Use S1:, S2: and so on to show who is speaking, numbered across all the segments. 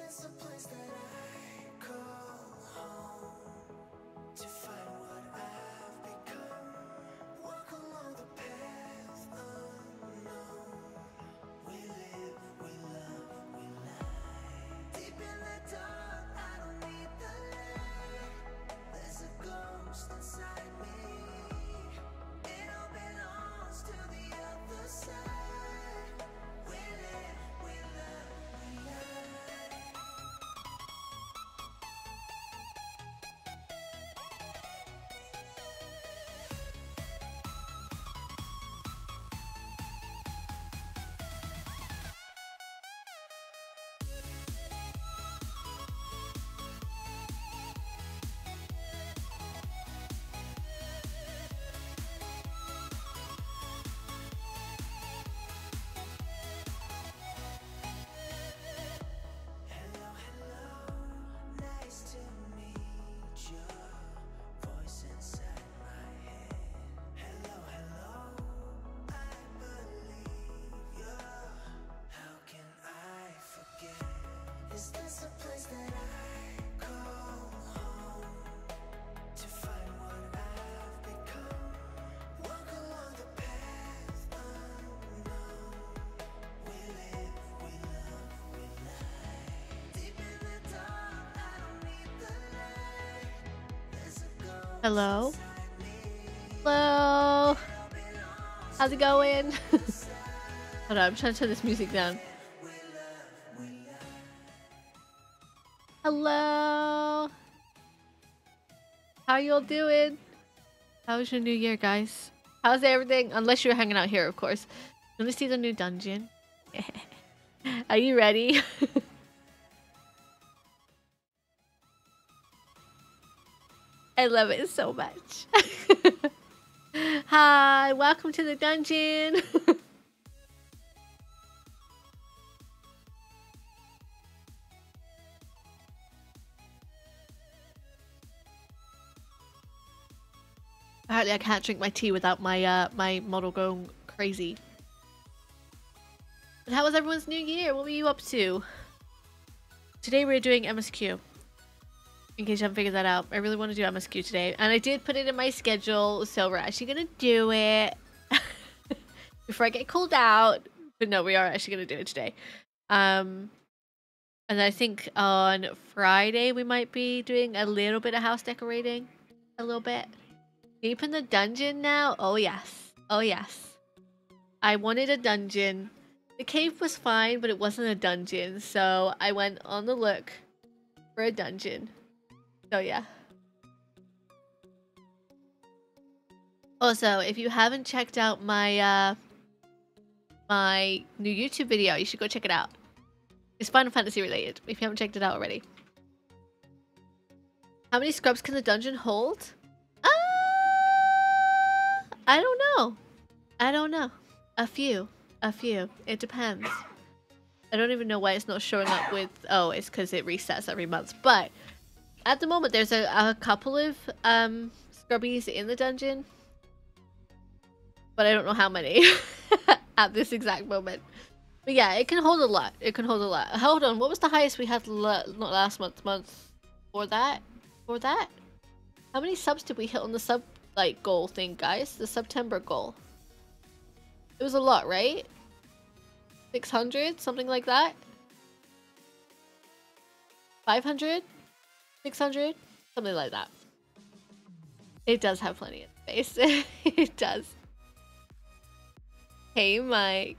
S1: Hello? Hello? How's it going? Hold on, I'm trying to turn this music down. Hello? How you all doing? How was your new year, guys? How's everything? Unless you're hanging out here, of course. You want to see the new dungeon? Are you ready? I love it so much. Hi, welcome to the dungeon. Apparently I can't drink my tea without my my model going crazy. But how was everyone's new year? What were you up to? Today we're doing MSQ. In case you haven't figured that out, I really want to do MSQ today. And I did put it in my schedule, so we're actually going to do it before I get called out. But no, we are actually going to do it today. And I think on Friday we might be doing a little bit of house decorating. A little bit. Deep in the dungeon now? Oh yes. Oh yes. I wanted a dungeon. The cave was fine, but it wasn't a dungeon. So I went on the look for a dungeon. So yeah. Also, if you haven't checked out my my new YouTube video, you should go check it out. It's Final Fantasy related, if you haven't checked it out already. How many scrubs can the dungeon hold? I don't know. I don't know. A few. A few. It depends. I don't even know why it's not showing up with... Oh, it's because it resets every month. But at the moment, there's a couple of scrubbies in the dungeon. But I don't know how many at this exact moment. But yeah, it can hold a lot. It can hold a lot. Hold on, what was the highest we had not last month? Month for that? For that? How many subs did we hit on the sub like goal thing, guys? The September goal. It was a lot, right? 600? Something like that? 500? 600? Something like that. It does have plenty of space. It does. Hey, Mike.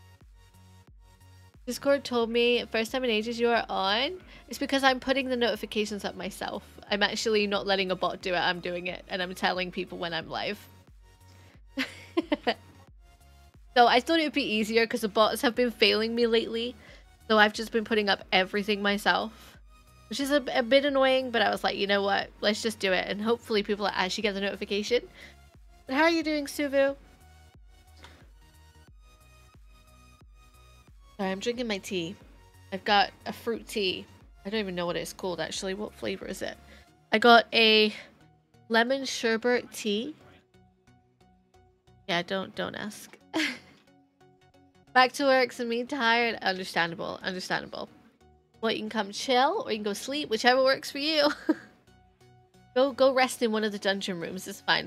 S1: Discord told me, first time in ages you are on. It's because I'm putting the notifications up myself. I'm actually not letting a bot do it. I'm doing it. And I'm telling people when I'm live. So I thought it would be easier because the bots have been failing me lately. So I've just been putting up everything myself. Which is a bit annoying, but I was like, you know what? Let's just do it. And hopefully people actually get the notification. But how are you doing, soooo? Sorry, I'm drinking my tea. I've got a fruit tea. I don't even know what it's called, actually. What flavor is it? I got a lemon sherbet tea. Yeah, don't ask. Back to work, so me tired. Understandable, understandable. Well, you can come chill, or you can go sleep, whichever works for you. Go rest in one of the dungeon rooms, it's fine.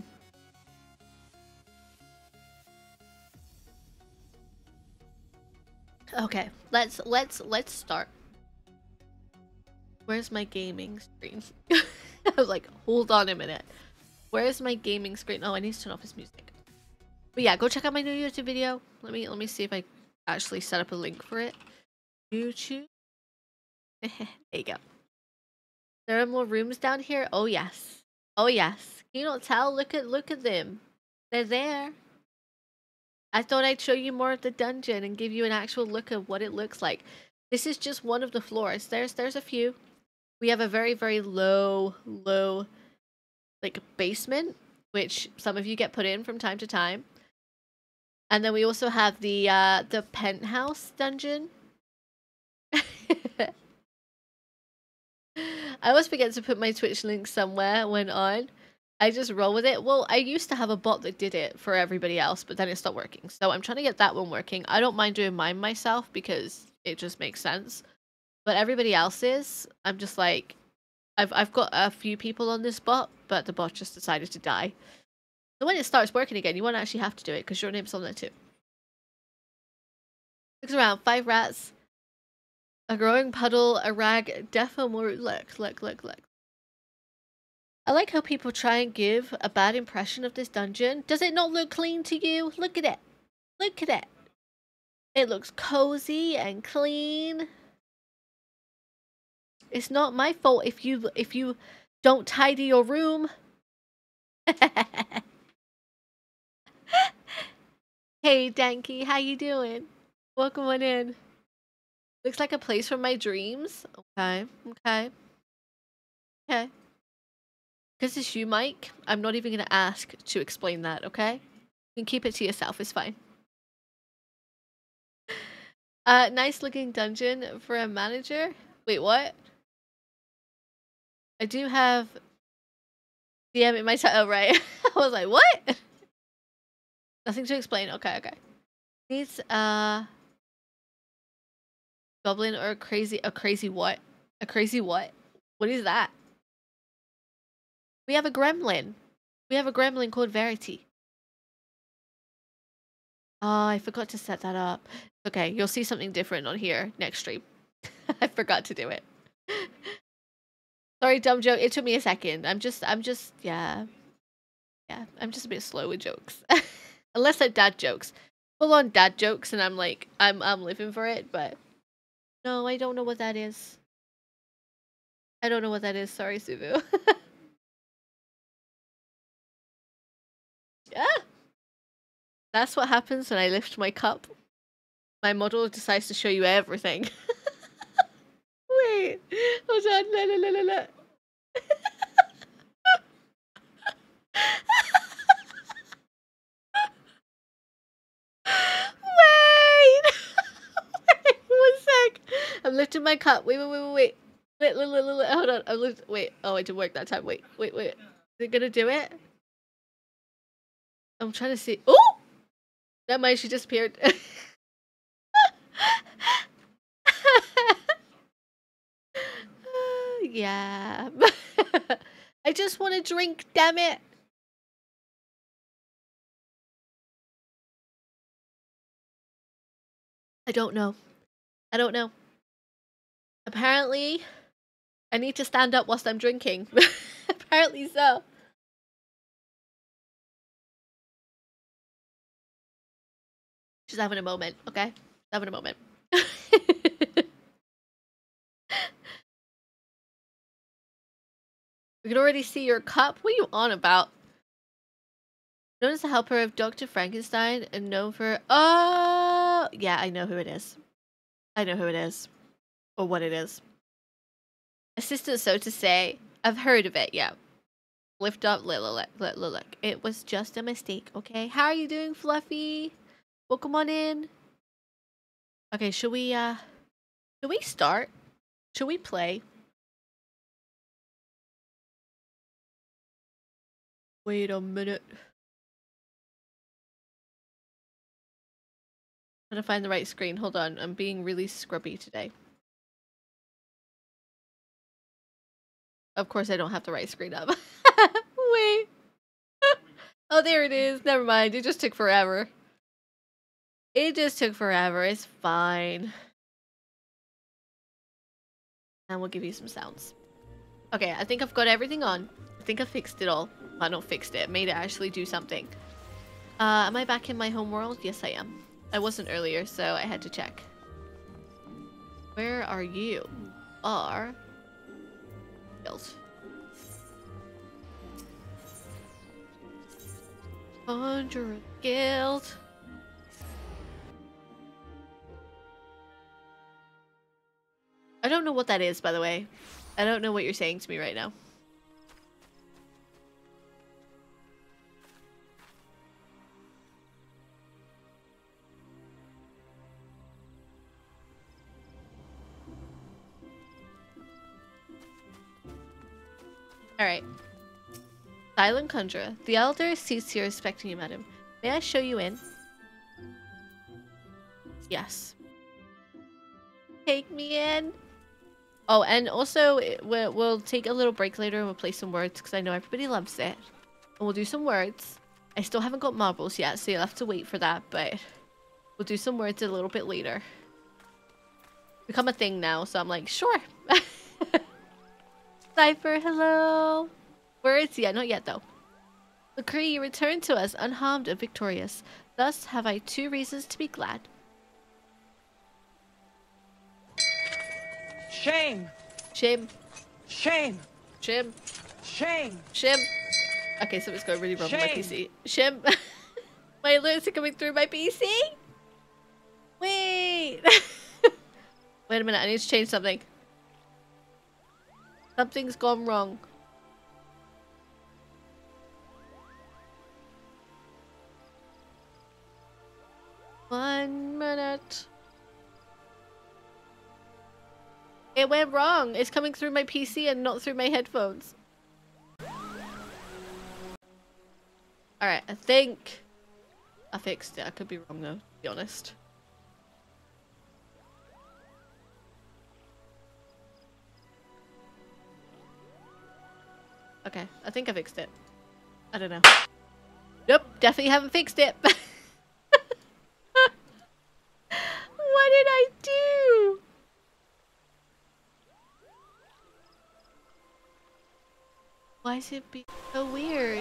S1: Okay, let's start. Where's my gaming screen? I was like, hold on a minute. Where's my gaming screen? Oh, I need to turn off his music. But yeah, go check out my new YouTube video. Let me see if I actually set up a link for it. YouTube. There you go. There are more rooms down here. Oh yes. Oh yes. Can you not tell? Look at them. They're there. I thought I'd show you more of the dungeon and give you an actual look of what it looks like. This is just one of the floors. There's a few. We have a very, very low like basement, which some of you get put in from time to time. And then we also have the penthouse dungeon. I always forget to put my Twitch link somewhere when on. I just roll with it. Well, I used to have a bot that did it for everybody else, but then it stopped working. So I'm trying to get that one working. I don't mind doing mine myself because it just makes sense. But everybody else's, I'm just like, I've got a few people on this bot, but the bot just decided to die. So when it starts working again, you won't actually have to do it because your name's on there too. Looks around, 5 rats. A growing puddle, a rag, defo more. Look. I like how people try and give a bad impression of this dungeon. Does it not look clean to you? Look at it. Look at it. It looks cozy and clean. It's not my fault if you don't tidy your room. Hey Danky, how you doing? Welcome on in. Looks like a place from my dreams. Okay. Because it's you, Mike, I'm not even going to ask to explain that, okay? You can keep it to yourself, it's fine. Nice looking dungeon for a manager. Wait, what? I do have DM in my title, right? I was like, what? Nothing to explain. Okay. Needs goblin or a crazy what? A crazy what? What is that? We have a gremlin. We have a gremlin called Verity. Oh, I forgot to set that up. Okay, you'll see something different on here next stream. I forgot to do it. Sorry, dumb joke. It took me a second. I'm just, yeah. I'm just a bit slow with jokes. Unless they're dad jokes. Full on dad jokes and I'm like, I'm living for it, but no, I don't know what that is. I don't know what that is. Sorry, soooo. Yeah. That's what happens when I lift my cup. My model decides to show you everything. Wait. Hold on. No. Wait. Wait 1 sec. I'm lifting my cup. Wait. Hold on. Wait. Oh, it didn't work that time. Wait. Is it gonna do it? I'm trying to see. Oh! Never mind, she disappeared. Yeah. I just want to drink, damn it. I don't know. Apparently, I need to stand up whilst I'm drinking. Apparently so. She's having a moment, okay? Having a moment. We can already see your cup. What are you on about? Known as the helper of Dr. Frankenstein and known for... Oh! Yeah, I know who it is. Or what it is. Assistant, so to say. I've heard of it, yeah. Lift up, look. It was just a mistake, okay? How are you doing, Fluffy? Welcome on in. Okay, should we start? Should we play? Wait a minute. I'm trying to find the right screen. Hold on, I'm being really scrubby today. Of course I don't have the right screen up. Wait. Oh, there it is. Never mind. It just took forever. It just took forever. It's fine. And we'll give you some sounds. Okay, I think I've got everything on. I think I fixed it all. I not fixed it. Made it actually do something. Am I back in my home world? Yes, I am. I wasn't earlier, so I had to check. Where are you? Are... Guild. Conjurer Guild. I don't know what that is, by the way. I don't know what you're saying to me right now. Alright. Silent Conjurer. The Elder sees here expecting you, madam. May I show you in? Yes. Take me in. Oh, and also, we'll take a little break later and we'll play some words because I know everybody loves it. And we'll do some words. I still haven't got marbles yet, so you'll have to wait for that, but we'll do some words a little bit later. Become a thing now, so I'm like, sure. Cypher, hello. Words? Yeah, not yet though. McCree, you returned to us unharmed and victorious. Thus have I 2 reasons to be glad.
S2: Shame!
S1: Shame.
S2: Shame!
S1: Shim.
S2: Shame!
S1: Shim. Okay, something's going really wrong with my
S2: Shame.
S1: PC. Shim. My alerts are coming through my PC? Wait! Wait a minute, I need to change something. Something's gone wrong. One minute. It went wrong. It's coming through my PC and not through my headphones. Alright, I think I fixed it. I could be wrong though, to be honest. Okay, I think I fixed it. I don't know. Nope, definitely haven't fixed it. What did I do? Why is it being so weird?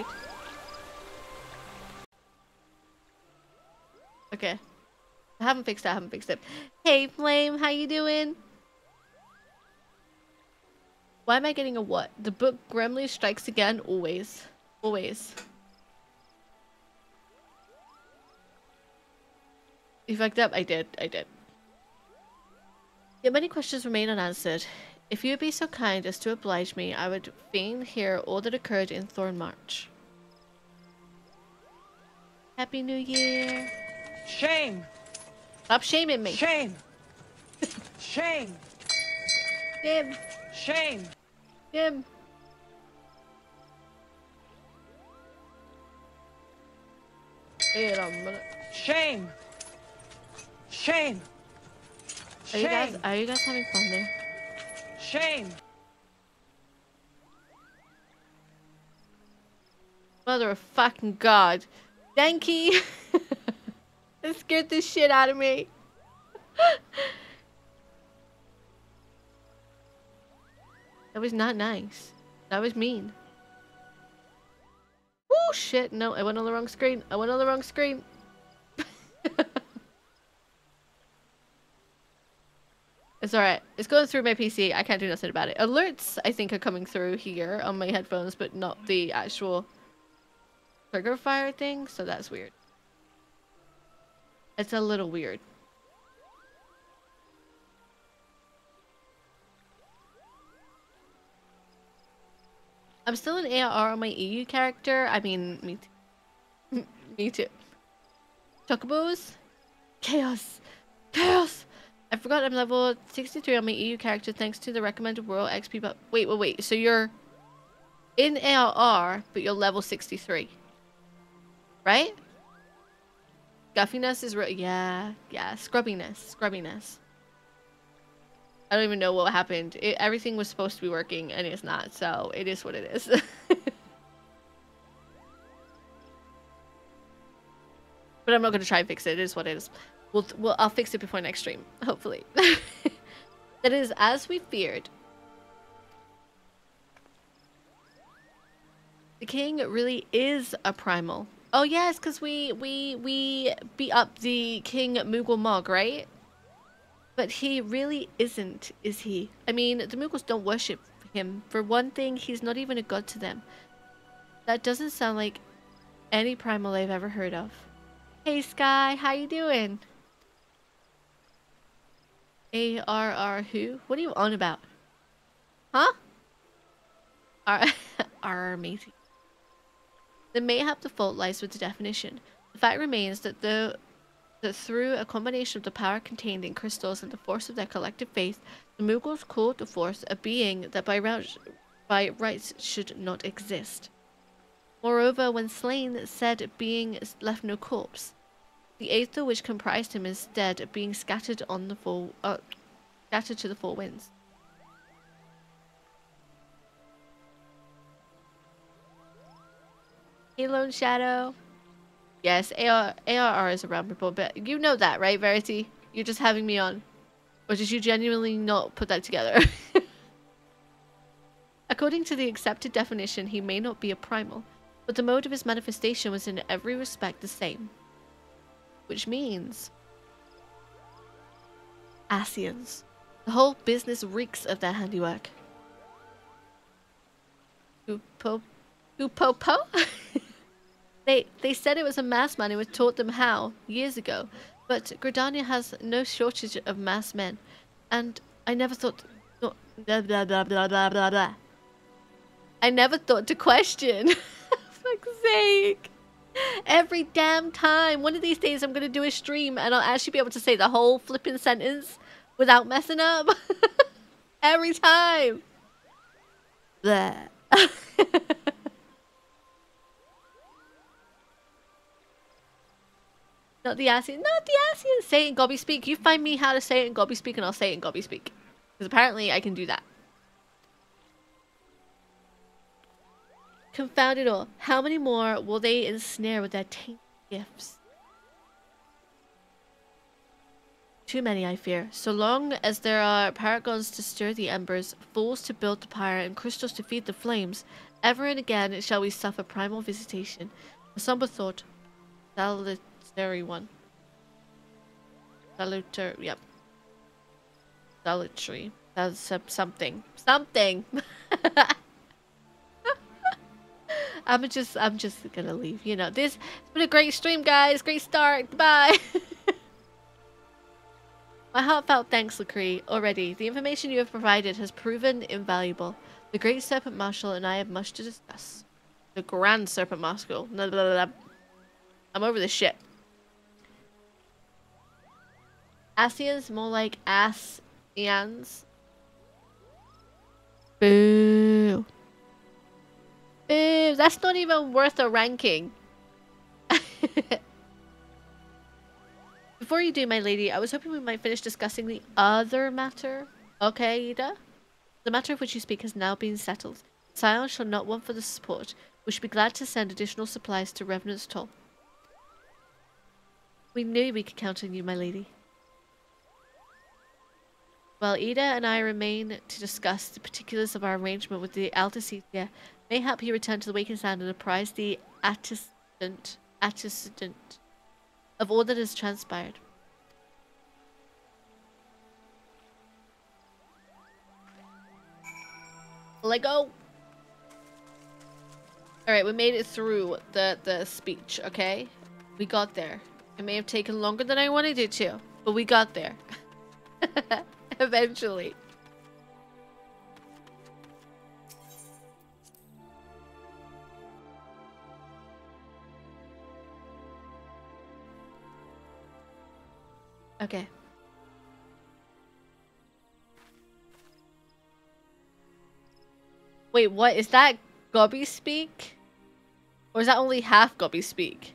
S1: Okay. I haven't fixed it, I haven't fixed it. Hey Flame, how you doing? Why am I getting a what? The book Gremlin strikes again? Always. Always. You fucked up? I did. I did. Yet many questions remain unanswered. If you would be so kind as to oblige me, I would fain hear all that occurred in Thornmarch. Happy New Year!
S2: Shame!
S1: Stop shaming me!
S2: Shame! Shame!
S1: Jim!
S2: Shame!
S1: Jim! Wait a minute.
S2: Shame! Shame!
S1: Are you guys having fun there?
S2: Shame!
S1: Mother of fucking God. Danky! That scared the shit out of me. That was not nice. That was mean. Oh shit, no, I went on the wrong screen. I went on the wrong screen. It's alright. It's going through my PC. I can't do nothing about it. Alerts, I think, are coming through here on my headphones, but not the actual trigger fire thing, so that's weird. It's a little weird. I'm still an AR on my EU character. I mean, me too. Me too. Chocobos? Chaos! Chaos! I forgot I'm level 63 on my EU character thanks to the recommended world XP, but wait. So you're in ARR, but you're level 63. Right? Guffiness is real. Yeah. Scrubbiness. I don't even know what happened. Everything was supposed to be working, and it's not, so it is what it is. But I'm not going to try and fix it. It is what it is. I'll fix it before next stream, hopefully. That is as we feared. The king really is a primal. Oh yes, because we beat up the King Moogle Mog, right? But he really isn't, is he? I mean, the Moogles don't worship him. For one thing, he's not even a god to them. That doesn't sound like any primal I've ever heard of. Hey Sky, how you doing? ARR who? What are you on about? Huh? R amazing. The mayhap the fault lies with the definition. The fact remains that that through a combination of the power contained in crystals and the force of their collective faith, the Moogles called the force a being that by rights should not exist. Moreover, when slain, said being left no corpse. The aether which comprised him is dead, being scattered on the scattered to the four winds. Hey, Lone Shadow. Yes, ARR is a Realm Reborn, but you know that, right, Verity? You're just having me on. Or did you genuinely not put that together? According to the accepted definition, he may not be a primal, but the mode of his manifestation was in every respect the same. Which means Ascians. The whole business reeks of their handiwork. Upopo? They said it was a mass man who had taught them how, years ago, but Gridania has no shortage of mass men, and I never thought... No, blah, blah, blah, blah, blah, blah, blah. I never thought to question. Fuck's sake. Every damn time. One of these days I'm going to do a stream and I'll actually be able to say the whole flipping sentence without messing up. Every time. Blah. Not the Ascian. Not the Ascian. Say it in Gobby Speak. You find me how to say it in Gobby Speak and I'll say it in Gobby Speak. Because apparently I can do that. Confound it all. How many more will they ensnare with their tainted gifts? Too many, I fear. So long as there are paragons to stir the embers, fools to build the pyre, and crystals to feed the flames, ever and again shall we suffer primal visitation. A somber thought. Salutary one. Salutary, yep. Salutary. That's something. Something! I'm just gonna leave. You know, it's been a great stream, guys. Great start. Goodbye. My heartfelt thanks, Lacree. Already, the information you have provided has proven invaluable. The Great Serpent Marshal and I have much to discuss. The Grand Serpent Marshal. Blah, blah, blah, blah. I'm over this shit. Ascians, more like ass-ians. Boo. Boo, that's not even worth a ranking. Before you do, my lady, I was hoping we might finish discussing the other matter. Okay, Ida? The matter of which you speak has now been settled. Scion shall not want for the support. We should be glad to send additional supplies to Revenant's Toll. We knew we could count on you, my lady. While Ida and I remain to discuss the particulars of our arrangement with the Altacesia, mayhap he return to the Waking Sand and apprise the antecedent of all that has transpired. Let go. Alright, we made it through the speech, okay? We got there. It may have taken longer than I wanted it to, but we got there. Eventually. Okay. Wait, what? Is that Gobby Speak? Or is that only half Gobby Speak?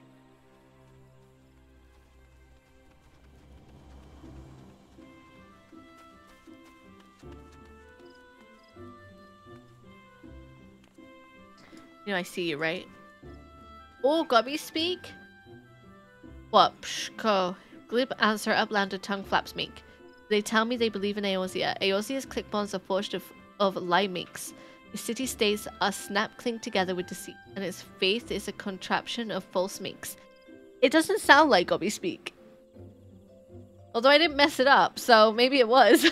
S1: You know, I see you, right? Oh, Gobby speak? What? Pshko. Glib answer, uplander, tongue flaps meek. They tell me they believe in Eorzea. Eorzea's clickbonds are forged of lie meeks. The city-states are snap-clinked together with deceit, and its faith is a contraption of false meeks. It doesn't sound like Gobby speak. Although I didn't mess it up, so maybe it was.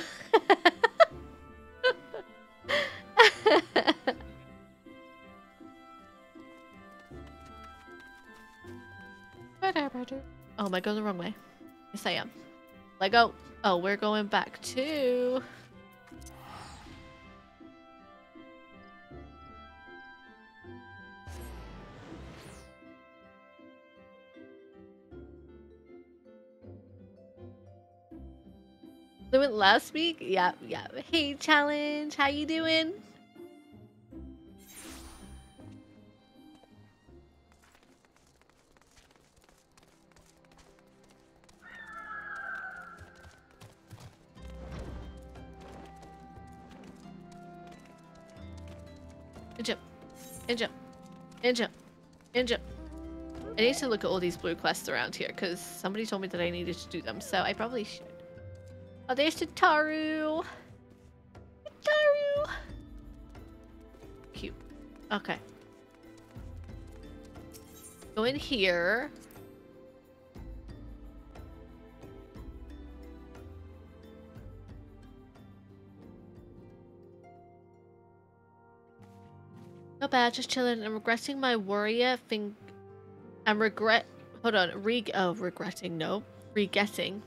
S1: Oh, am I going the wrong way? Yes, I am. Let go. Oh, we're going back to... Fluent last week? Yeah, yeah. Hey, challenge. How you doing? Jump. And jump. And jump. And jump. I need to look at all these blue quests around here because somebody told me that I needed to do them, so I probably should. Oh, there's Tataru. Tataru. Cute. Okay. Go in here. Not bad, just chilling. I'm regretting my warrior thing. Hold on. Regretting. No. Re-getting.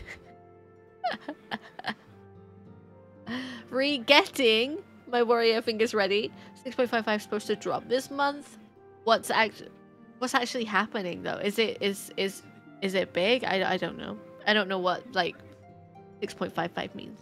S1: Re-getting my warrior fingers ready. 6.55 supposed to drop this month. What's actually happening though? Is it big? I don't know. I don't know what like 6.55 means.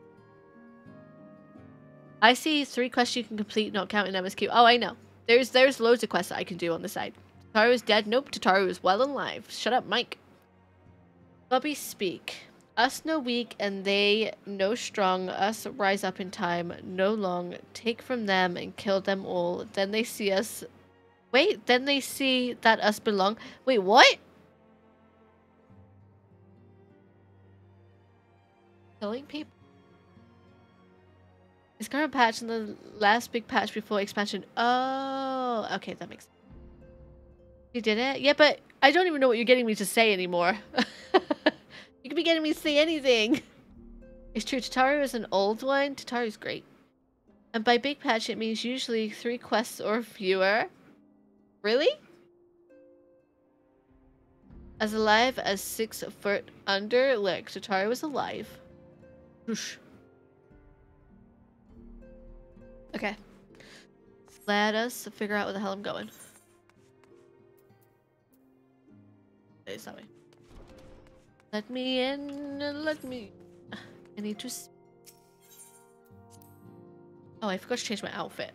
S1: I see 3 quests you can complete, not counting MSQ. Oh, I know. There's loads of quests that I can do on the side. Tataru is dead. Nope, Tataru is well and alive. Shut up, Mike. Bobby speak. Us no weak and they no strong. Us rise up in time, no long. Take from them and kill them all. Then they see us. Wait, then they see that us belong. Wait, what? Killing people? It's current patch and the last big patch before expansion. Oh, okay, that makes sense. You did it? Yeah, but I don't even know what you're getting me to say anymore. You could be getting me to say anything. It's true, Tataru is an old one. Tataru's great. And by big patch, it means usually 3 quests or fewer. Really? As alive as 6 foot under. Look, Tataru is alive. Whoosh. Okay. Let us figure out where the hell I'm going. It's that way. Let me in. Let me. I need to. Oh, I forgot to change my outfit.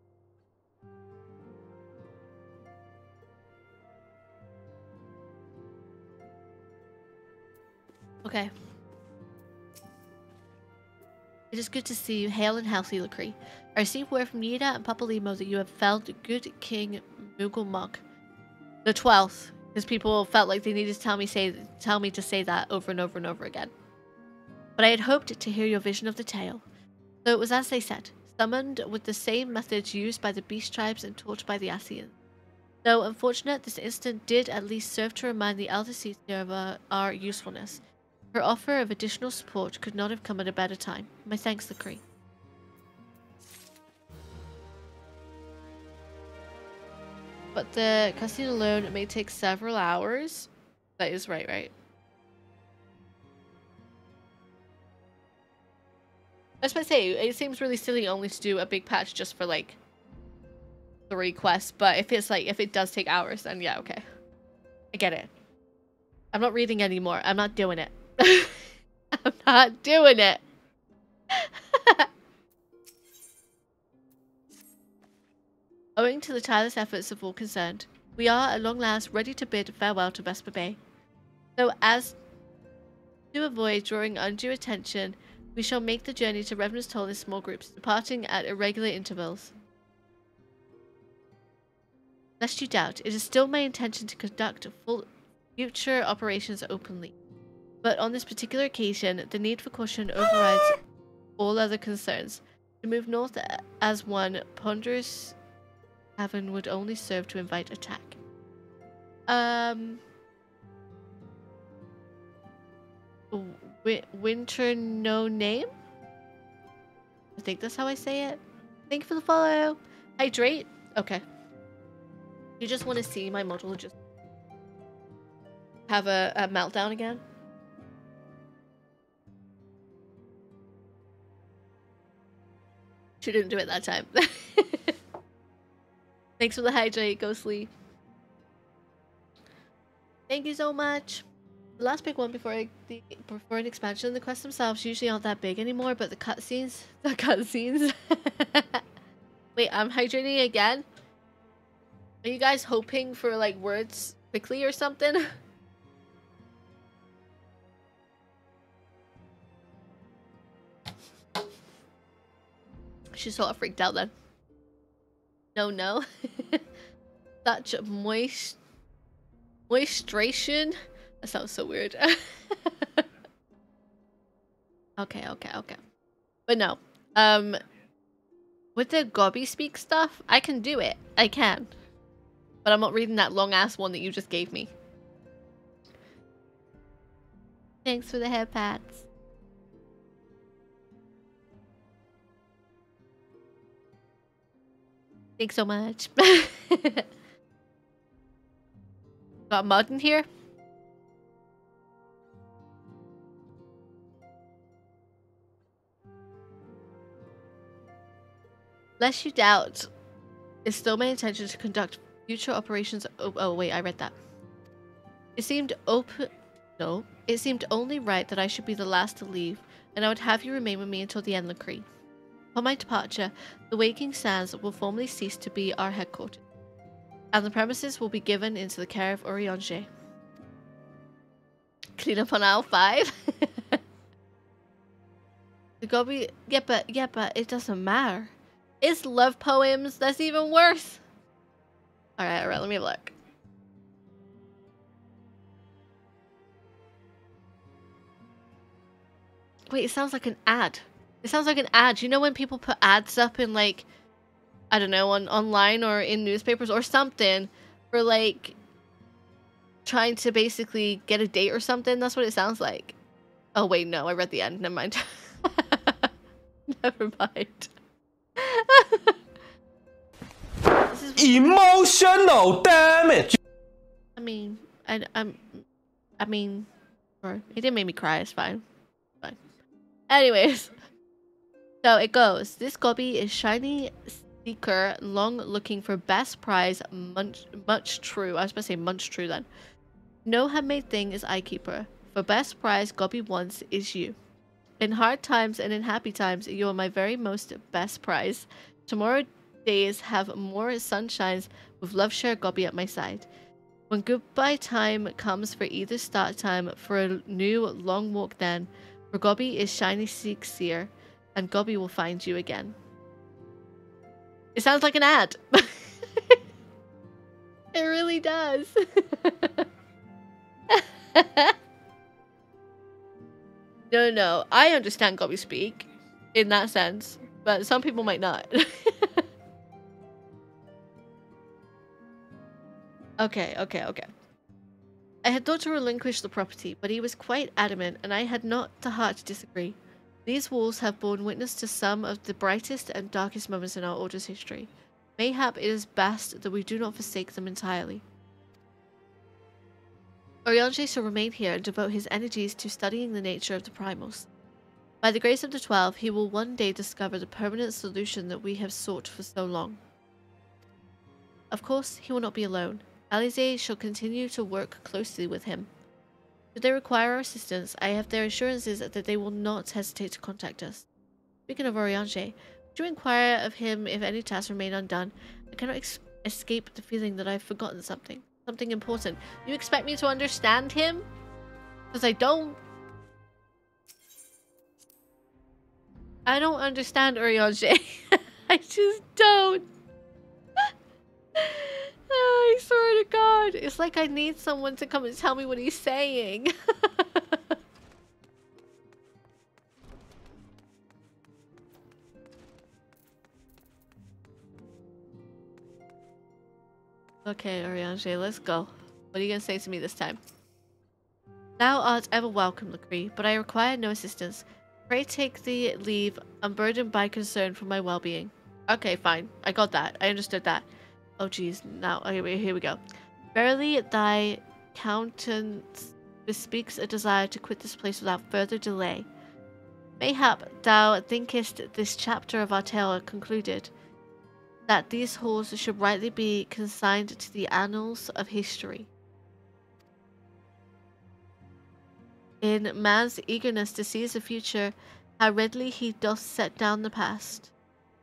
S1: Okay. It is good to see you, hale and healthy, Lacree. I received word from Nida and Papa Limo that you have felled good King Mughal the 12th. Because people felt like they needed to tell me to say that over and over and over again. But I had hoped to hear your vision of the tale. So it was as they said, summoned with the same methods used by the beast tribes and taught by the Ascians. Though unfortunate, this incident did at least serve to remind the Elder Seeker of our usefulness. Her offer of additional support could not have come at a better time. My thanks, Lacree. But the cutscene alone may take several hours. That is right? I was about to say, it seems really silly only to do a big patch just for like 3 quests, but if it does take hours, then yeah, okay. I get it. I'm not reading anymore. I'm not doing it. I'm not doing it. Owing to the tireless efforts of all concerned, we are at long last ready to bid farewell to Vesper Bay. So as to avoid drawing undue attention, we shall make the journey to Revenant's Toll in small groups, departing at irregular intervals. Lest you doubt, it is still my intention to conduct full future operations openly. But on this particular occasion, the need for caution overrides all other concerns. To move north as one ponderous cavern would only serve to invite attack. Winter no name? I think that's how I say it. Thank you for the follow. Hydrate? Okay. You just want to see my model just have a meltdown again? She didn't do it that time. Thanks for the hydrate, Ghostly. Thank you so much. The last big one before an expansion. The quests themselves usually aren't that big anymore, but the cutscenes. Wait, I'm hydrating again? Are you guys hoping for like words quickly or something? She sort of freaked out then. No. Such moistration. That sounds so weird. Okay. But no. With the Gobby speak stuff, I can do it. I can. But I'm not reading that long ass one that you just gave me. Thanks for the hair pats. Thanks so much. Got mud in here? Lest you doubt, it's still my intention to conduct future operations. Oh wait, I read that. It seemed it seemed only right that I should be the last to leave, and I would have you remain with me until the Endlacree. Upon my departure, the Waking Sands will formally cease to be our headquarters, and the premises will be given into the care of Urianger. Clean up on aisle 5? The Gobby... Yeah, but it doesn't matter. It's love poems. That's even worse. Alright, let me look. Wait, it sounds like an ad. It sounds like an ad. You know when people put ads up in like, I don't know, online or in newspapers or something for like trying to basically get a date or something? That's what it sounds like. Oh wait, no, I read the end. Never mind. Never mind.
S3: Emotional damage.
S1: I mean, sure. It didn't make me cry. It's fine. Fine. Anyways, so it goes. This Gobby is shiny seeker, long looking for best prize. Much true. I was about to say munch true then. No handmade thing is eye keeper. For best prize, Gobby wants is you. In hard times and in happy times, you are my very most best prize. Tomorrow days have more sunshines with love share Gobby at my side. When goodbye time comes for either start time for a new long walk then, for Gobby is shiny seer, and Gobby will find you again. It sounds like an ad. It really does. No. I understand Gobby speak in that sense, but some people might not. Okay. I had thought to relinquish the property, but he was quite adamant, and I had not the heart to disagree. These walls have borne witness to some of the brightest and darkest moments in our Order's history. Mayhap it is best that we do not forsake them entirely. Urianger shall remain here and devote his energies to studying the nature of the primals. By the grace of the 12, he will one day discover the permanent solution that we have sought for so long. Of course, he will not be alone. Alize shall continue to work closely with him. Should they require our assistance, I have their assurances that they will not hesitate to contact us. Speaking of Urianger, would you inquire of him if any tasks remain undone? I cannot escape the feeling that I've forgotten something important. You expect me to understand him? Because I don't. I don't understand Urianger. I just don't. I swear to God. It's like I need someone to come and tell me what he's saying. Okay, Oriange, let's go. What are you gonna say to me this time? Thou art ever welcome, Lacree, but I require no assistance. Pray take thee leave, unburdened by concern for my well-being. Okay, fine. I got that. I understood that. Oh, jeez. Now, okay, here we go. Verily, thy countenance bespeaks a desire to quit this place without further delay. Mayhap thou thinkest this chapter of our tale concluded, that these halls should rightly be consigned to the annals of history. In man's eagerness to seize the future, how readily he doth set down the past.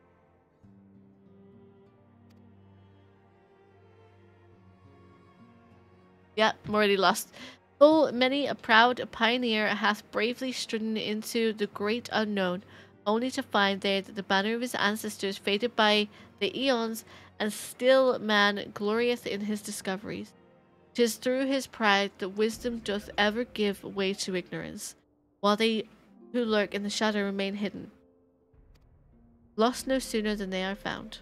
S1: Yep, I'm already lost. Full many a proud pioneer hath bravely stridden into the great unknown, only to find there that the banner of his ancestors faded by the eons, and still man glorieth in his discoveries. 'Tis through his pride that wisdom doth ever give way to ignorance, while they who lurk in the shadow remain hidden, lost no sooner than they are found.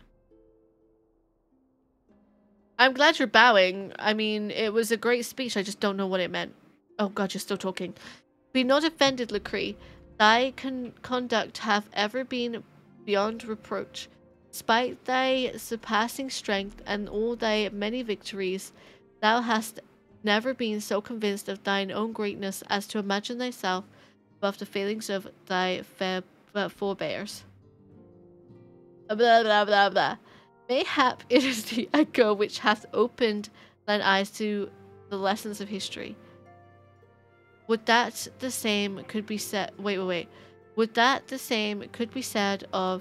S1: I'm glad you're bowing. I mean, it was a great speech, I just don't know what it meant. Oh god, you're still talking. Be not offended, Lacree. Thy conduct hath ever been beyond reproach. Despite thy surpassing strength and all thy many victories, thou hast never been so convinced of thine own greatness as to imagine thyself above the failings of thy fair forebears. Blah blah blah blah. Mayhap it is the echo which hath opened thine eyes to the lessons of history. Would that the same could be said... Wait. Would that the same could be said of...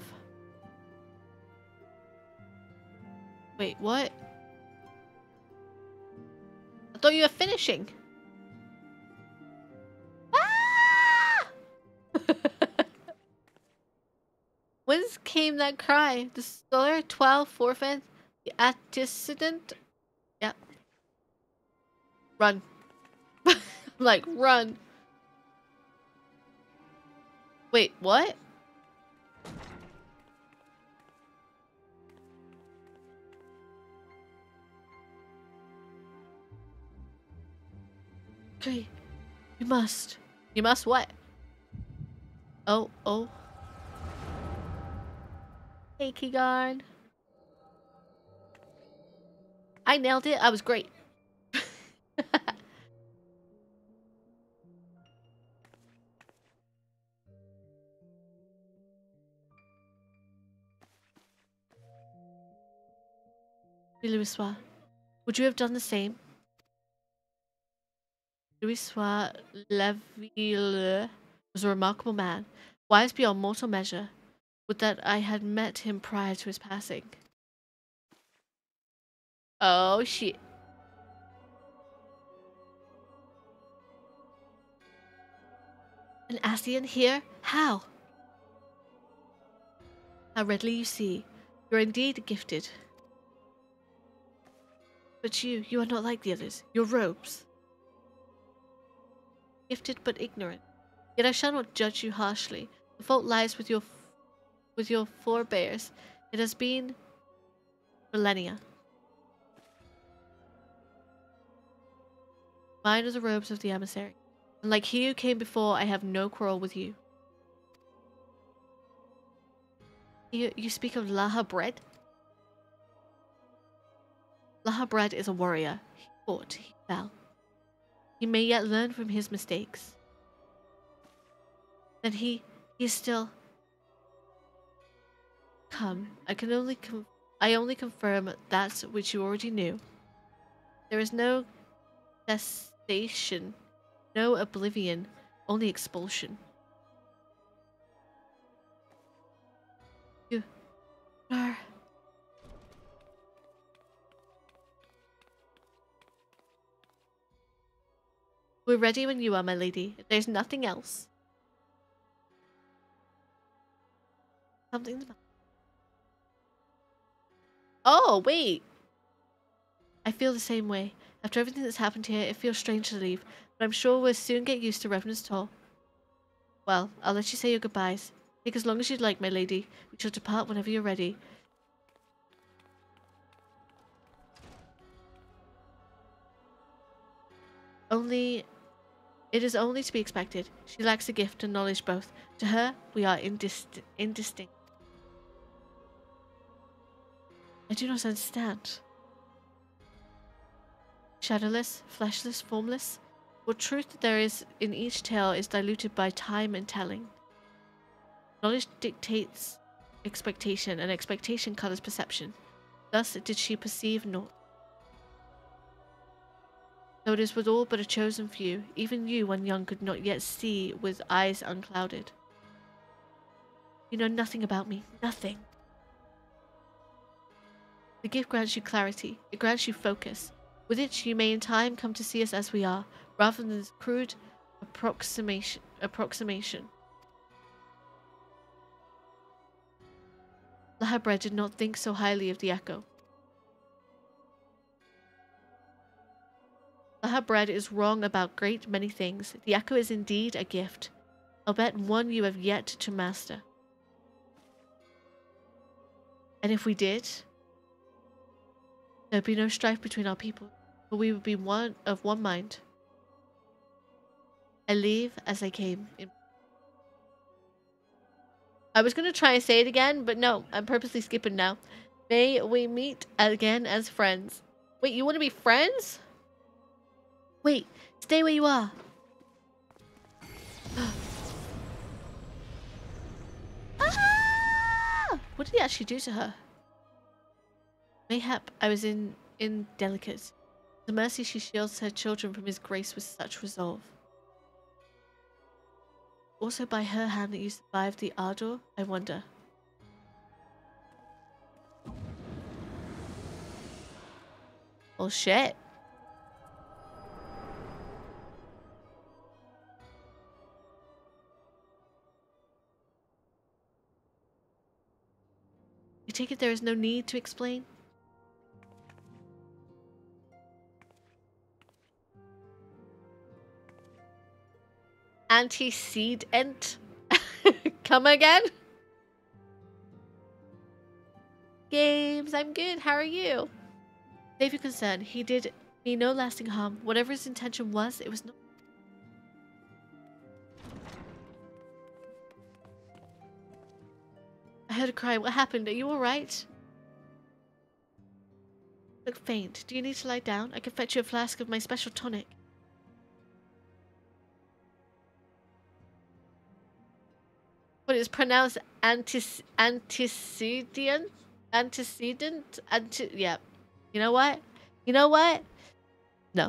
S1: Wait, what? I thought you were finishing. Ah! Whence came that cry? The solar 12 forfeit? The antecedent? Yeah. Run. Like, run. Wait, what? Okay. You must. You must what? Oh. Hey, Keegan. I nailed it. I was great. Louisois, would you have done the same? Louisois Leville was a remarkable man, wise beyond mortal measure. Would that I had met him prior to his passing. Oh shit. An Ascian here? How? How readily you see. You're indeed gifted. But you are not like the others. Your robes. Gifted but ignorant. Yet I shall not judge you harshly. The fault lies with your forebears. It has been millennia. Mine are the robes of the emissary. And like he who came before, I have no quarrel with you. You speak of Laha Bread? Laha Bread is a warrior. He fought, he fell. He may yet learn from his mistakes. Then he is still... Come, I only confirm that which you already knew. There is no cessation, no oblivion, only expulsion. You are... We're ready when you are, my lady. If there's nothing else. Something's... Oh, wait. I feel the same way. After everything that's happened here, it feels strange to leave, but I'm sure we'll soon get used to Revenant's toll. Well, I'll let you say your goodbyes. Take as long as you'd like, my lady. We shall depart whenever you're ready. It is only to be expected. She lacks a gift and knowledge both. To her, we are indistinct. I do not understand. Shadowless, fleshless, formless? What truth there is in each tale is diluted by time and telling. Knowledge dictates expectation, and expectation colors perception. Thus did she perceive naught. So it is with all but a chosen few. Even you, when young, could not yet see with eyes unclouded. You know nothing about me. Nothing. The gift grants you clarity. It grants you focus. With it, you may in time come to see us as we are, rather than this crude approximation. Lahabred did not think so highly of the echo. Lahabred is wrong about great many things. The echo is indeed a gift. I'll bet one you have yet to master. And if we did, there'd be no strife between our people, for we would be of one mind. I leave as I came. I was going to try and say it again, but no, I'm purposely skipping now. May we meet again as friends. Wait, you want to be friends? Wait, stay where you are. Ah! What did he actually do to her? Mayhap I was indelicate. The mercy she shields her children from his grace with such resolve. Also by her hand that you survived the ardor, I wonder. Well, shit. I take it there is no need to explain? Antecedent? Come again? Games, I'm good. How are you? Save your concern. He did me no lasting harm. Whatever his intention was, it was not. I heard a cry. What happened? Are you alright? Look faint. Do you need to lie down? I can fetch you a flask of my special tonic. What is pronounced antecedent? Antecedent? Yeah. You know what? You know what? No.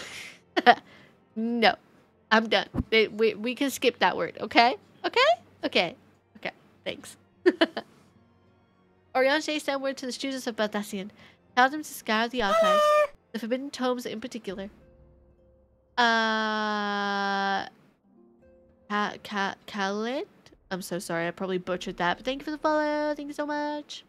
S1: No. I'm done. We can skip that word, okay? Okay? Okay. Okay. Thanks. Oriente sent word to the students of Baldassian. Tell them to scour the archives. The forbidden tomes in particular. Khaled? I'm so sorry, I probably butchered that, but thank you for the follow. Thank you so much.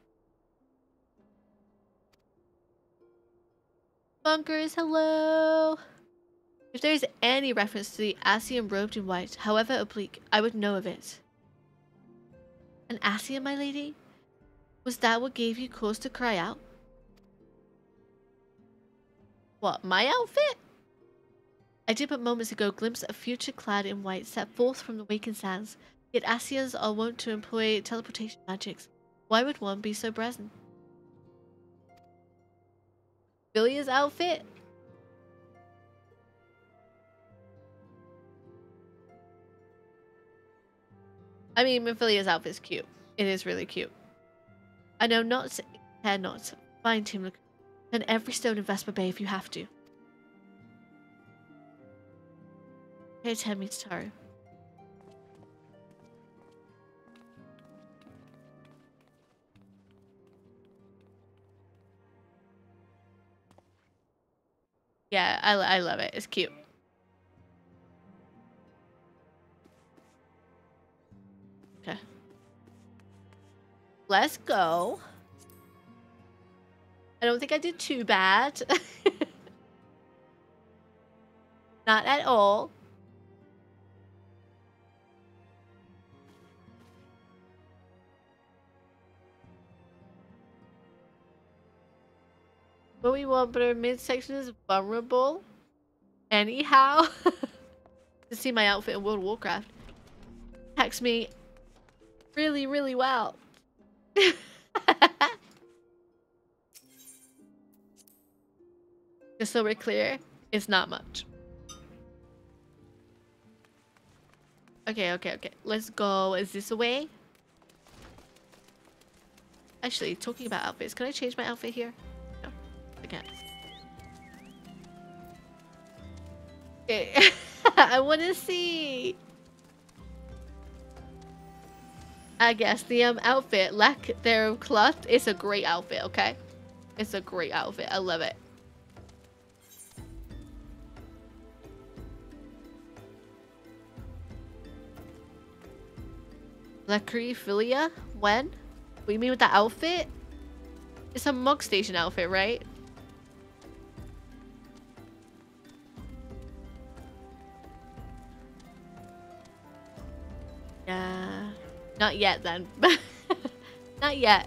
S1: Bunkers, hello. If there is any reference to the Asian robed in white, however oblique, I would know of it. An Asian, my lady? Was that what gave you cause to cry out? What, my outfit? I did but moments ago glimpse a future clad in white set forth from the wakened sands. Yet Asians are wont to employ teleportation magics. Why would one be so brazen? Villia's outfit? I mean, Mephilea's outfit's cute. It is really cute. I know not, care not. Find him, then every stone in Vesper Bay if you have to. Pay attention, Mitaro. Yeah, I love it. It's cute. Okay. Let's go. I don't think I did too bad. Not at all. What we want, but our midsection is vulnerable. Anyhow. To see my outfit in World of Warcraft. Packs me really, really well. Just so we're clear, it's not much. Okay. Let's go. Is this a way? Actually, talking about outfits, can I change my outfit here? No, I can't. Okay. I want to see. I guess the outfit, lack thereof cloth, it's a great outfit, okay? It's a great outfit. I love it. Lacryphilia? When? What do you mean with that outfit? It's a mug station outfit, right? Yeah. Not yet then. Not yet.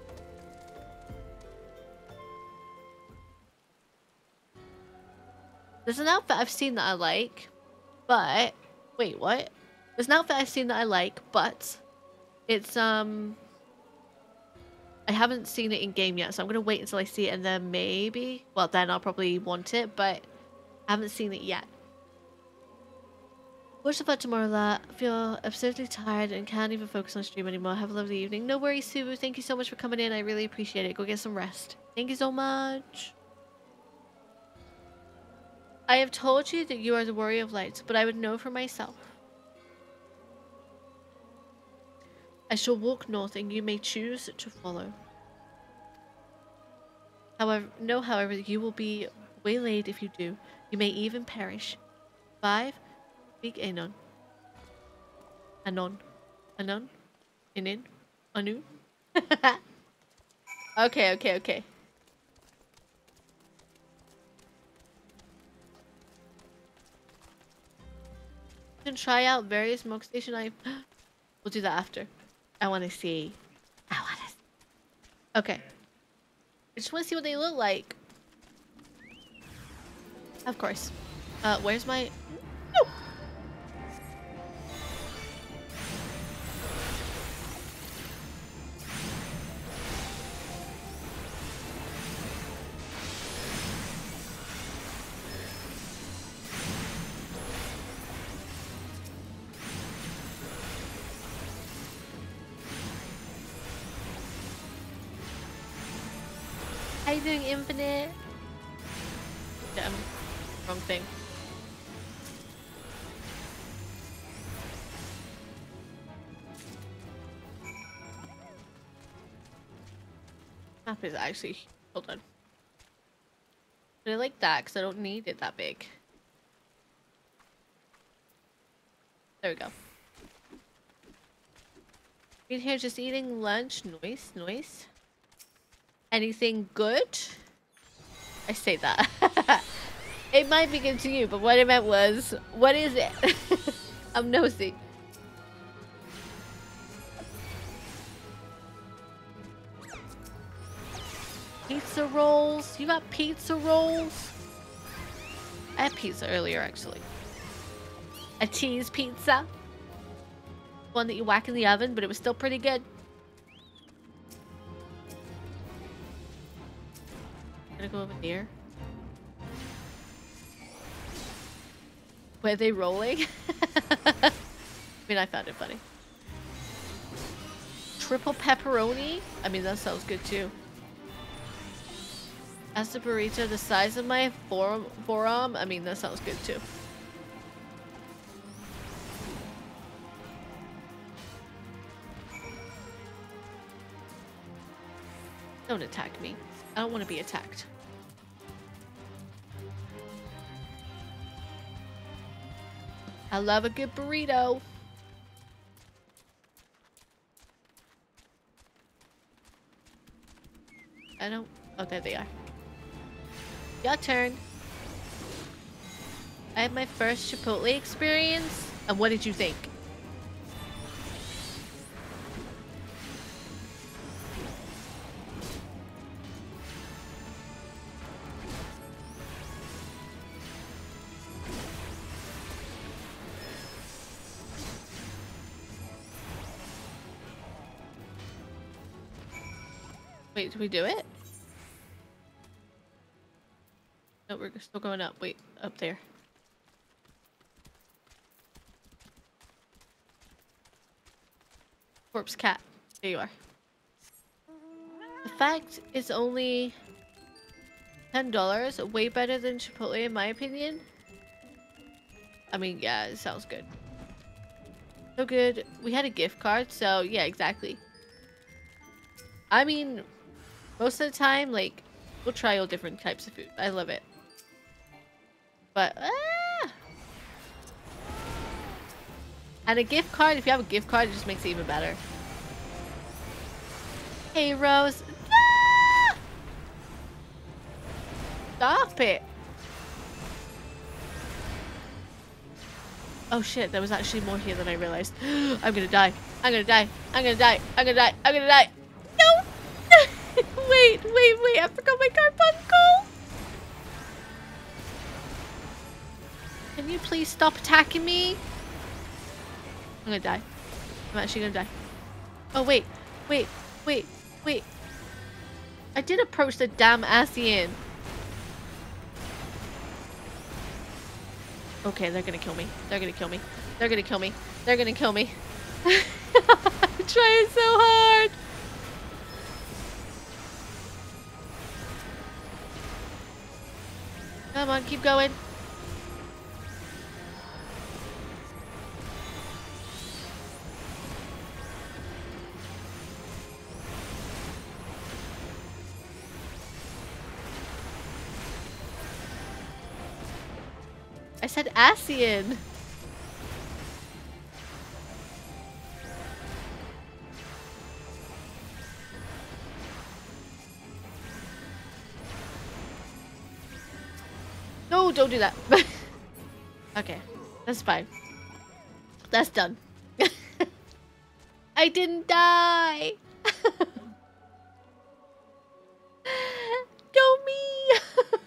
S1: There's an outfit I've seen that I like, but... Wait, what? There's an outfit I've seen that I like, but... It's, I haven't seen it in game yet, so I'm gonna wait until I see it and then maybe... Well, then I'll probably want it, but I haven't seen it yet. What's about tomorrow, La? I feel absurdly tired and can't even focus on stream anymore. Have a lovely evening. No worries, soooo. Thank you so much for coming in. I really appreciate it. Go get some rest. Thank you so much. I have told you that you are the warrior of light, but I would know for myself. I shall walk north and you may choose to follow. However, you will be waylaid if you do. You may even perish. 5. Speak Anon. Anon. Anon? Inin? Anu? Okay. You can try out various milk station items. We'll do that after. I want to see. Okay. I just want to see what they look like. Of course. Where's my... No! How you doing, Infinite? Damn. Wrong thing. Map is actually... Hold on. But I like that because I don't need it that big. There we go. Been here just eating lunch. Nice. Anything good? I say that. It might be good to you, but what I meant was, what is it? I'm nosy. Pizza rolls? You got pizza rolls? I had pizza earlier, actually. A cheese pizza. One that you whack in the oven, but it was still pretty good. Gonna go over there. Were they rolling? I mean, I found it funny. Triple pepperoni? I mean, that sounds good too. As the burrito the size of my forearm? I mean, that sounds good too. Don't attack me. I don't want to be attacked. I love a good burrito. I don't Oh, there they are. Your turn. I had my first Chipotle experience. And what did you think? Wait, did we do it? No, we're still going up. Wait, up there. Corpse cat. There you are. The fact is only $10. Way better than Chipotle in my opinion. I mean, yeah, it sounds good. So good. We had a gift card, so yeah, exactly. I mean, most of the time, like, we'll try all different types of food. I love it. But, and a gift card, if you have a gift card, it just makes it even better. Hey, Rose. Ah! Stop it. Oh shit, there was actually more here than I realized. I'm gonna die. I'm gonna die. I'm gonna die. I'm gonna die. I'm gonna die. No! Wait. I forgot my carbuncle. Can you please stop attacking me? I'm gonna die. I'm actually gonna die. Oh, wait. I did approach the damn Asian. Okay, they're gonna kill me. They're gonna kill me. They're gonna kill me. They're gonna kill me. I'm trying so hard. Come on, keep going. I said Asian. No, don't do that. Okay, that's fine. That's done. I didn't die. Go me.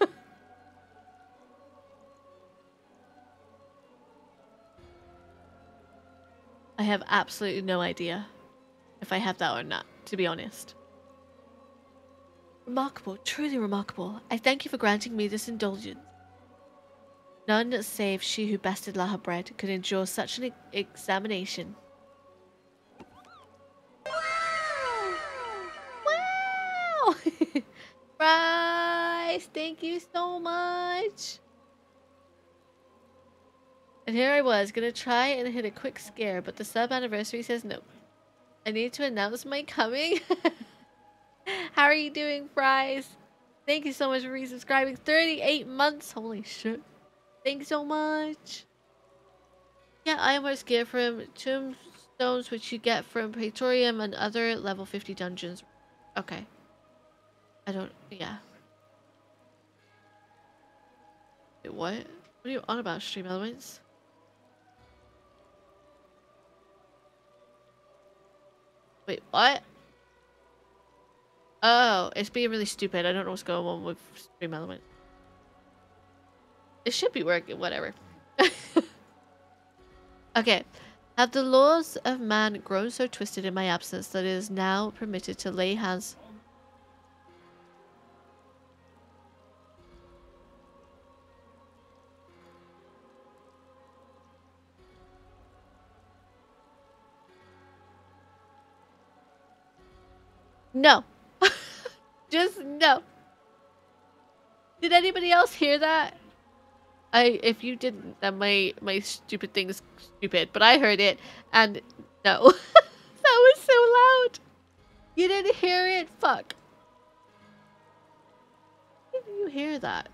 S1: I have absolutely no idea if I have that or not, to be honest. Remarkable, truly remarkable. I thank you for granting me this indulgence. None save she who bested la her bread could endure such an examination. Wow! Bryce, thank you so much. And here I was, gonna try and hit a quick scare, but the sub anniversary says no. I need to announce my coming. How are you doing, Bryce? Thank you so much for resubscribing. 38 months. Holy shit. Thanks so much. Yeah, I am scared from tombstones, which you get from Praetorium and other level 50 dungeons. Okay. I don't... Yeah. Wait, what? What are you on about, Stream Elements? Wait, what? Oh, it's being really stupid. I don't know what's going on with Stream Element. It should be working, whatever. Okay. Have the laws of man grown so twisted in my absence that it is now permitted to lay hands... No. Just no. Did anybody else hear that? If you didn't, then my stupid thing is stupid. But I heard it, and no. That was so loud. You didn't hear it? Fuck. Did you hear that?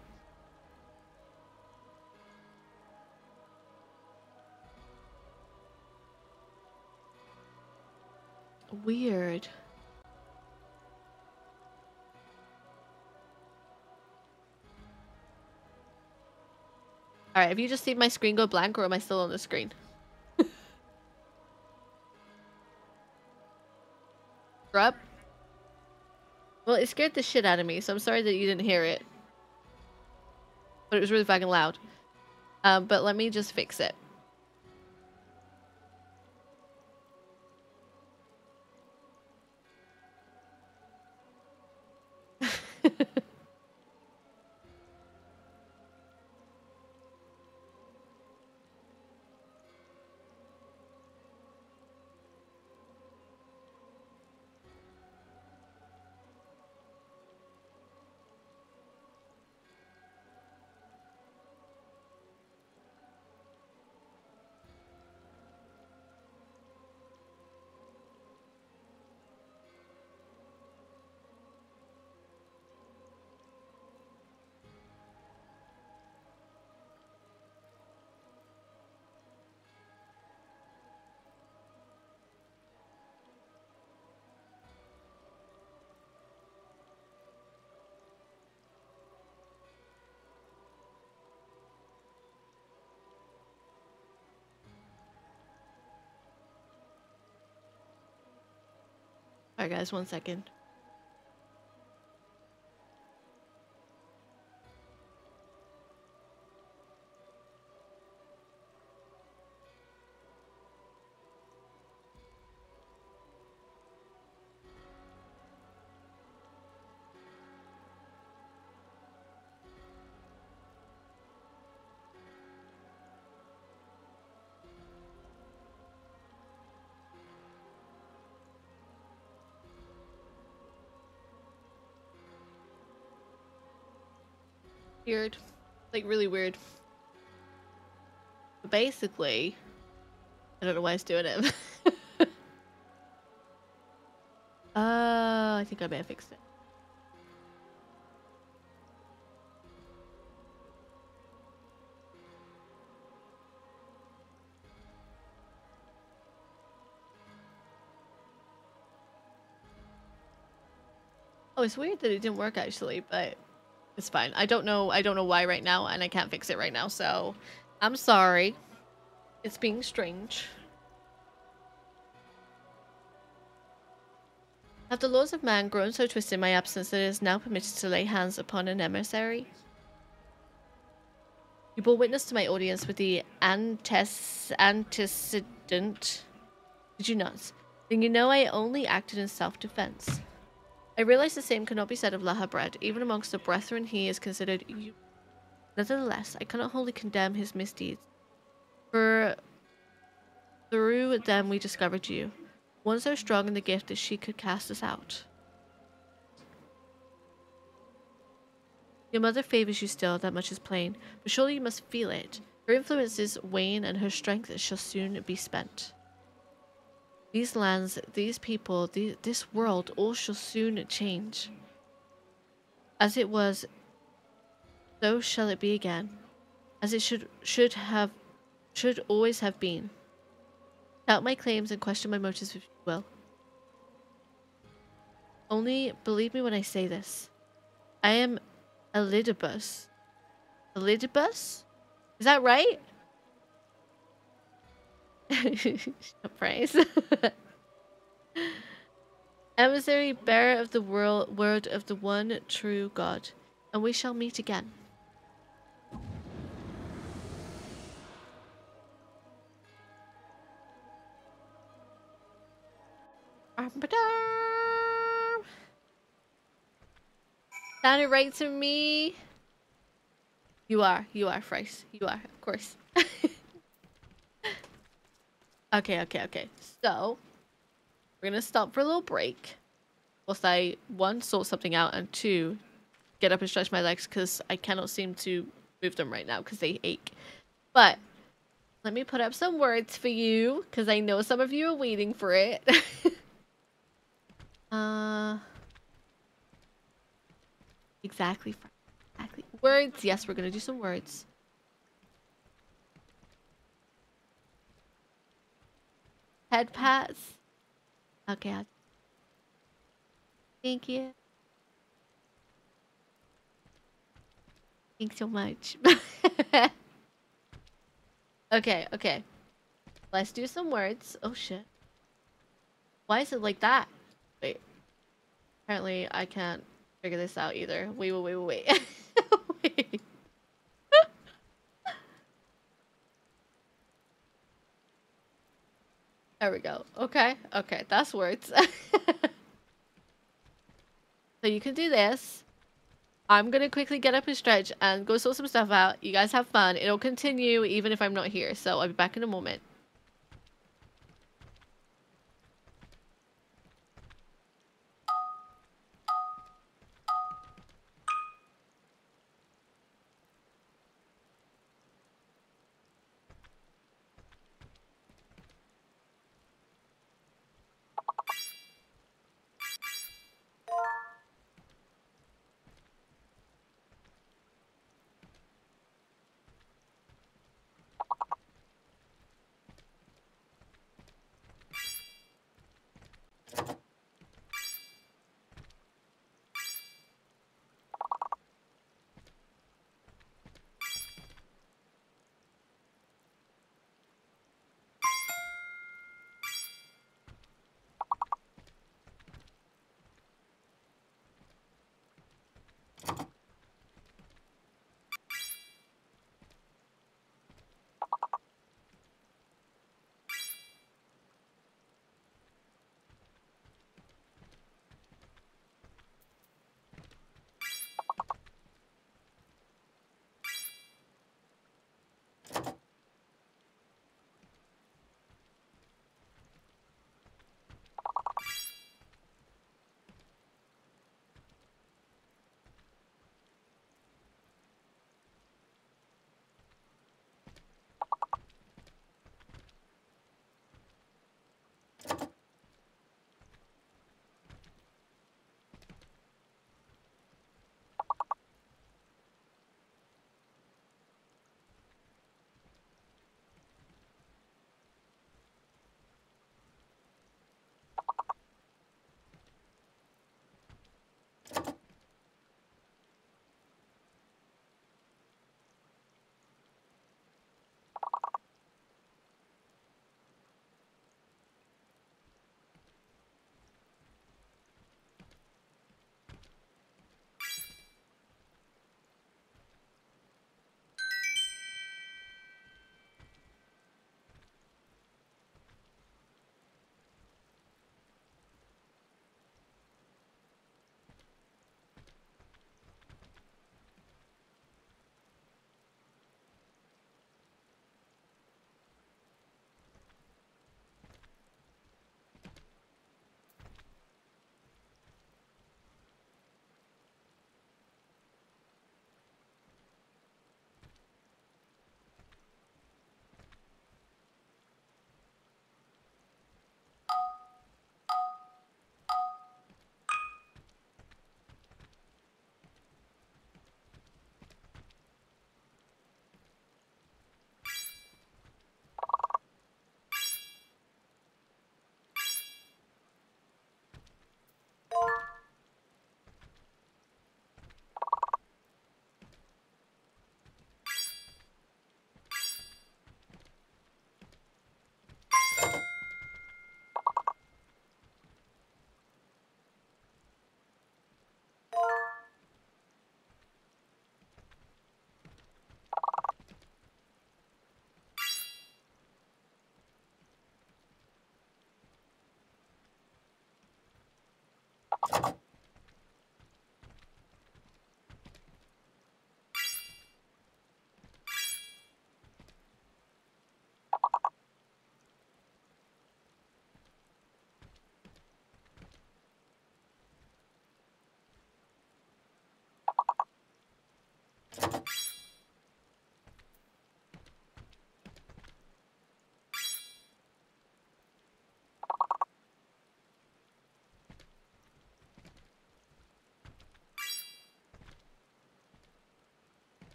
S1: Weird. Alright, have you just seen my screen go blank or am I still on the screen? You're up? Well, it scared the shit out of me, so I'm sorry that you didn't hear it. But it was really fucking loud. But let me just fix it. Alright guys, 1 second. Weird. Like, really weird. But basically, I don't know why it's doing it. I think I may have fixed it. Oh, it's weird that it didn't work actually, but it's fine. I don't know why right now, and I can't fix it right now, so I'm sorry. It's being strange. Have the laws of man grown so twisted in my absence that it is now permitted to lay hands upon an emissary? You bore witness to my audience with the antecedent. Did you not? Then you know I only acted in self-defense. I realize the same cannot be said of Lahabred. Even amongst the brethren he is considered you. Nevertheless, I cannot wholly condemn his misdeeds. For through them we discovered you. One so strong in the gift that she could cast us out. Your mother favors you still, that much is plain. But surely you must feel it. Her influences wane and her strength shall soon be spent. These lands, these people, this world, all shall soon change. As it was, so shall it be again. As it should always have been. Doubt my claims and question my motives if you will. Only believe me when I say this. I am Elidibus. Elidibus? Is that right? Praise. Emissary, bearer of the word of the one true God, and we shall meet again. Sounded right to me. You are, Frice. You are, of course. Okay. So, we're gonna stop for a little break. Whilst I, one, sort something out, and two, get up and stretch my legs because I cannot seem to move them right now because they ache. But, let me put up some words for you because I know some of you are waiting for it. Exactly. Words. Yes, we're gonna do some words. Head pats. Okay. Thank you. Thanks so much. Okay, okay. Let's do some words. Oh shit. Why is it like that? Wait. Apparently I can't figure this out either. Wait. Wait. There we go. Okay, okay, that's words. So you can do this. I'm gonna quickly get up and stretch and go sort some stuff out. You guys have fun. It'll continue even if I'm not here, so I'll be back in a moment.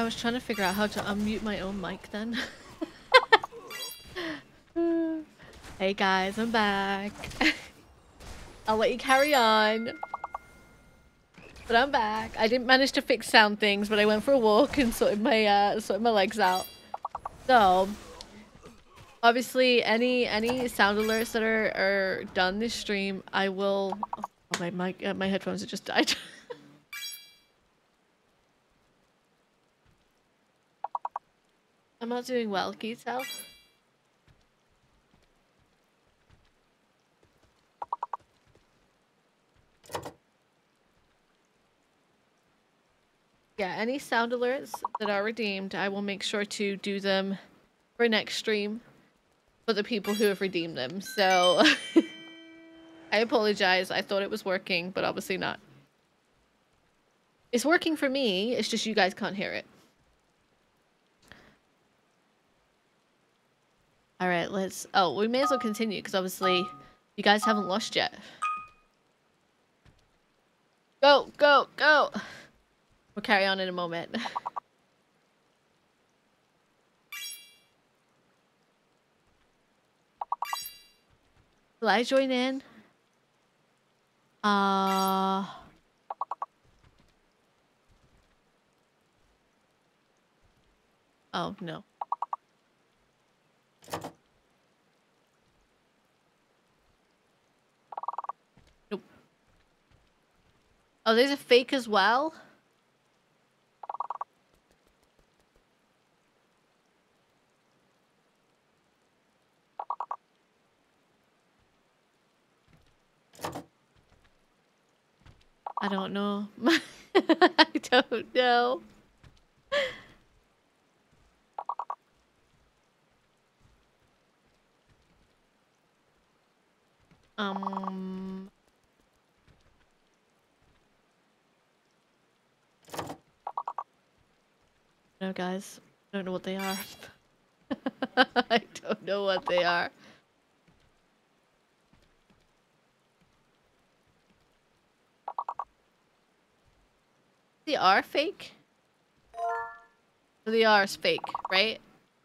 S1: I was trying to figure out how to unmute my own mic then. Hey guys, I'm back. I'll let you carry on. But I'm back. I didn't manage to fix sound things, but I went for a walk and sorted my legs out. So obviously any sound alerts that are done this stream, I will. Oh, my mic, my headphones have just died. I'm not doing well, can you tell? Yeah, any sound alerts that are redeemed, I will make sure to do them for next stream for the people who have redeemed them. So I apologize. I thought it was working, but obviously not. It's working for me, it's just you guys can't hear it. Alright, let's... Oh, we may as well continue, because obviously you guys haven't lost yet. Go, go, go! We'll carry on in a moment. Will I join in? Oh, no. Nope. Oh, there's a fake as well? I don't know. I don't know. No, guys. I don't know what they are. I don't know what they are. They are fake? They are fake, right?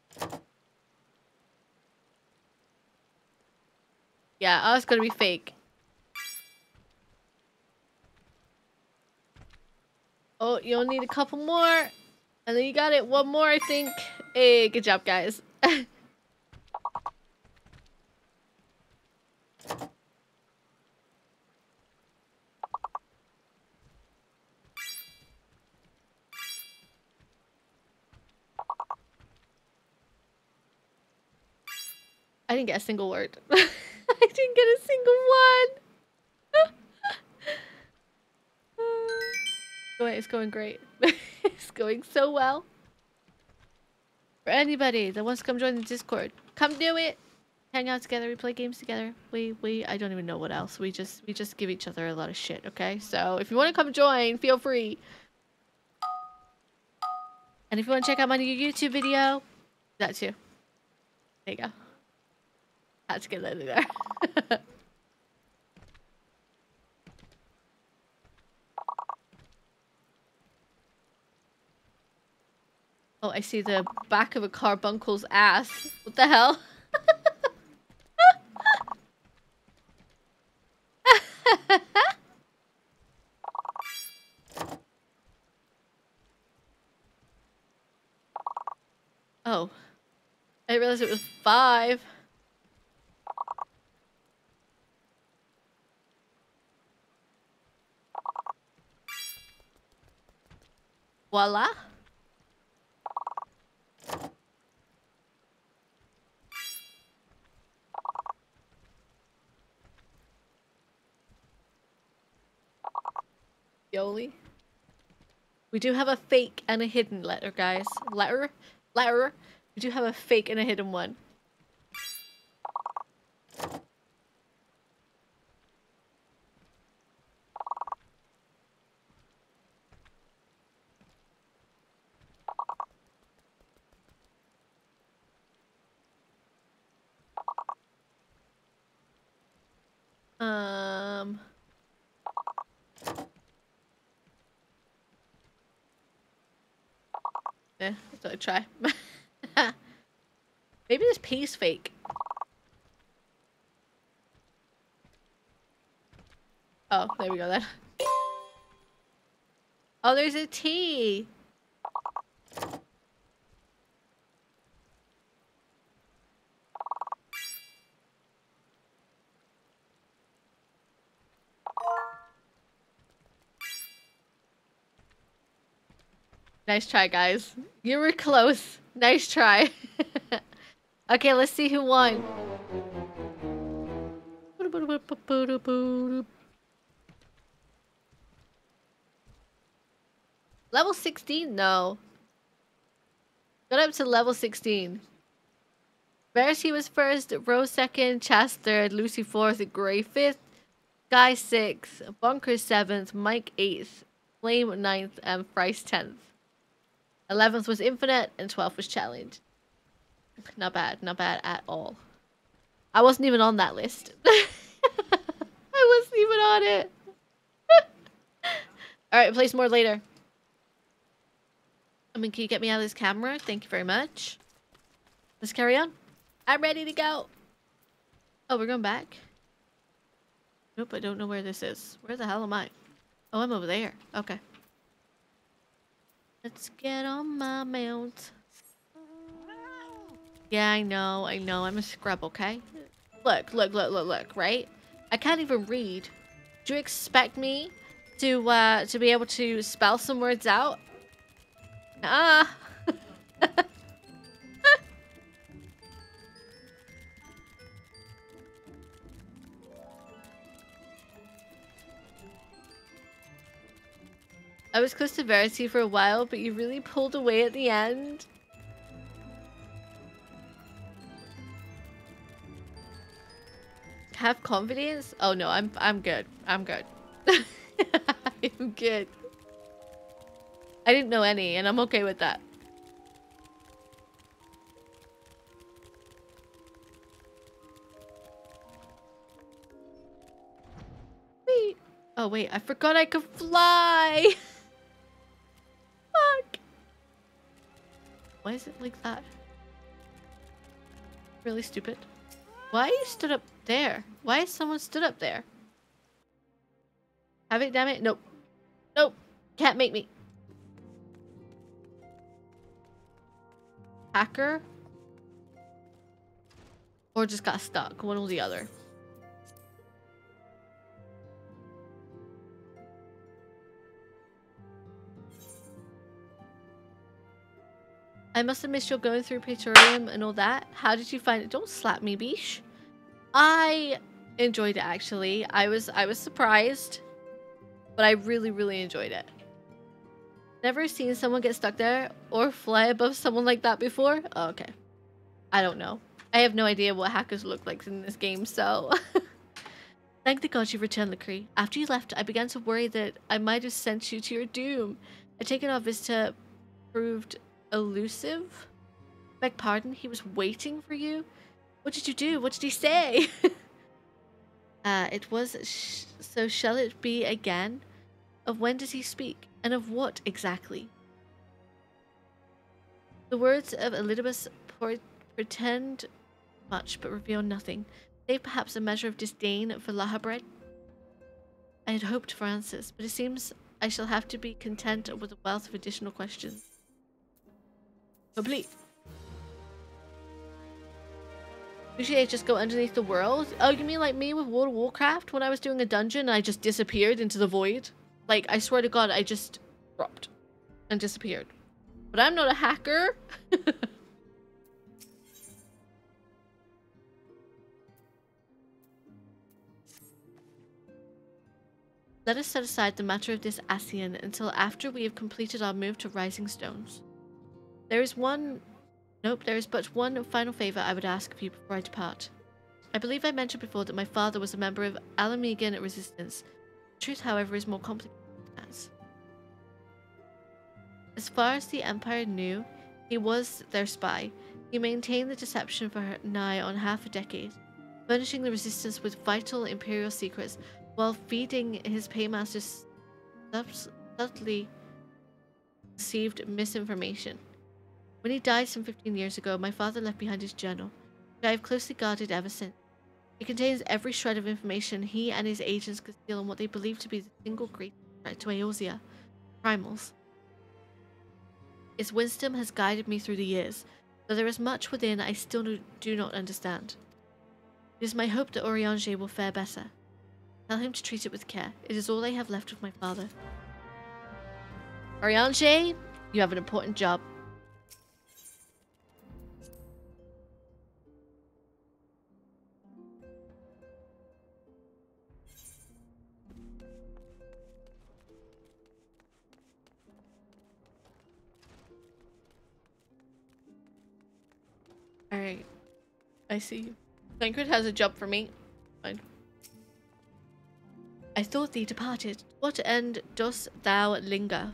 S1: Yeah, I was gonna be fake. Oh, you'll need a couple more. And then you got it. One more, I think. Hey, good job, guys. I didn't get a single word. I didn't get a single one. It's going great. It's going so well. For anybody that wants to come join the Discord, come do it. Hang out together. We play games together. I don't even know what else. We just give each other a lot of shit. Okay, so if you want to come join, feel free. And if you want to check out my new YouTube video, that too. There you go. Had to get that in there. Oh, I see the back of a carbuncle's ass. What the hell? Oh. I didn't realize it was 5. Voila. Yoli. We do have a fake and a hidden letter, guys. Letter. We do have a fake and a hidden one. Eh, I thought I'd try. Maybe this pea's fake. Oh, there we go then. Oh, there's a T. Nice try, guys. You were close. Nice try. Okay, let's see who won. Level 16? No. Got up to level 16. Verity was first, Rose second, Chas third, Lucy fourth, Gray fifth, Guy sixth, Bunker seventh, Mike eighth, Flame ninth, and Bryce 10th. 11th was Infinite, and 12th was Challenge. Not bad at all. I wasn't even on that list. I wasn't even on it. Alright, place more later. I mean, can you get me out of this camera? Thank you very much. Let's carry on. I'm ready to go. Oh, we're going back? Nope, I don't know where this is. Where the hell am I? Oh, I'm over there. Okay. Let's get on my mount. Yeah, I know. I'm a scrub, okay? Look, right? I can't even read. Do you expect me to be able to spell some words out? Ah. I was close to Verity for a while, but you really pulled away at the end. Have confidence? Oh no, I'm good. I'm good. I'm good. I didn't know any, and I'm okay with that. Wait. Oh wait, I forgot I could fly. Fuck. Why is it like that? Really stupid. Why are you stood up there? Why is someone stood up there? Have it, damn it. Nope. Nope. Can't make me. Hacker? Or just got stuck. One or the other. I must have missed you going through Praetorium and all that. How did you find it? Don't slap me, Bish. I enjoyed it, actually. I was surprised, but I really enjoyed it. Never seen someone get stuck there or fly above someone like that before. Oh, okay. I don't know. I have no idea what hackers look like in this game, so... Thank the gods you returned, Lacree. After you left, I began to worry that I might have sent you to your doom. I take it our visitor proved elusive? Beg pardon? He was waiting for you? What did you do? What did he say? It was... so shall it be again? Of when does he speak? And of what exactly? The words of Elidibus pretend much, but reveal nothing. Save perhaps a measure of disdain for Lahabred. I had hoped for answers, but it seems I shall have to be content with a wealth of additional questions. Complete. Usually I just go underneath the world. Oh, you mean like me with World of Warcraft? When I was doing a dungeon, I just disappeared into the void. Like, I swear to God, I just dropped and disappeared. But I'm not a hacker. Let us set aside the matter of this Ascian until after we have completed our move to Rising Stones. There is but one final favor I would ask of you before I depart. I believe I mentioned before that my father was a member of Alamegan Resistance. The truth, however, is more complicated than that. As far as the Empire knew, he was their spy. He maintained the deception for nigh on half a decade, furnishing the Resistance with vital Imperial secrets while feeding his paymasters subtly received misinformation. When he died some 15 years ago, my father left behind his journal, which I have closely guarded ever since. It contains every shred of information he and his agents conceal on what they believe to be the single greatest threat to Eorzea, primals. Its wisdom has guided me through the years, though there is much within I still do not understand. It is my hope that Urianger will fare better. Tell him to treat it with care. It is all I have left of my father. Urianger, you have an important job. Alright. I see you. Tancred has a job for me. Fine. I thought thee departed. What end dost thou linger?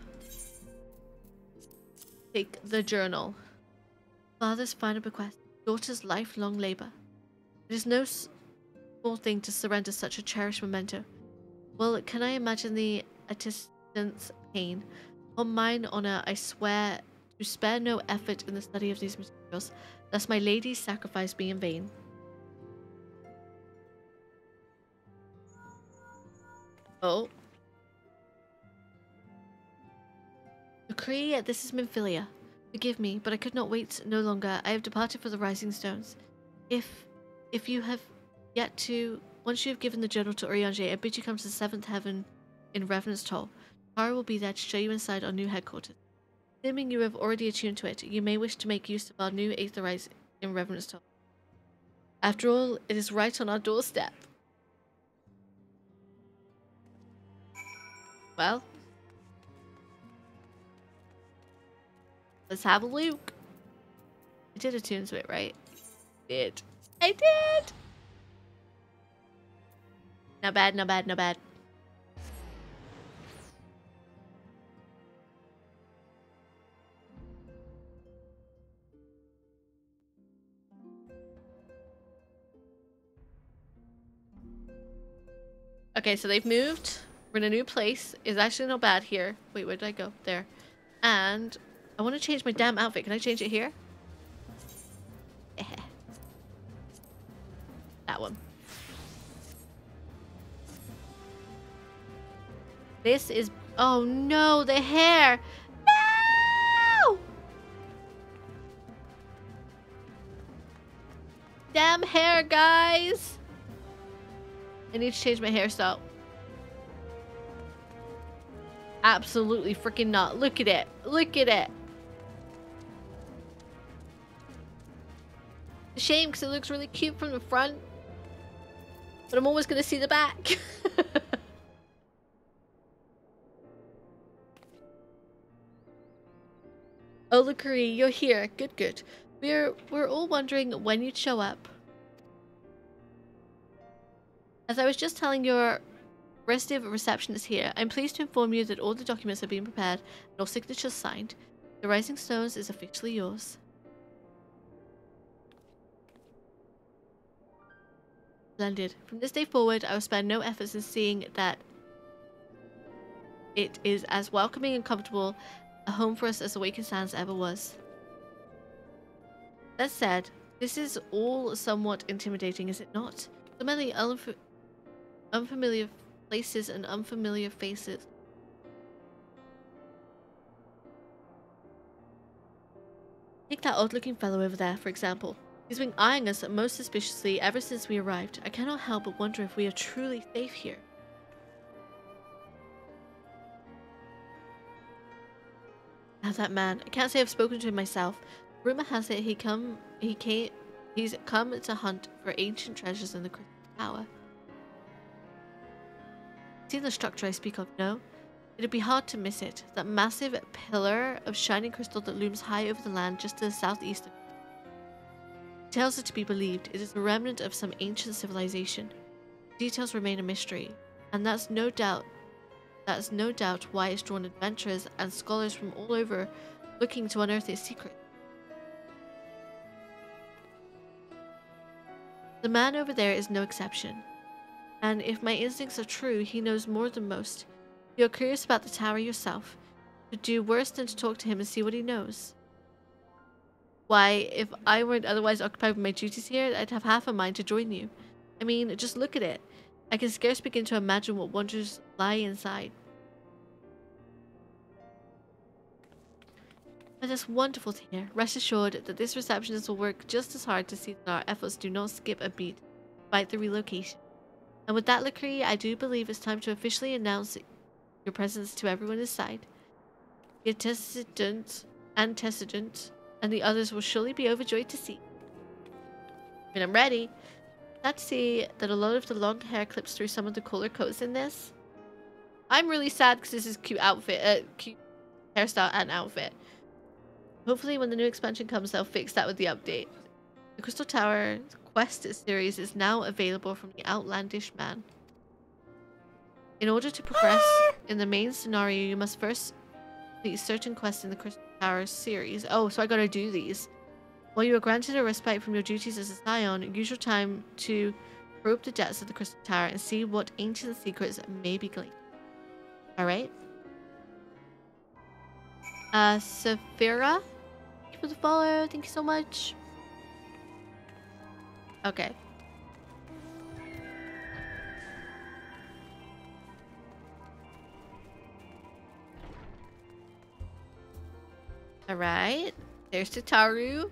S1: Take the journal. Father's final bequest. Daughter's lifelong labor. It is no small thing to surrender such a cherished memento. Well, can I imagine the attendant's pain? On mine honor, I swear to spare no effort in the study of these materials, lest my lady's sacrifice be in vain. Oh. Decree, this is Minfilia. Forgive me, but I could not wait no longer. I have departed for the Rising Stones. If you have yet to... Once you have given the journal to Urianger, I bid you come to the 7th heaven in Revenant's Toll. Tara will be there to show you inside our new headquarters. Assuming you have already attuned to it, you may wish to make use of our new Aetherized in Revenant's Toll. After all, it is right on our doorstep. Well, let's have a look. I did attune to it, right? I did! Not bad, not bad, not bad. Okay, so they've moved. We're in a new place. It's actually not bad here. Wait, where did I go? There. And I want to change my damn outfit. Can I change it here? That one. This is... Oh no, the hair! No! Damn hair, guys! I need to change my hairstyle. Absolutely freaking not. Look at it. Look at it. It's a shame because it looks really cute from the front. But I'm always going to see the back. Oh, Lucari, you're here. Good, good. We're all wondering when you'd show up. As I was just telling your restive receptionist here, I'm pleased to inform you that all the documents have been prepared and all signatures signed. The Rising Stones is officially yours. Splendid. From this day forward, I will spare no efforts in seeing that it is as welcoming and comfortable a home for us as Awakened Sands ever was. That said, this is all somewhat intimidating, is it not? So many unfamiliar places and unfamiliar faces. Take that odd-looking fellow over there, for example. He's been eyeing us most suspiciously ever since we arrived. I cannot help but wonder if we are truly safe here. Now that man, I can't say I've spoken to him myself. Rumor has it he's come to hunt for ancient treasures in the Crystal Tower. Seen the structure I speak of, no? It'd be hard to miss it. That massive pillar of shining crystal that looms high over the land just to the southeast of it. Tales are to be believed. It is a remnant of some ancient civilization. Details remain a mystery, and that's no doubt why it's drawn adventurers and scholars from all over looking to unearth its secret. The man over there is no exception. And if my instincts are true, he knows more than most. If you're curious about the tower yourself, you'd do worse than to talk to him and see what he knows. why, if I weren't otherwise occupied with my duties here, I'd have half a mind to join you. I mean, just look at it. I can scarce begin to imagine what wonders lie inside. But it's wonderful to hear. Rest assured that this receptionist will work just as hard to see that our efforts do not skip a beat, despite the relocation. And with that, Lacree, I do believe it's time to officially announce your presence to everyone inside. The antecedent and the others will surely be overjoyed to see. I mean, I'm ready. Sad to see that a lot of the long hair clips through some of the cooler coats in this. I'm really sad because this is cute outfit, cute hairstyle and outfit. Hopefully when the new expansion comes, they'll fix that with the update. The Crystal Tower Quest series is now available from the Outlandish Man. In order to progress in the main scenario, you must first complete certain quests in the Crystal Tower series. Oh, so I gotta do these. While you are granted a respite from your duties as a Scion, use your time to probe the depths of the Crystal Tower and see what ancient secrets may be gleaned. Alright. Saphira? Thank you for the follow. Thank you so much. Okay. Alright. There's Tataru.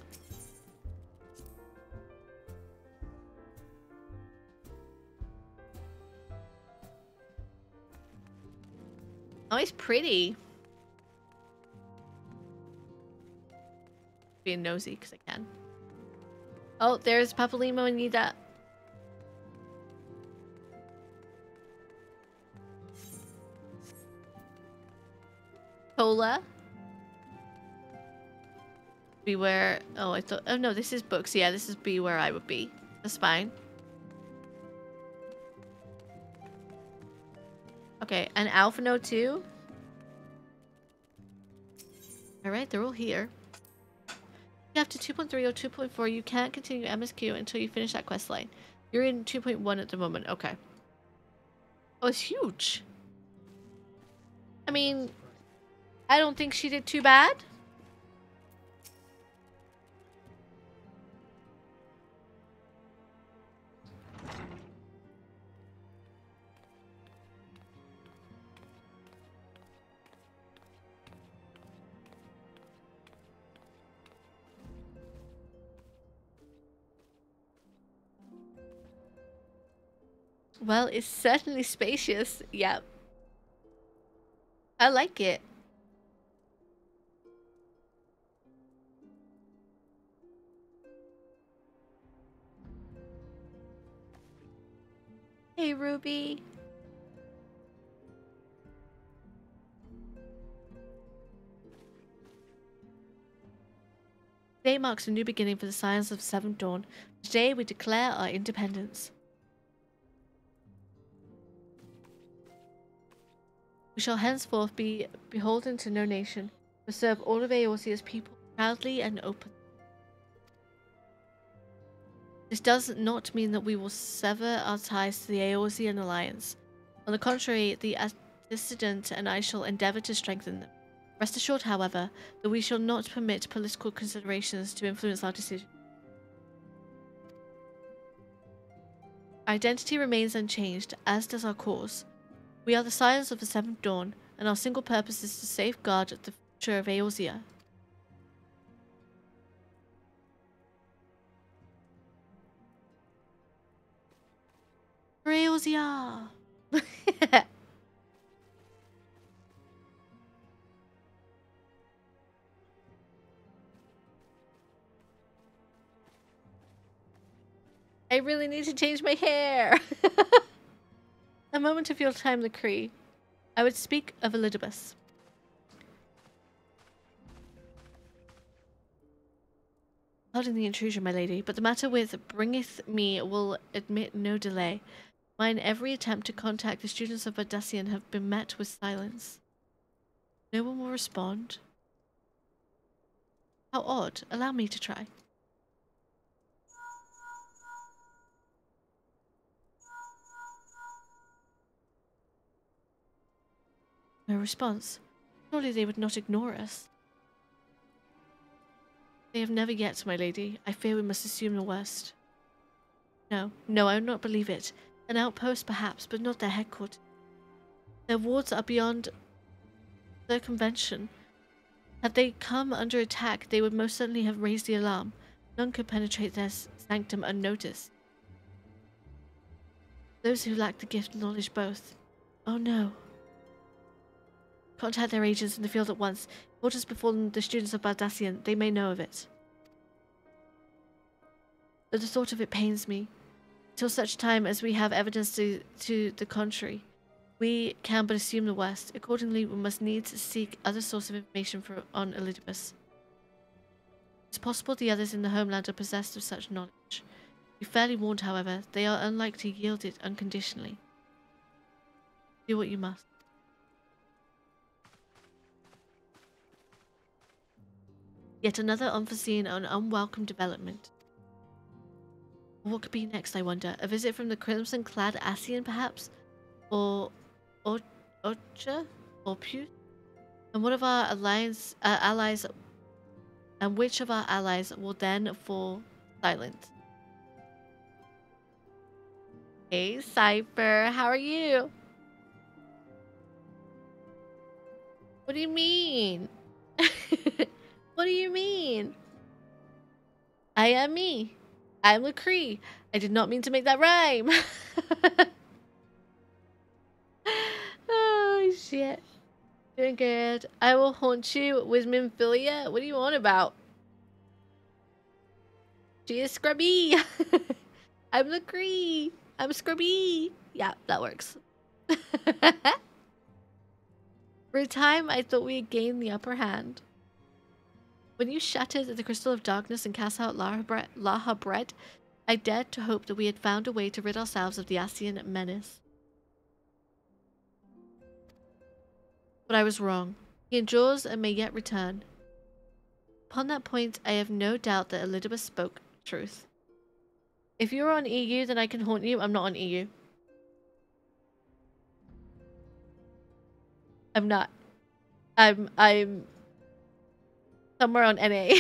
S1: Oh, he's pretty. Being nosy because I can. Oh, there's Papalimo and Nida. Tola. Beware. Oh, I thought. Oh no, this is books. Yeah, this is Be Where I Would Be. That's fine. Okay, and Alphino too. Alright, they're all here. After 2.3 or 2.4, you can't continue MSQ until you finish that quest line. You're in 2.1 at the moment. Okay. Oh, it's huge. I mean, I don't think she did too bad. Well, it's certainly spacious. Yep. I like it. Hey, Ruby. Today marks a new beginning for the Scions of Seventh Dawn. Today we declare our independence. We shall henceforth be beholden to no nation, but serve all of Eorzea's people proudly and openly. This does not mean that we will sever our ties to the Eorzean alliance. On the contrary, the Antecedent and I shall endeavour to strengthen them. Rest assured, however, that we shall not permit political considerations to influence our decision. Our identity remains unchanged, as does our cause. We are the Scions of the Seventh Dawn, and our single purpose is to safeguard the future of Eorzea. For Eorzea! I really need to change my hair! A moment of your time, Lacree. I would speak of Elidibus. Pardon the intrusion, my lady, but the matter with bringeth me will admit no delay. Mine every attempt to contact the students of Bardacian have been met with silence. No one will respond. How odd. Allow me to try. No response. Surely they would not ignore us. They have never yet, my lady. I fear we must assume the worst. No, no, I do not believe it. An outpost, perhaps, but not their headquarters. Their wards are beyond circumvention. Had they come under attack, they would most certainly have raised the alarm. None could penetrate their sanctum unnoticed. Those who lack the gift acknowledge both. Oh no. Contact their agents in the field at once. What has befallen the students of Baldassian? They may know of it. But the thought of it pains me. Till such time as we have evidence to the contrary, we can but assume the worst. Accordingly, we must needs seek other source of information on Elidibus. It's possible the others in the homeland are possessed of such knowledge. Be fairly warned, however, they are unlikely to yield it unconditionally. Do what you must. Yet another unforeseen and unwelcome development. What could be next, I wonder? A visit from the crimson-clad Asian, perhaps? Or Ocha? Or Pew? And what of our allies, and which of our allies will then fall silent? Hey, Cypher, how are you? What do you mean? What do you mean? I am me. I'm Lacree. I did not mean to make that rhyme. Oh, shit. Doing good. I will haunt you with Minphilia. What do you want about? She is scrubby. I'm Lacree. I'm scrubby. Yeah, that works. For a time, I thought we had gained the upper hand. When you shattered the crystal of darkness and cast out Laha Bread, I dared to hope that we had found a way to rid ourselves of the Asian menace. But I was wrong. He endures and may yet return. Upon that point, I have no doubt that Elidibus spoke truth. If you're on EU, then I can haunt you. I'm not on EU. I'm not. I'm somewhere on NA.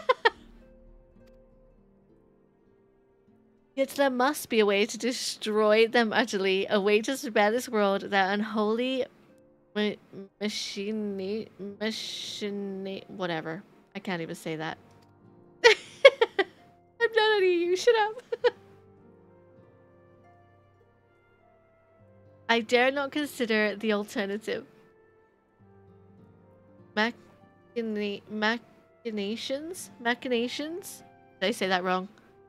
S1: Yet there must be a way to destroy them utterly, a way to spare this world that unholy machine whatever. I can't even say that. I'm not on EU, shut up. I dare not consider the alternative. Machinations? Machinations? Did I say that wrong?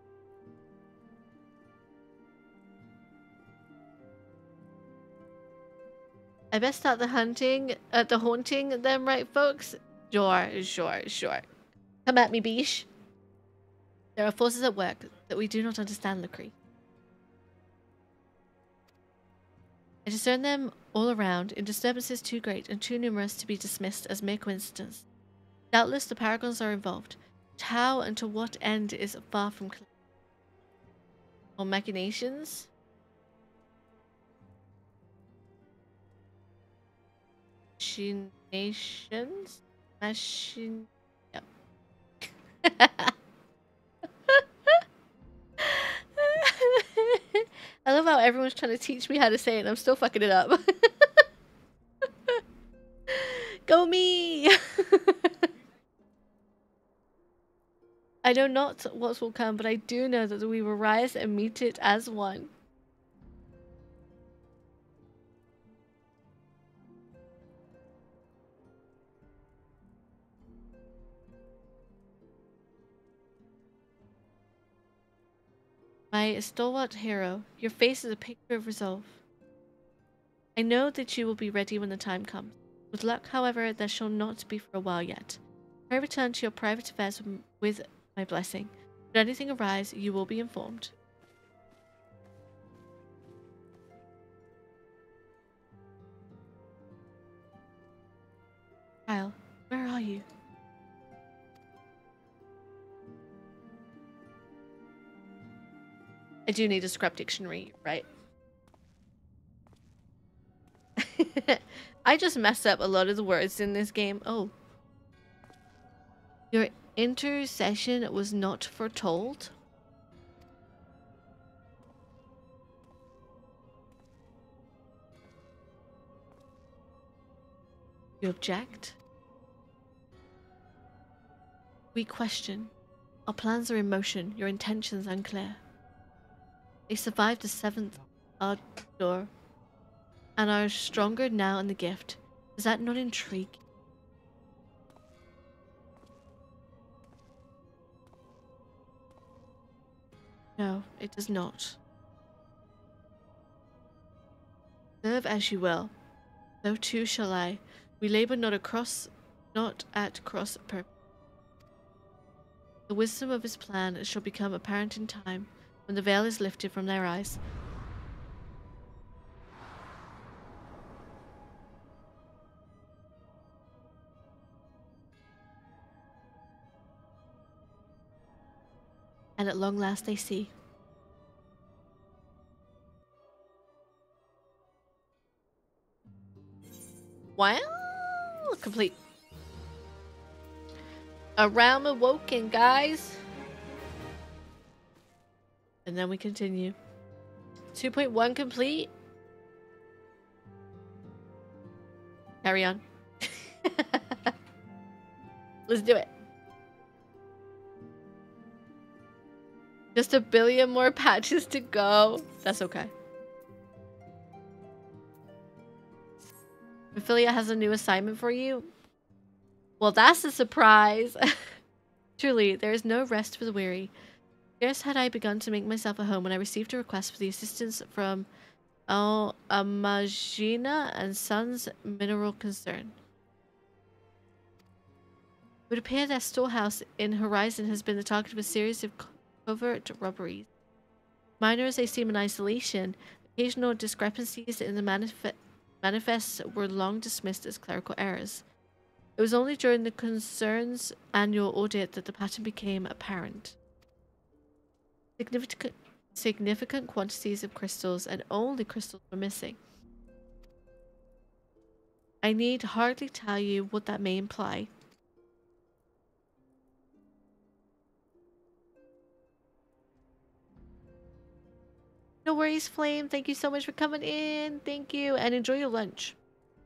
S1: I best start the haunting them, right, folks? Sure. Come at me, Beesh. There are forces at work that we do not understand, Lacree. I discern them all around in disturbances too great and too numerous to be dismissed as mere coincidence. Doubtless the paragons are involved, but how and to what end is far from clear. Or machinations? Machinations? Yep. I love how everyone's trying to teach me how to say it and I'm still fucking it up. Go me! I know not what will come, but I do know that we will rise and meet it as one. My stalwart hero, your face is a picture of resolve. I know that you will be ready when the time comes. With luck, however, there shall not be for a while yet. Pray return to your private affairs with my blessing. Should anything arise, you will be informed. Kyle, where are you? I do need a scrap dictionary, right? I just messed up a lot of the words in this game. Oh. Intercession was not foretold. You object? We question. Our plans are in motion, your intentions unclear. They survived the 7th Ardor and are stronger now in the gift. Does that not intrigue? No, it does not. Serve as you will. So too shall I. We labor not at cross purpose. The wisdom of his plan shall become apparent in time, when the veil is lifted from their eyes. And at long last they see. Wow! Complete. A realm awoken, guys! And then we continue. 2.1 complete. Carry on. Let's do it. Just a billion more patches to go. That's okay. Ophelia has a new assignment for you. Well, that's a surprise. Truly, there is no rest for the weary. Scarce had I begun to make myself at home when I received a request for the assistance from Amagina and Sons Mineral Concern. It would appear that storehouse in Horizon has been the target of a series of covert robberies. Minor as they seem in isolation, occasional discrepancies in the manifests were long dismissed as clerical errors. It was only during the concern's annual audit that the pattern became apparent. Significant quantities of crystals and only crystals were missing. I need hardly tell you what that may imply. No worries, Flame. Thank you so much for coming in. Thank you, and enjoy your lunch.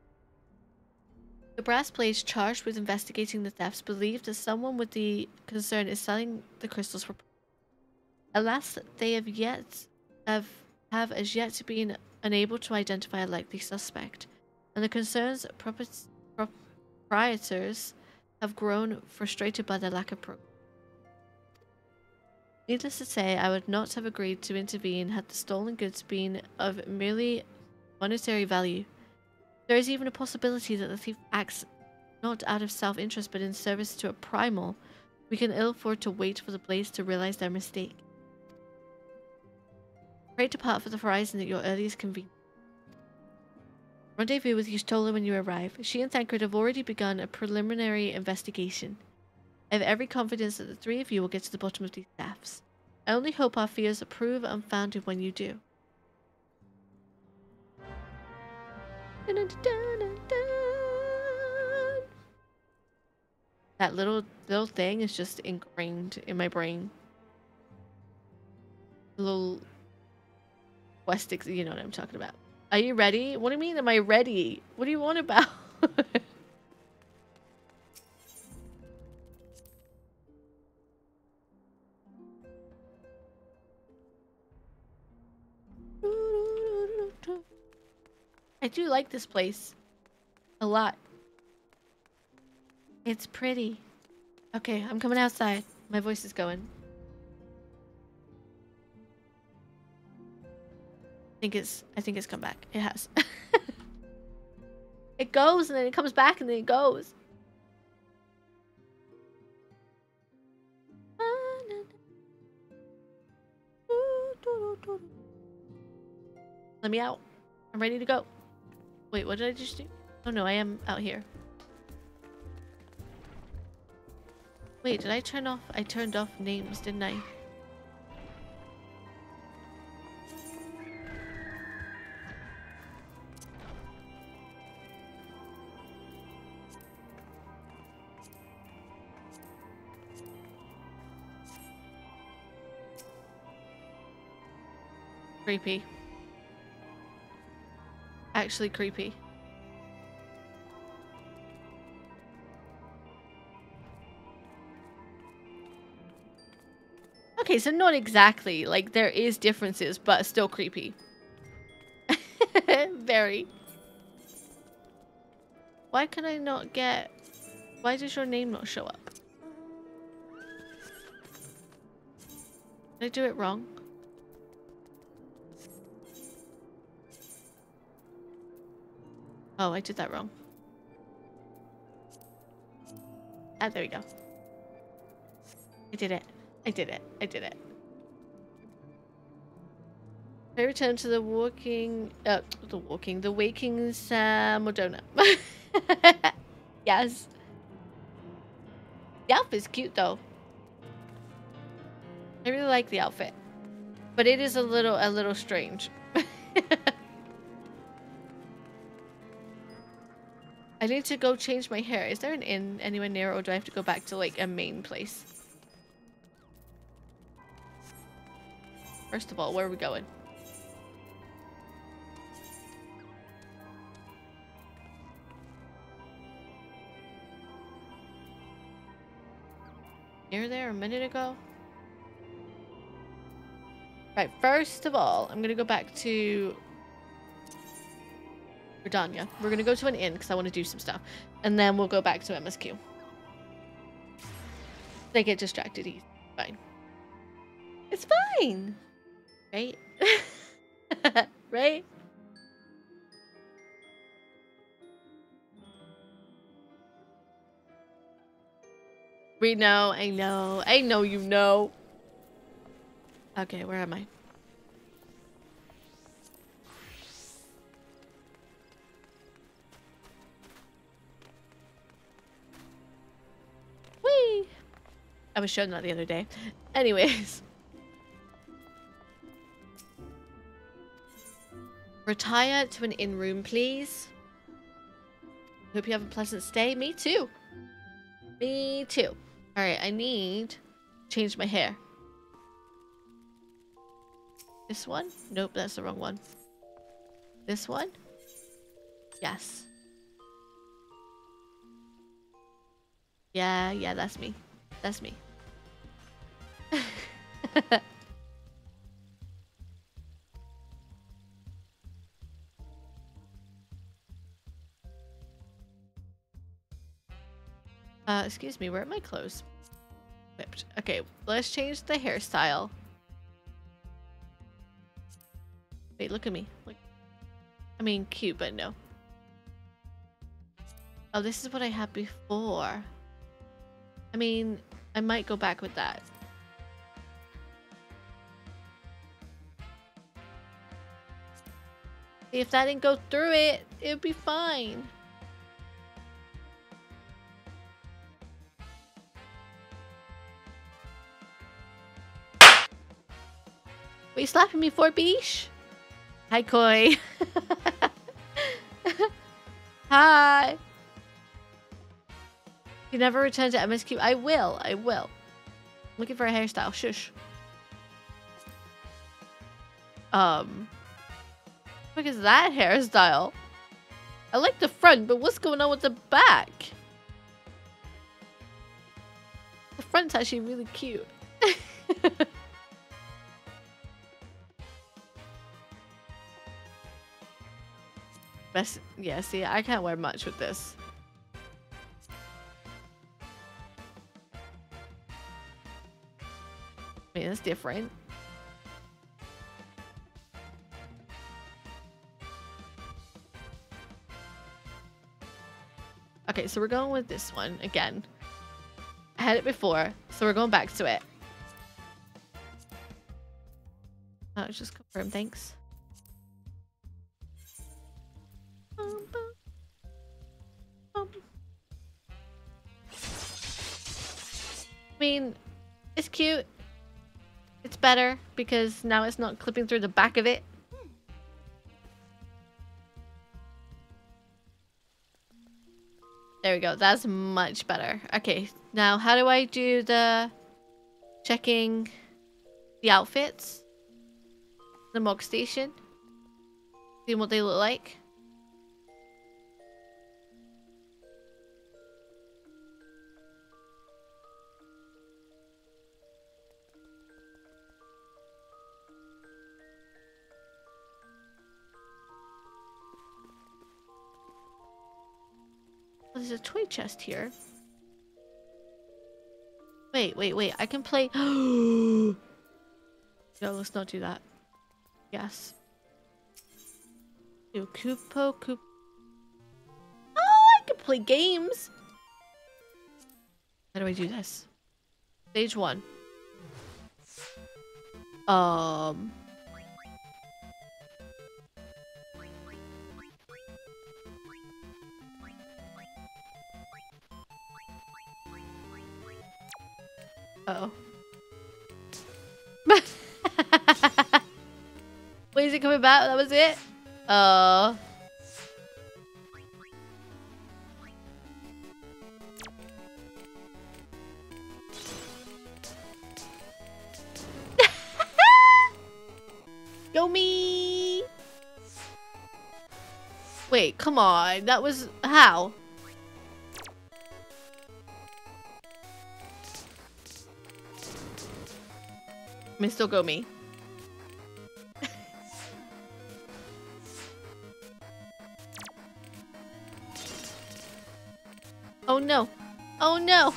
S1: The brass blades charged with investigating the thefts believe that someone with the concern is selling the crystals for. Alas, they have as yet been unable to identify a likely suspect, and the concern's proprietors have grown frustrated by the lack of progress. Needless to say, I would not have agreed to intervene had the stolen goods been of merely monetary value. There is even a possibility that the thief acts not out of self-interest but in service to a primal. We can ill afford to wait for the blades to realize their mistake. Pray depart for the Horizon at your earliest convenience. Rendezvous with Yustola when you arrive. She and Thancred have already begun a preliminary investigation. I have every confidence that the three of you will get to the bottom of these thefts. I only hope our fears prove unfounded when you do. That little thing is just ingrained in my brain. Little Westix, you know what I'm talking about. Are you ready? What do you mean, am I ready? What do you want about? I do like this place a lot. It's pretty. Okay, I'm coming outside. My voice is going. I think it's come back. It has. It goes and then it comes back and then it goes. Let me out. I'm ready to go. Wait, what did I just do? Oh no, I am out here. Wait, did I turn off? I turned off names, didn't I? Creepy. Actually creepy. Okay, so not exactly. Like, there is differences, but still creepy. Very. Why can I not get... Why does your name not show up? Did I do it wrong? Oh, I did that wrong. Ah, there we go. I did it. I did it. I did it. I return to the waking Modona. Yes. The outfit's cute though. I really like the outfit. But it is a little strange. I need to go change my hair. Is there an inn anywhere near, or do I have to go back to like a main place? First of all, where are we going? Near there a minute ago? Right, first of all, I'm gonna go back to Verdania. We're gonna go to an inn because I want to do some stuff. And then we'll go back to MSQ. They get distracted easy. Fine. It's fine! Right? Right? We know, I know you know. Okay, where am I? Whee! I was shown that the other day. Anyways. Retire to an inn room, please. Hope you have a pleasant stay. Me too. Me too. Alright, I need to change my hair. This one? Nope, that's the wrong one. This one? Yes. Yeah, that's me. That's me. Excuse me, where are my clothes? Whipped. Okay, let's change the hairstyle. Wait, look at me. Look. I mean, cute, but no. Oh, this is what I had before. I mean, I might go back with that. See, if that didn't go through it, it'd be fine. What are you slapping me for, Beesh? Hi, Koi. Hi. You never return to MSQ. I will. Looking for a hairstyle. Shush. What is that hairstyle? I like the front, but what's going on with the back? The front's actually really cute. Best, yeah, see, I can't wear much with this. I mean, it's different. Okay, so we're going with this one again. I had it before, so we're going back to it. Oh, just confirm, thanks. I mean, it's cute. It's better because now it's not clipping through the back of it. There we go. That's much better. Okay, now how do I do the checking the outfits? The Mog Station. Seeing what they look like. Oh, there's a toy chest here. Wait. I can play. No, let's not do that. Yes. Do Koopo. Oh, I can play games. How do I do this? Stage 1. Uh-oh. Wait, is it coming back? That was it? Go me! Wait, come on. That was... How? I mean, still go me. Oh no. Oh no.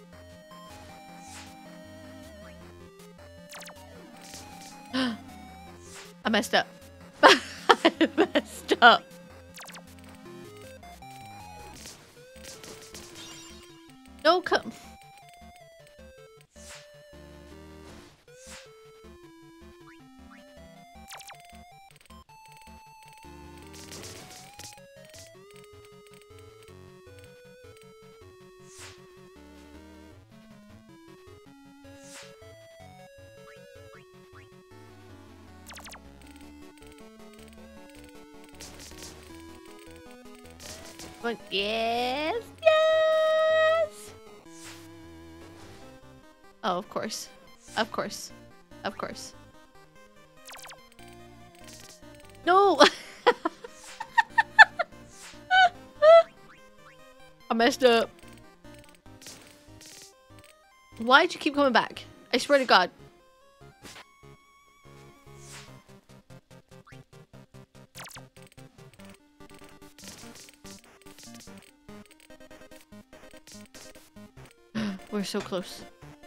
S1: I messed up. I messed up. No, come. Yes, yes. Oh, of course, of course, of course. No. I messed up. Why'd you keep coming back? I swear to God. We're so close.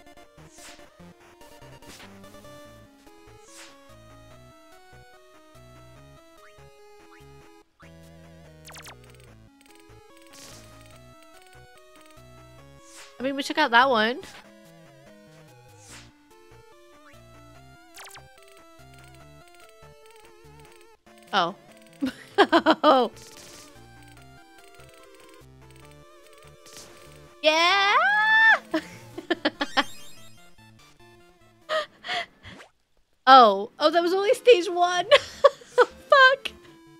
S1: I mean, we took out that one. Oh. Oh. Yeah. Oh. Oh, that was only stage 1. Fuck.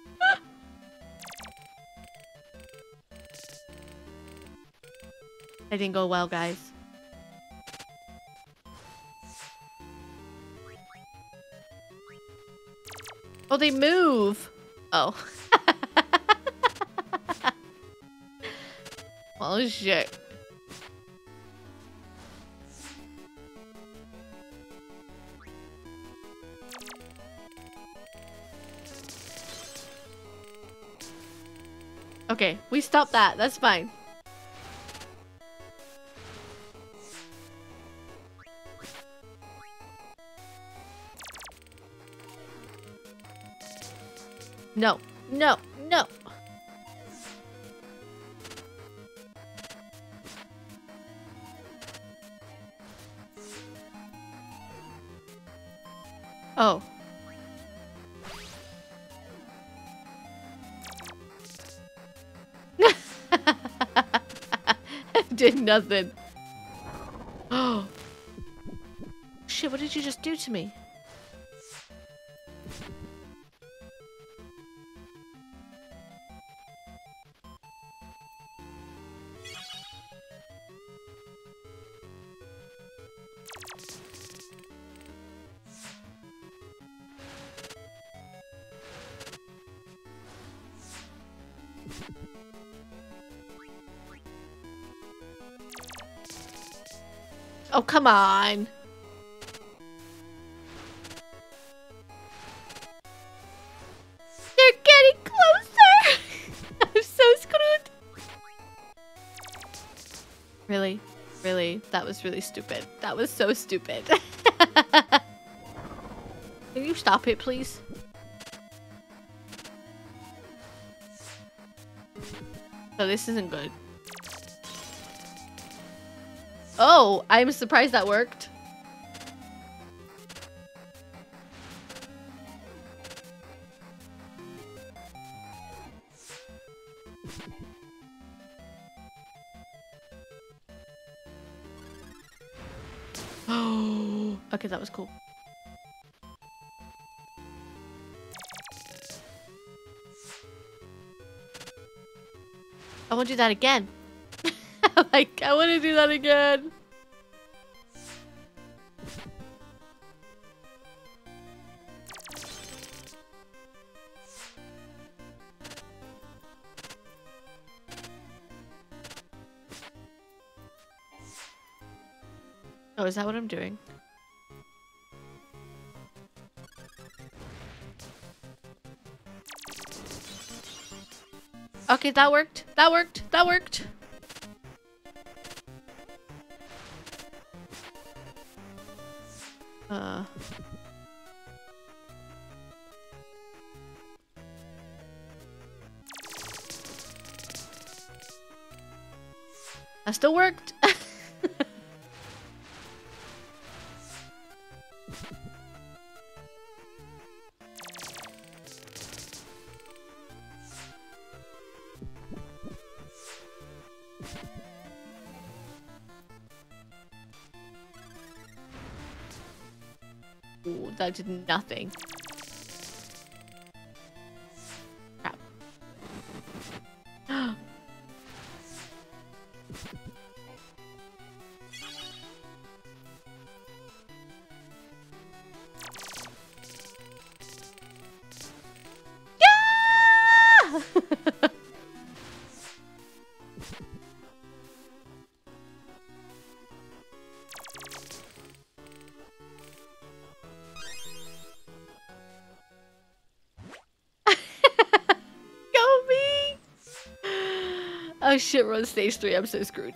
S1: That didn't go well, guys. Oh, they move. Oh. Well, shit. Okay, we stopped that. That's fine. No, no, no. Oh. Did nothing. Oh. Shit, what did you just do to me? Oh, come on. They're getting closer. I'm so screwed. Really? Really? That was really stupid. That was so stupid. Can you stop it, please? Oh, this isn't good. Oh, I'm surprised that worked. Oh, okay, that was cool. I want to do that again. Like, I want to do that again. Oh, is that what I'm doing? Okay, that worked. That worked. That worked. That still worked. Ooh, that did nothing. Crap. Yeah! Go me! Oh shit, we're on stage 3. I'm so screwed.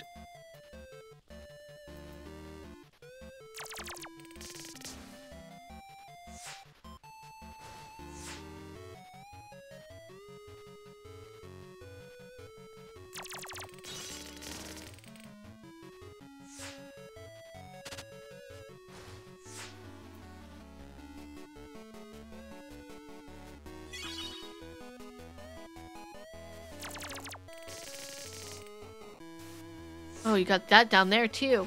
S1: Oh, you got that down there too.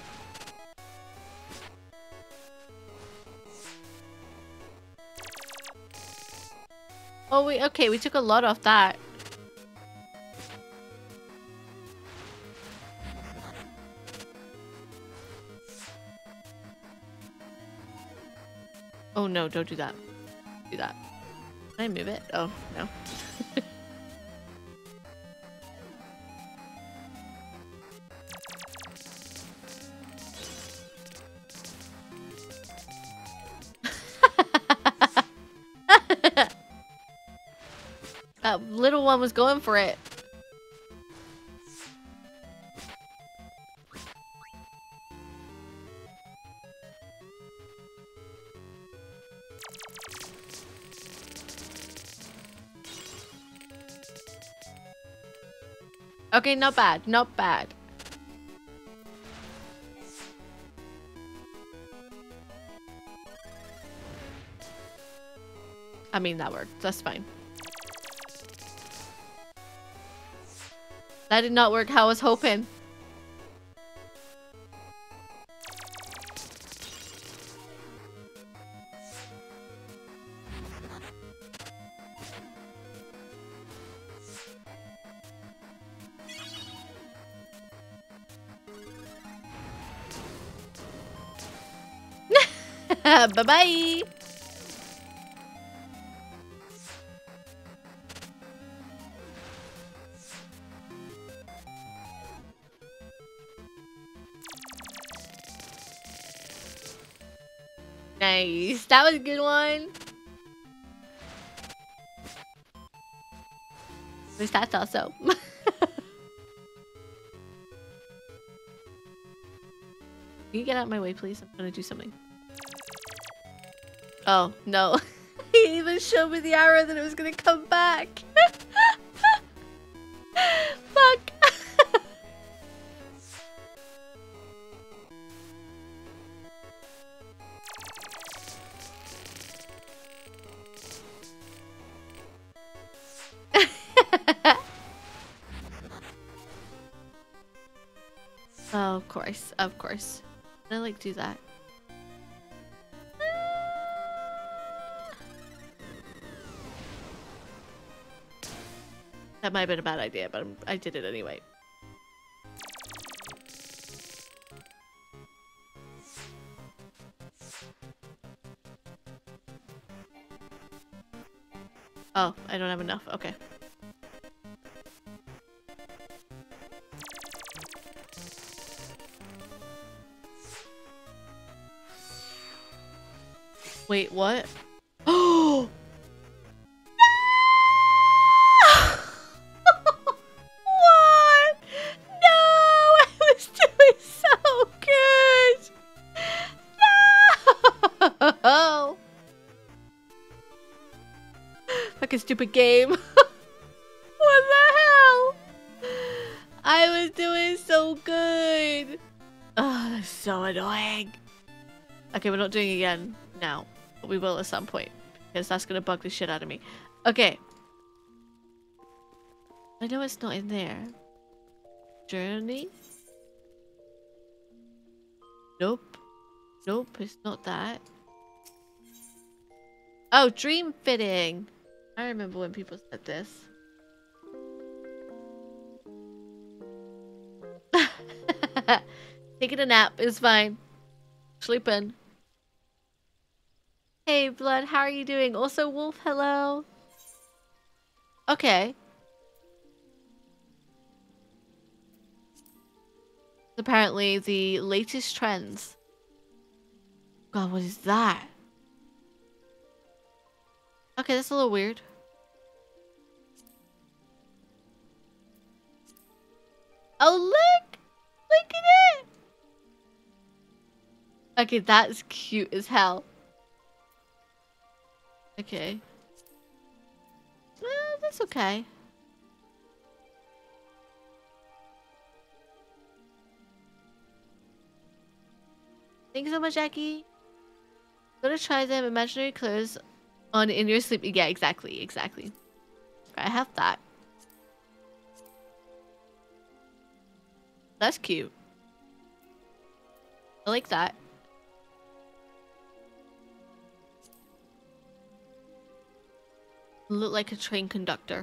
S1: Oh, okay, we took a lot off that. Oh no, don't do that. Do that. Can I move it? Oh, no. That little one was going for it. Okay, not bad, not bad. I mean, that worked. That's fine. That did not work how I was hoping. Bye-bye! Nice. That was a good one. At least I thought so. Can you get out of my way, please? I'm gonna do something. Oh, no. He even showed me the arrow that it was gonna come back. Fuck. Oh, of course, of course. I like do that. That might have been a bad idea, but I did it anyway. Oh, I don't have enough. Okay. Wait, what? Oh! What? No! I was doing so good! No! Fucking stupid game. What the hell? I was doing so good. Oh, that's so annoying. Okay, we're not doing it again now. But we will at some point. Because that's gonna bug the shit out of me. Okay. I know it's not in there. Journey? Nope. Nope, it's not that. Oh, dream fitting. I remember when people said this. Taking a nap is fine. Sleeping. Hey, Blood, how are you doing? Also, Wolf, hello. Okay. Apparently, the latest trends. God, what is that? Okay, that's a little weird. Oh, look! Look at it! Okay, that's cute as hell. Okay. That's okay. Thank you so much, Jackie. Gotta try them imaginary clothes on in your sleep. Yeah, exactly, exactly. I have that. That's cute. I like that. Look like a train conductor.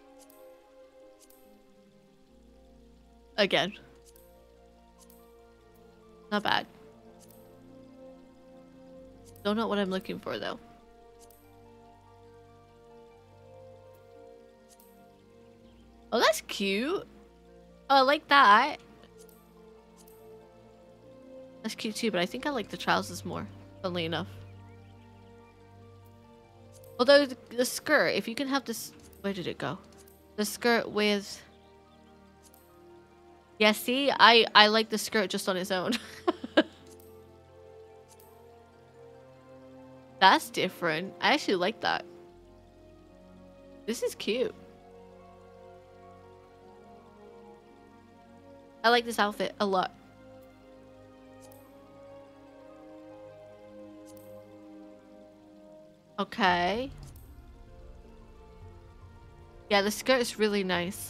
S1: Again. Not bad. Don't know what I'm looking for though. Oh, that's cute. Oh, I like that. That's cute too, but I think I like the trousers more, funnily enough. Although the skirt, if you can have this... Where did it go? The skirt with... Yeah, see? I like the skirt just on its own. That's different. I actually like that. This is cute. I like this outfit a lot. Okay. Yeah, the skirt is really nice.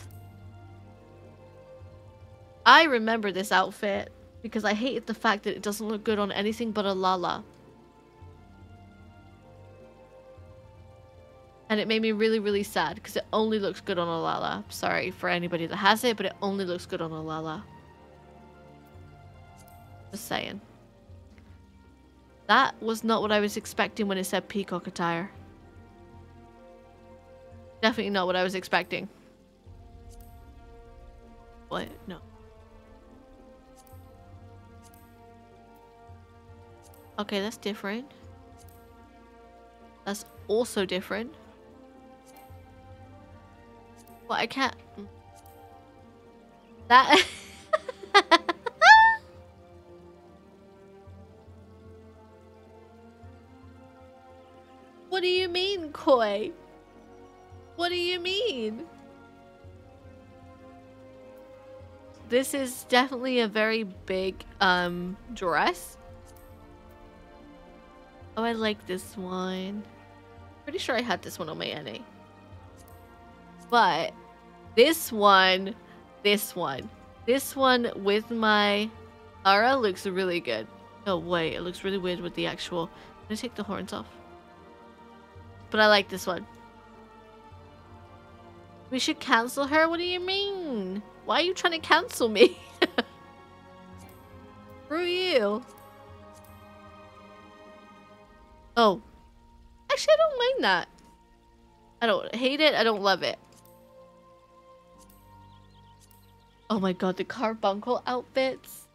S1: I remember this outfit because I hated the fact that it doesn't look good on anything but a Lala. And it made me really, really sad because it only looks good on a Lala. Sorry for anybody that has it, but it only looks good on a Lala. Just saying. That was not what I was expecting when it said peacock attire. Definitely not what I was expecting. What? No. Okay, that's different. That's also different. Well, I can't... That... What do you mean, Koi? What do you mean? This is definitely a very big, dress. Oh, I like this one. Pretty sure I had this one on my NA. But this one with my Ara looks really good. Oh wait, it looks really weird with the actual... I'm gonna take the horns off. But I like this one. We should cancel her? What do you mean? Why are you trying to cancel me? Screw you. Oh. Actually, I don't mind that. I don't hate it. I don't love it. Oh my god, the carbuncle outfits.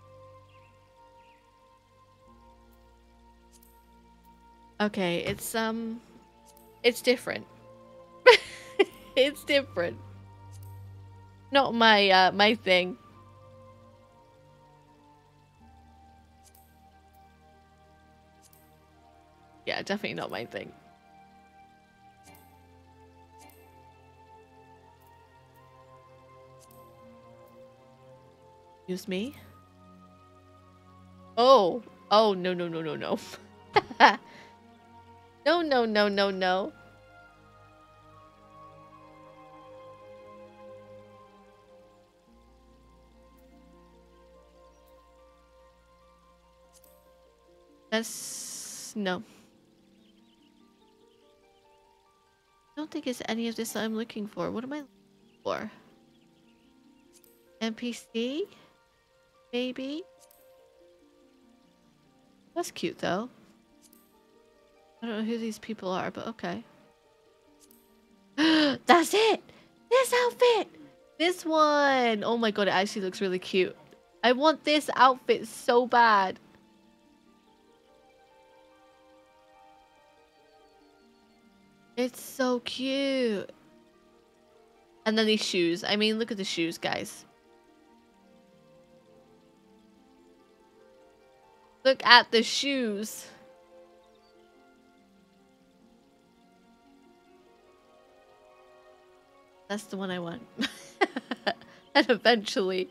S1: Okay, it's different. It's different. Not my my thing. Yeah, definitely not my thing. Excuse me? Oh. Oh, no, no, no, no, no. No, no, no, no, no. That's... no. I don't think it's any of this I'm looking for. What am I looking for? NPC? Maybe? That's cute though. I don't know who these people are, but okay. That's it! This outfit! This one! Oh my god, it actually looks really cute. I want this outfit so bad. It's so cute. And then these shoes. I mean, look at the shoes, guys. Look at the shoes. That's the one I want. And eventually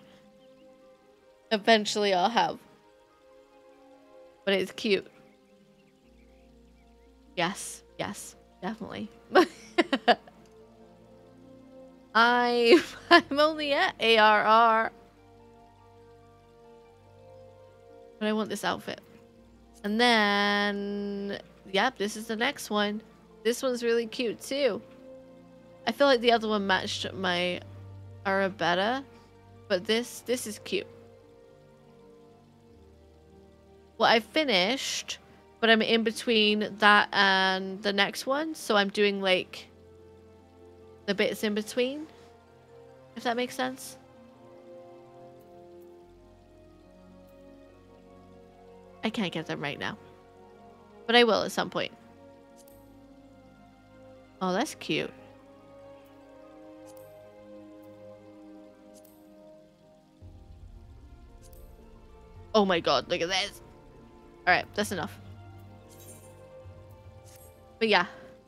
S1: I'll have. But it's cute. Yes, yes, definitely. I'm only at ARR. But I want this outfit. And then, yep, this is the next one. This one's really cute too. I feel like the other one matched my Aura better, but this is cute. Well, I finished, but I'm in between that and the next one, so I'm doing like the bits in between, if that makes sense. I can't get them right now, but I will at some point. Oh, that's cute. Oh my god, look at this. Alright, that's enough. But yeah.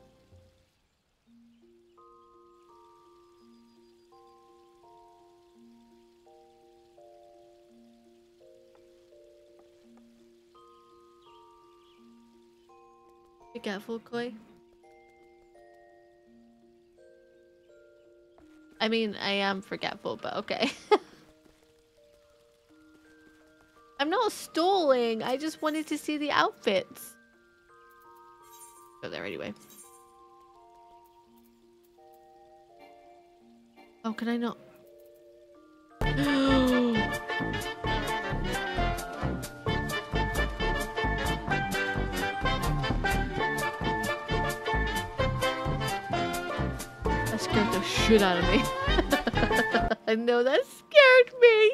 S1: Forgetful, Koi? I mean, I am forgetful, but okay. I'm not stalling. I just wanted to see the outfits. Go there anyway. Oh, can I not? That scared the shit out of me. I know that scared me.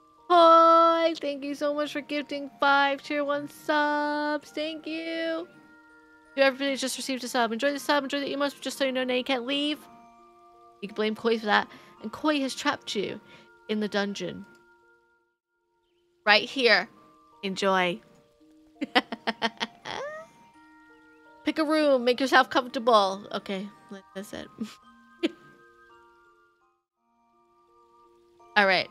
S1: Hi, thank you so much for gifting 5 tier 1 subs. Thank you. To everybody who just received a sub. Enjoy the sub, enjoy the emotes, but just so you know, now you can't leave. You can blame Koi for that. And Koi has trapped you in the dungeon. Right here. Enjoy. Pick a room, make yourself comfortable. Okay, like I said. Alright.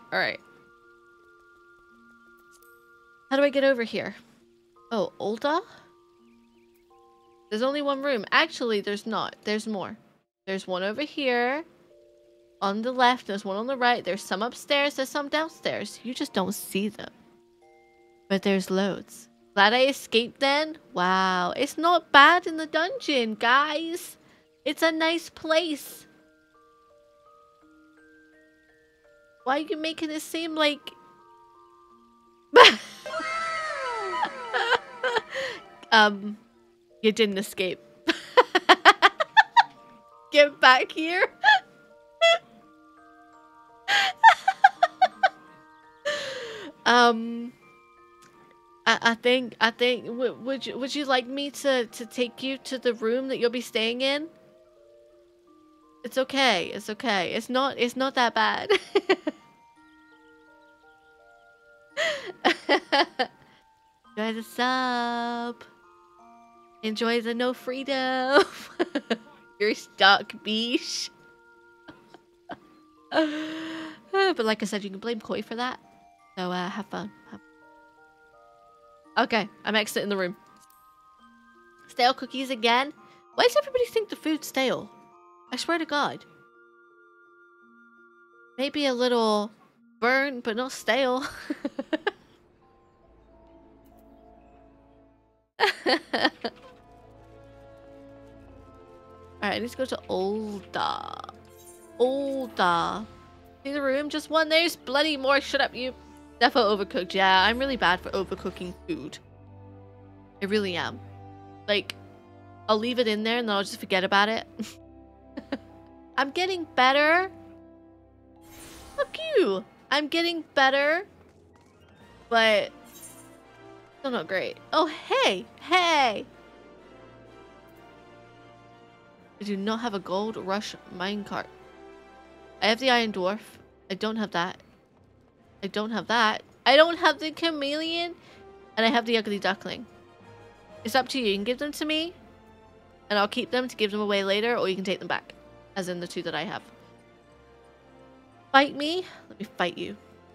S1: How do I get over here? Oh, Ulta? There's only one room. Actually, there's not. There's more. There's one over here. On the left, there's one on the right. There's some upstairs, there's some downstairs. You just don't see them. But there's loads. Glad I escaped then? Wow. It's not bad in the dungeon, guys. It's a nice place. Why are you making it seem like... You didn't escape. Get back here. I think would you like me to take you to the room that you'll be staying in? It's okay. It's okay. It's not that bad. Enjoy the sub. Enjoy the no freedom. You're stuck, beesh. But like I said, you can blame Koi for that. So have fun. Okay, I'm exiting the room. Stale cookies again? Why does everybody think the food's stale? I swear to God. Maybe a little burnt, but not stale. Alright, I need to go to Olda. See the room? Just one. There's bloody more. Shut up, you. Defo overcooked. Yeah, I'm really bad for overcooking food. I really am. Like, I'll leave it in there and then I'll just forget about it. I'm getting better. Fuck you. I'm getting better. But still not great. Oh, hey. Hey. I do not have a gold rush minecart. I have the iron dwarf. I don't have that. I don't have that. I don't have the chameleon. And I have the ugly duckling. It's up to you. You can give them to me. And I'll keep them to give them away later. Or you can take them back. As in the two that I have. Fight me? Let me fight you.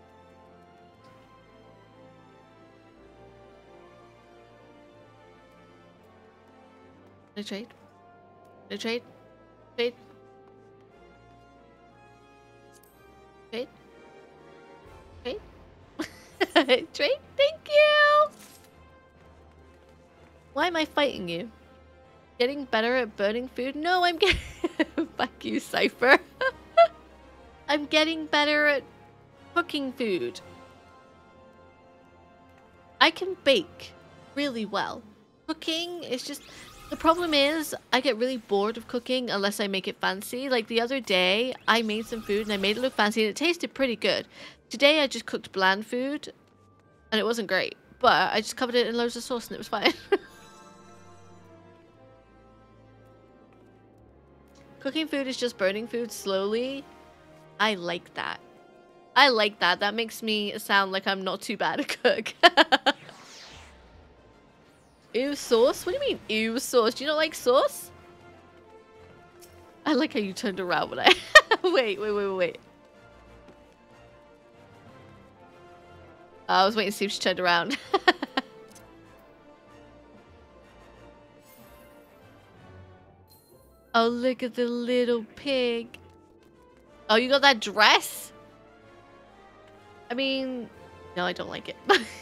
S1: No trade? No trade? Trade? Trade? Trade? Trade? Thank you! Why am I fighting you? Getting better at burning food? No, I'm getting... Fuck you, Cypher. I'm getting better at cooking food. I can bake really well. Cooking is just... The problem is, I get really bored of cooking unless I make it fancy. Like the other day, I made some food and I made it look fancy and it tasted pretty good. Today, I just cooked bland food and it wasn't great. But I just covered it in loads of sauce and it was fine. Cooking food is just burning food slowly. I like that. I like that. That makes me sound like I'm not too bad at cook. Ew, sauce? What do you mean, ew, sauce? Do you not like sauce? I like how you turned around when I... Wait. I was waiting to see if she turned around. Oh, look at the little pig. Oh, you got that dress? I mean... No, I don't like it.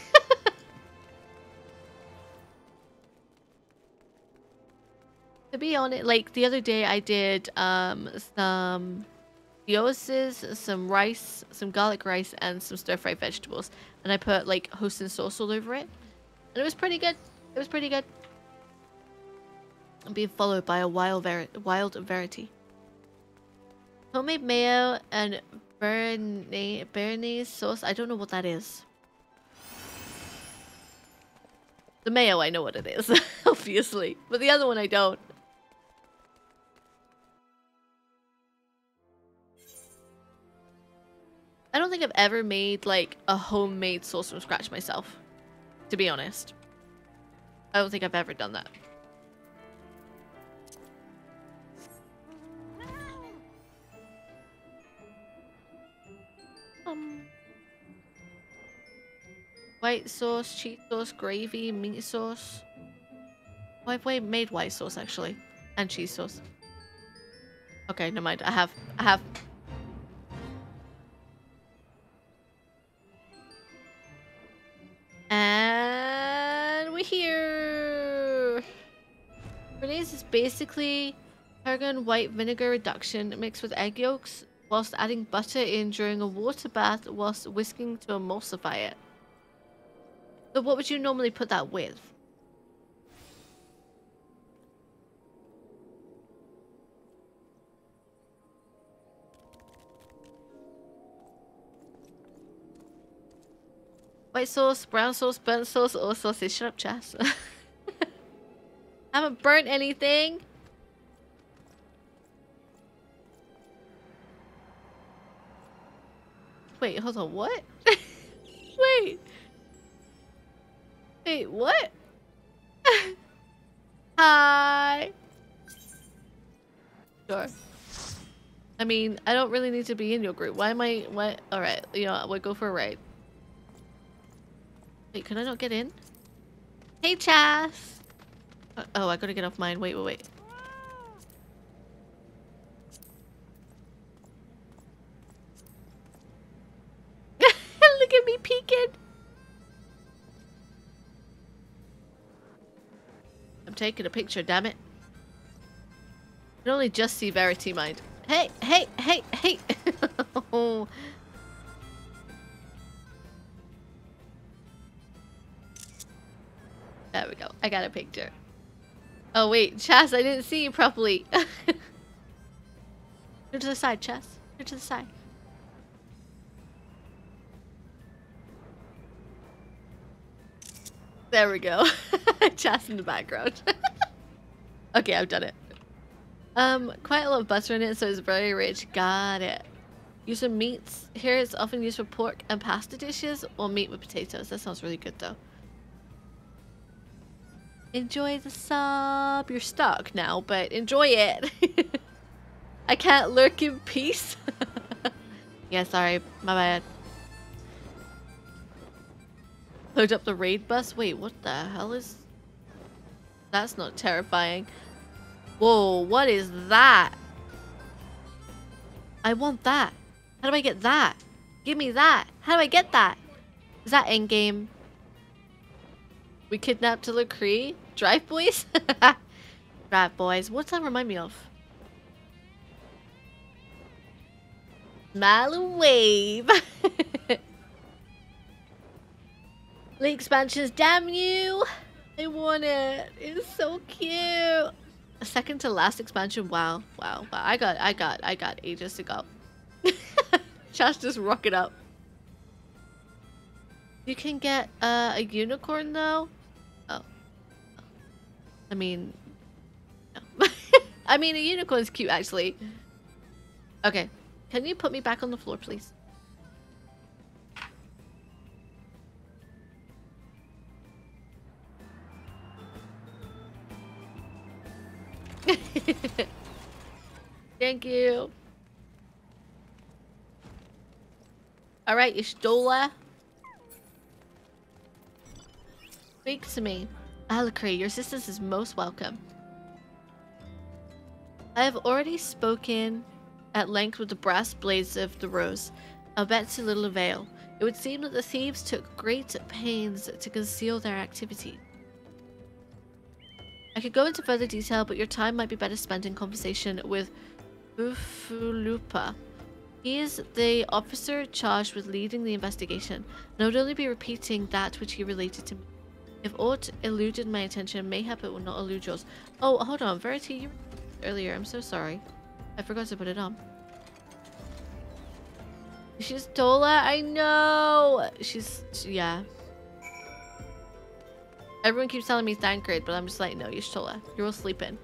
S1: To be honest, like the other day I did some gyozas, some rice, some garlic rice, and some stir-fried vegetables. And I put like hoisin sauce all over it. And it was pretty good. It was pretty good. I'm being followed by a wild verity. Homemade mayo and béarnaise sauce. I don't know what that is. The mayo, I know what it is, obviously. But the other one, I don't. I don't think I've ever made, like, a homemade sauce from scratch myself. To be honest. I don't think I've ever done that. White sauce, cheese sauce, gravy, meat sauce. Oh, I've made white sauce actually, and cheese sauce. Okay, never mind. I have. And we're here. Grenades is basically tarragon white vinegar reduction mixed with egg yolks, whilst adding butter in during a water bath, whilst whisking to emulsify it. So what would you normally put that with? White sauce, brown sauce, burnt sauce, or sausage. Shut up, Chess. I haven't burnt anything. Wait, hold on, what? Wait. Wait, what? Hi. Sure. I mean, I don't really need to be in your group. Why am I... What? Alright, you know, we'll go for a ride. Wait, can I not get in? Hey, Chas! Oh, I gotta get off mine. Wait, wait, wait. Look at me peeking! I'm taking a picture, damn it. I can only just see Verity Mind. Hey, hey, hey, hey! Oh. There we go. I got a picture. Oh wait, Chas, I didn't see you properly. Turn to the side, Chas. Turn to the side. There we go. Chas in the background. Okay, I've done it. Quite a lot of butter in it, so it's very rich. Got it. Use some meats. Here it's often used for pork and pasta dishes, or meat with potatoes. That sounds really good though. Enjoy the sub. You're stuck now, but enjoy it. I can't lurk in peace. Yeah, sorry. My bad. Load up the raid bus? Wait, what the hell is... That's not terrifying. Whoa, what is that? I want that. How do I get that? Give me that. How do I get that? Is that endgame? We kidnapped Lacree? Drive boys? Drive boys. What's that remind me of? Smile and wave. Link expansions, damn you! I want it. It's so cute. A second to last expansion. Wow, wow, wow. I got ages to go. Josh just rock it up. You can get a unicorn though. Oh. I mean, no. I mean, a unicorn's cute actually. Okay, can you put me back on the floor, please? Thank you. Alright, Ishtola. Speak to me. Alacree, your assistance is most welcome. I have already spoken at length with the brass blades of the rose. I'll bet to little avail. It would seem that the thieves took great pains to conceal their activity. I could go into further detail, but your time might be better spent in conversation with Ufulupa. He is the officer charged with leading the investigation, and I would only be repeating that which he related to me. If aught eluded my attention, mayhap it will not elude yours. Oh, hold on, Verity, you were earlier. I'm so sorry. I forgot to put it on. She's Tola, I know! Yeah. Everyone keeps telling me thank grade, but I'm just like, no, Y'shtola, you're all sleeping.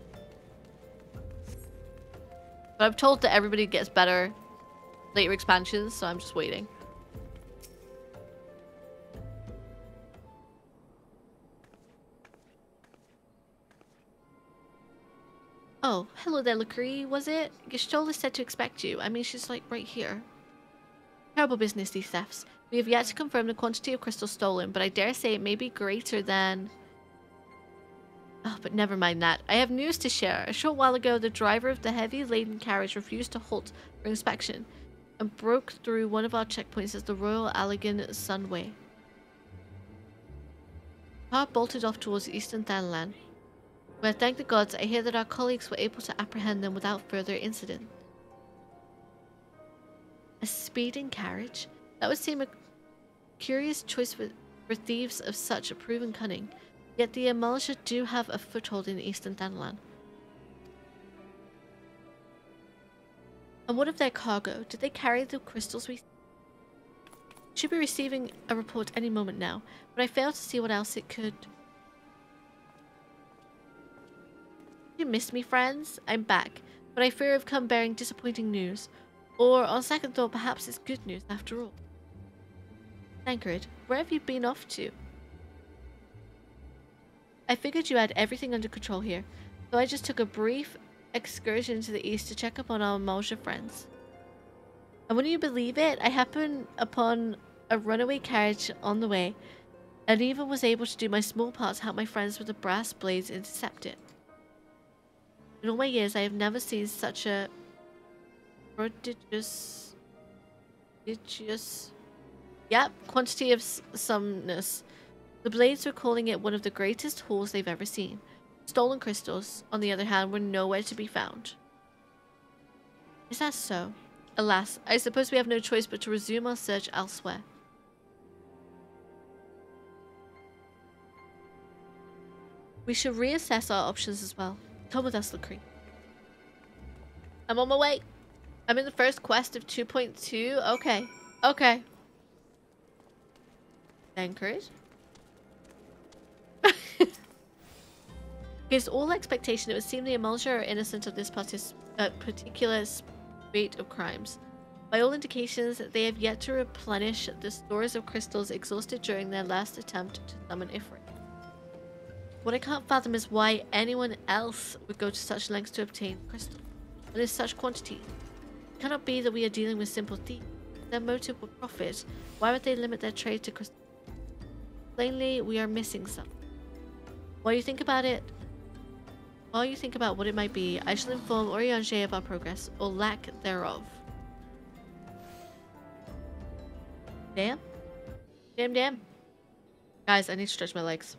S1: But I'm told that everybody gets better later expansions, so I'm just waiting. Oh, hello there, Lacree, was it? Y'shtola said to expect you. I mean, she's like right here. Terrible business, these thefts. We have yet to confirm the quantity of crystals stolen, but I dare say it may be greater than... Oh, but never mind that. I have news to share. A short while ago, the driver of the heavy laden carriage refused to halt for inspection and broke through one of our checkpoints as the Royal Allegan Sunway. The car bolted off towards Eastern Thanalan, where, thank the gods, I hear that our colleagues were able to apprehend them without further incident. A speeding carriage? That would seem a curious choice for thieves of such proven cunning. Yet the Amalja do have a foothold in Eastern Thanalan. And what of their cargo? Did they carry the crystals we... Should be receiving a report any moment now, but I fail to see what else it could... You missed me, friends? I'm back, but I fear I've come bearing disappointing news. Or, on second thought, perhaps it's good news after all. Tancred, where have you been off to? I figured you had everything under control here, so I just took a brief excursion to the east to check up on our Amalja friends. And wouldn't you believe it, I happened upon a runaway carriage on the way, and even was able to do my small part to help my friends with the brass blades intercept it. In all my years, I have never seen such a prodigious quantity of someness. The blades were calling it one of the greatest hauls they've ever seen. Stolen crystals, on the other hand, were nowhere to be found. Is that so? Alas, I suppose we have no choice but to resume our search elsewhere. We should reassess our options as well. Come with us, Lacree. I'm on my way. I'm in the first quest of 2.2. Okay. Okay. Anchorage. Against all expectation, it would seem the Amalja are innocent of this particular spate of crimes. By all indications, they have yet to replenish the stores of crystals exhausted during their last attempt to summon Ifrit. What I can't fathom is why anyone else would go to such lengths to obtain crystal, and in such quantity. It cannot be that we are dealing with simple thieves. If their motive were profit, why would they limit their trade to crystal? Plainly, we are missing something. While you think about what it might be, I shall inform Oriange of our progress, or lack thereof. Damn. Damn. Guys, I need to stretch my legs.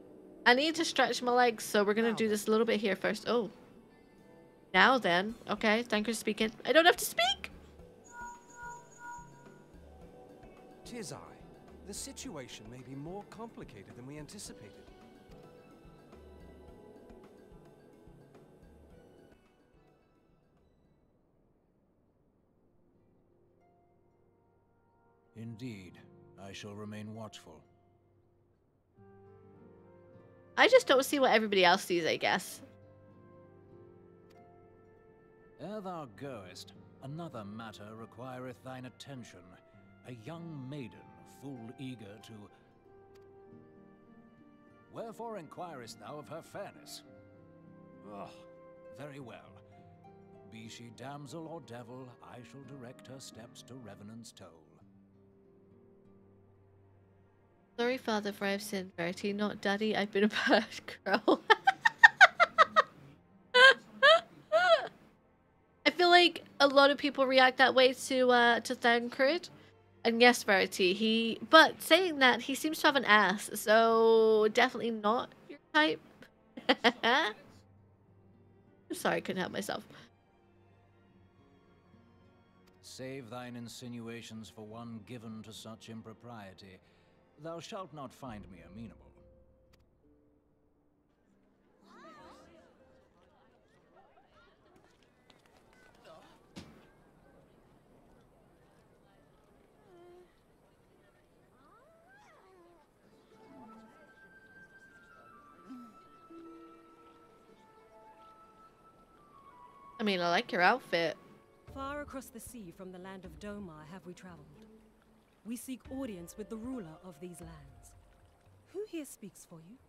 S1: So we're gonna do this a little bit here first. Oh. Now then. Okay, thank you for speaking. I don't have to speak!
S4: 'Tis I. The situation may be more complicated than we anticipated.
S5: Indeed, I shall remain watchful.
S1: I just don't see what everybody else sees, I guess.
S5: Ere thou goest, another matter requireth thine attention. A young maiden, full eager to... Wherefore inquirest thou of her fairness? Oh, very well. Be she damsel or devil, I shall direct her steps to Revenant's Toll.
S1: Sorry, Father, for I've sinned, Verity, not Daddy. I've been a bad girl. I feel like a lot of people react that way to Thancred. And yes, Verity, but saying that, he seems to have an ass, so definitely not your type. I'm sorry, I couldn't help myself.
S5: Save thine insinuations for one given to such impropriety. Thou shalt not find me amenable.
S1: I mean, I like your outfit.
S6: Far across the sea from the land of Domar have we traveled. We seek audience with the ruler of these lands. Who here speaks for you?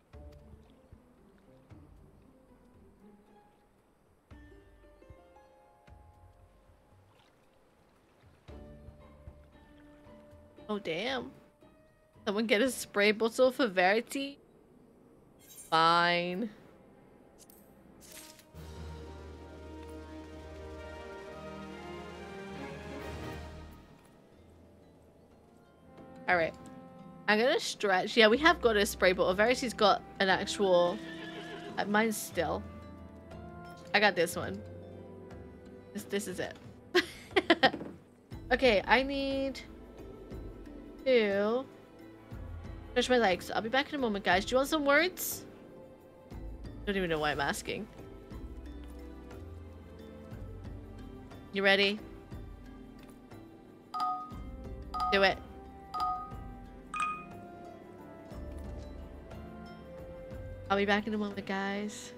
S1: Oh, damn. Someone get a spray bottle for Verity? Fine. Alright. I'm gonna stretch. Yeah, we have got a spray bottle. Verity's got an actual... mine's still. I got this one. This is it. Okay, I need to stretch my legs. I'll be back in a moment, guys. Do you want some words? Don't even know why I'm asking. You ready? Do it. I'll be back in a moment, guys.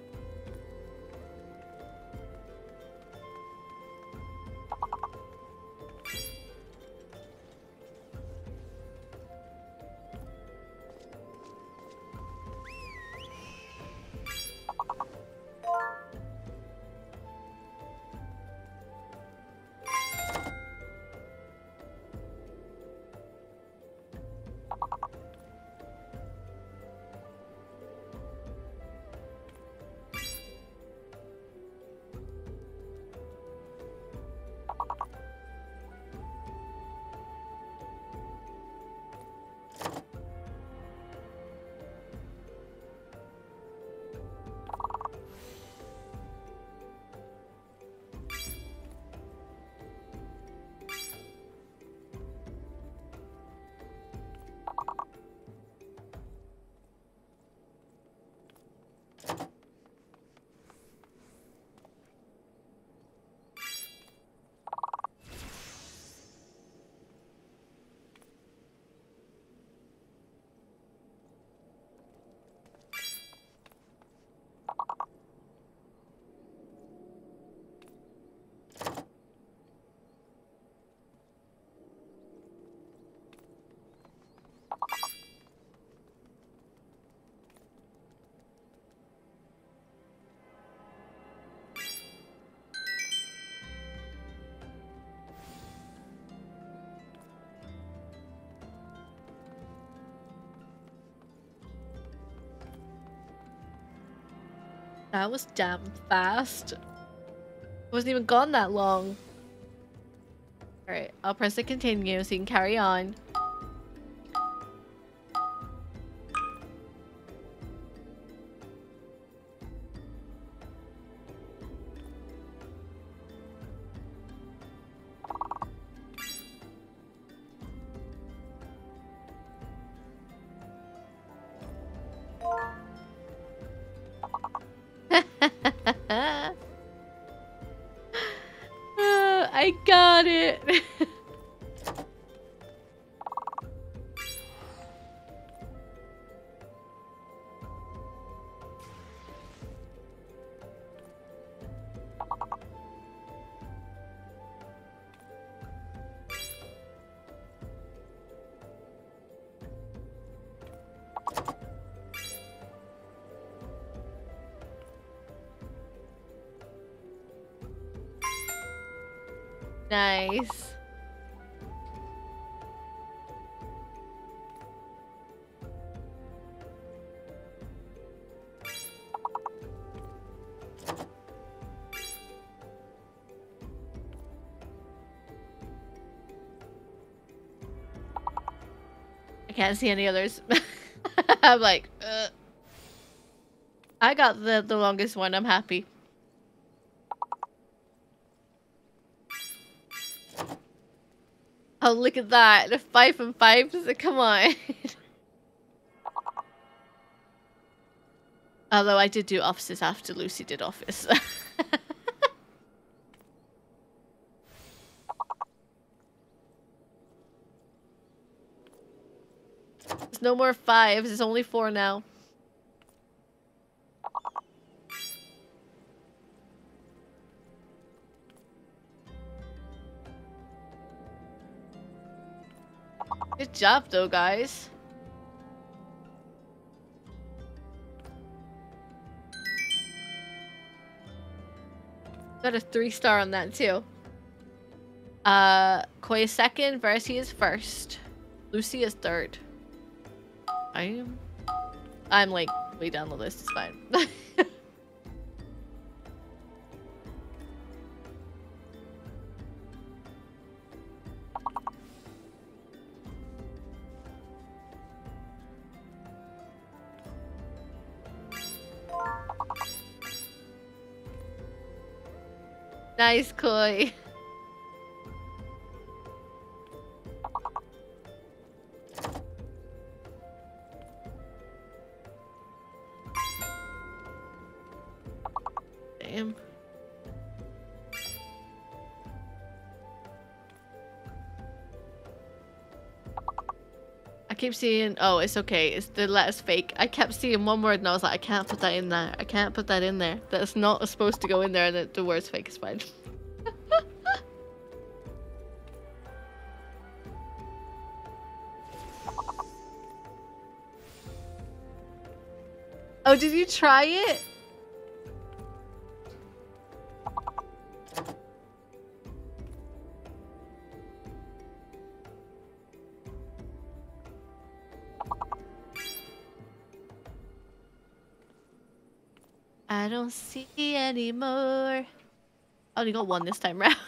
S1: That was damn fast. Wasn't even gone that long. Alright, I'll press the continue so you can carry on. I got it. Nice. I can't see any others. I'm like, I got the longest one. I'm happy. Oh, look at that. The 5 and 5. Come on. Although I did do offices after Lucy did office. There's no more 5s. There's only 4 now. Good job, though, guys. Got a 3-star on that, too. Koi is second, Verity is first. Lucy is third. I'm like way down the list, it's fine. Nice, Koi. Damn. I keep seeing, oh, it's okay. It's the letter's fake. I kept seeing one word and I was like, I can't put that in there. I can't put that in there. That's not supposed to go in there, and the word's fake is fine. Oh, did you try it? I don't see anymore. I only got one this time round.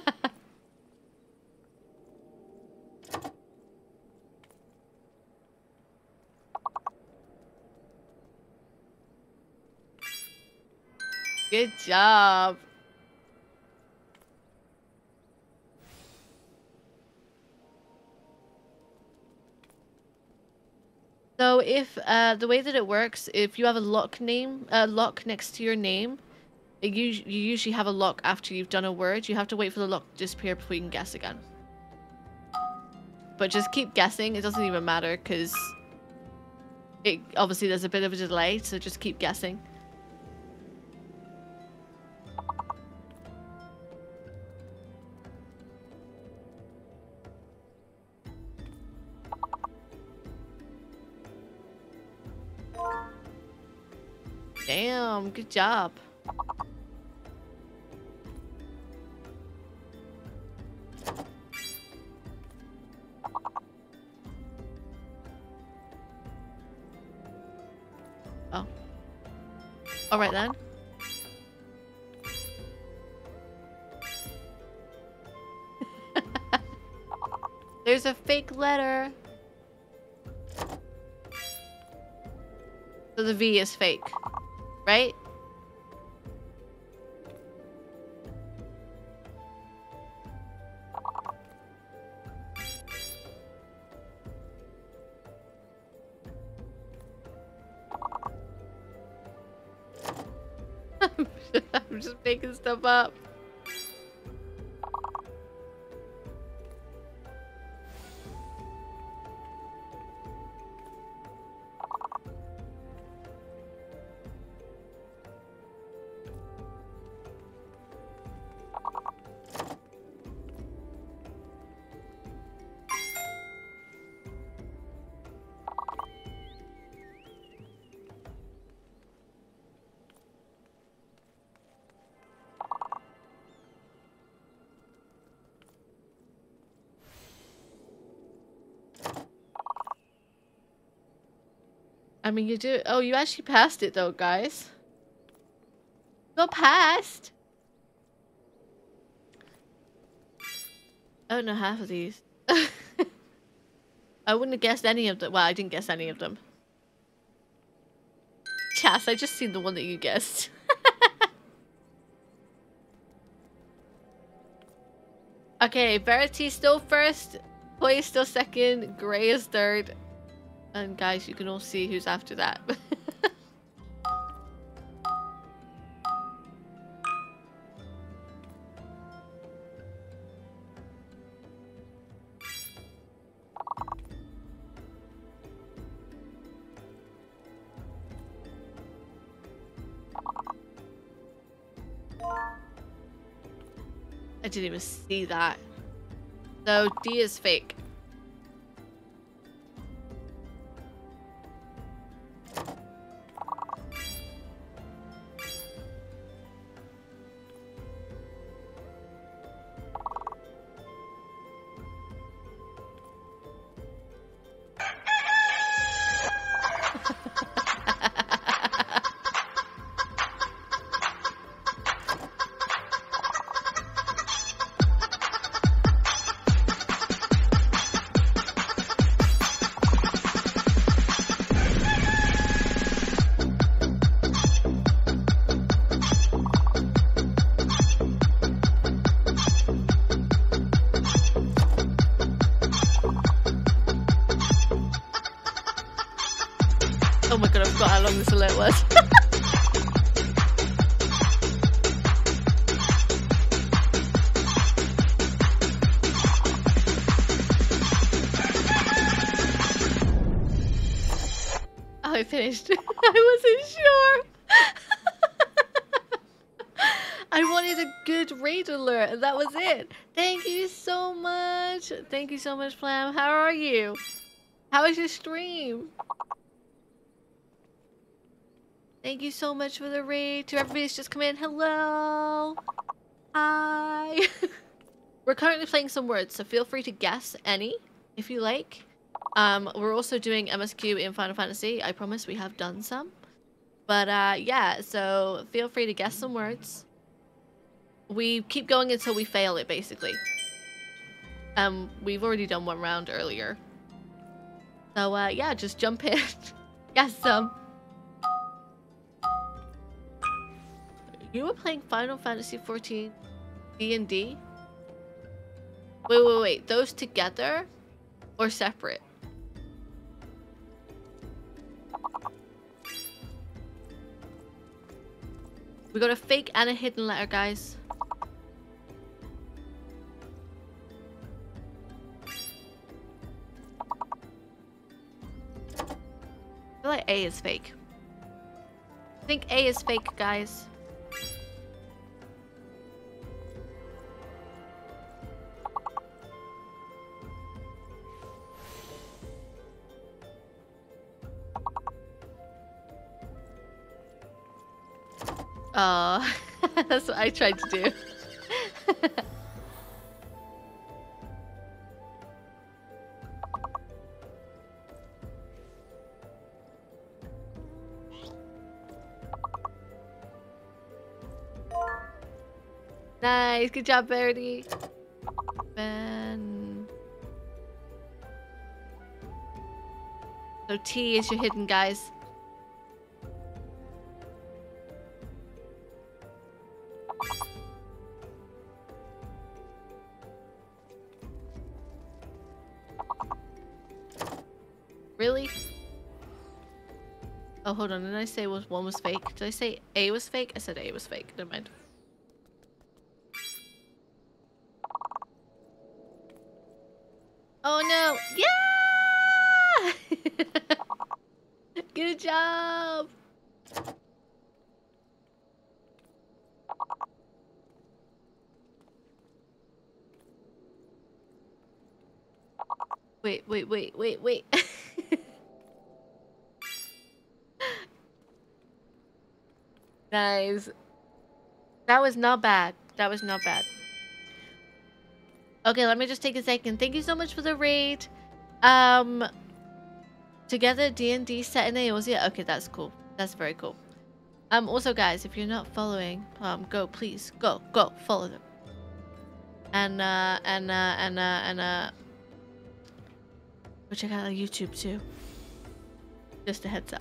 S1: Good job. So if the way that it works, if you have a lock next to your name, you usually have a lock after you've done a word. You have to wait for the lock to disappear before you can guess again. But just keep guessing. It doesn't even matter because it obviously there's a bit of a delay. So just keep guessing. Damn, good job. Oh. All right then. There's a fake letter. So the V is fake. Right? I'm just making stuff up. I mean, you do. Oh, you actually passed it though, guys. Got passed. I don't know half of these. I wouldn't have guessed any of them. Well, I didn't guess any of them. Chas, I just seen the one that you guessed. Okay, Verity's still first. Koi is still second. Gray is third. And guys, you can all see who's after that. I didn't even see that. So D is fake. Oh my god, I forgot how long this alert was. Oh, I finished. I wasn't sure. I wanted a good raid alert, and that was it. Thank you so much. Thank you so much, Flam. How are you? How was your stream? Thank you so much for the raid. To everybody that's just come in, hello. Hi. We're currently playing some words, so feel free to guess any if you like. We're also doing MSQ in Final Fantasy. I promise we have done some. But yeah, so feel free to guess some words. We keep going until we fail it, basically. We've already done one round earlier. So yeah, just jump in. Guess some. You were playing Final Fantasy XIV D&D? Wait. Those together or separate? We got a fake and a hidden letter, guys. I feel like A is fake. I think A is fake, guys. Oh, that's what I tried to do. Nice, good job, Verity. Ben. So T is your hidden, guys. Really? Oh, hold on. Did I say one was fake? Did I say A was fake? I said A was fake. Never mind. Oh no! Yeah! Good job! Wait. Nice. That was not bad. That was not bad. Okay, let me just take a second. Thank you so much for the raid. Together D&D set in Eorzea. Okay, that's cool. That's very cool. Also guys, if you're not following, go please. Go follow them. And go check out our YouTube too. Just a heads up.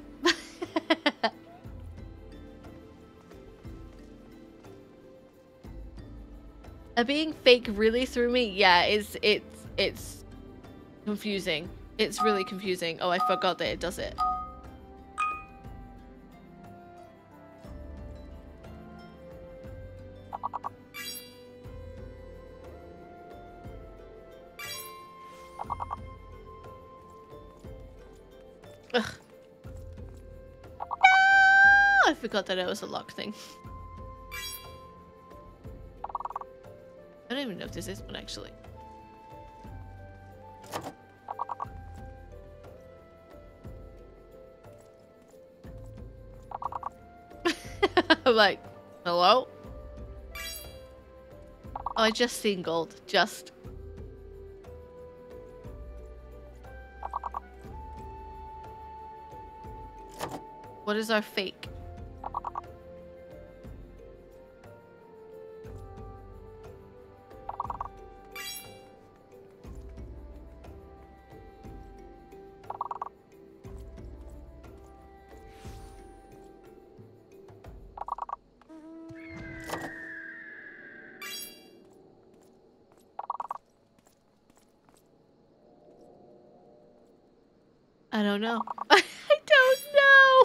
S1: Being fake really threw me. Yeah, it's confusing. It's really confusing. Oh, I forgot that it does it. Ugh. No! I forgot that it was a lock thing. I don't even know if this is one actually. I'm like, hello? Oh, I just seen gold. Just. What is our fake? I don't know. I don't know.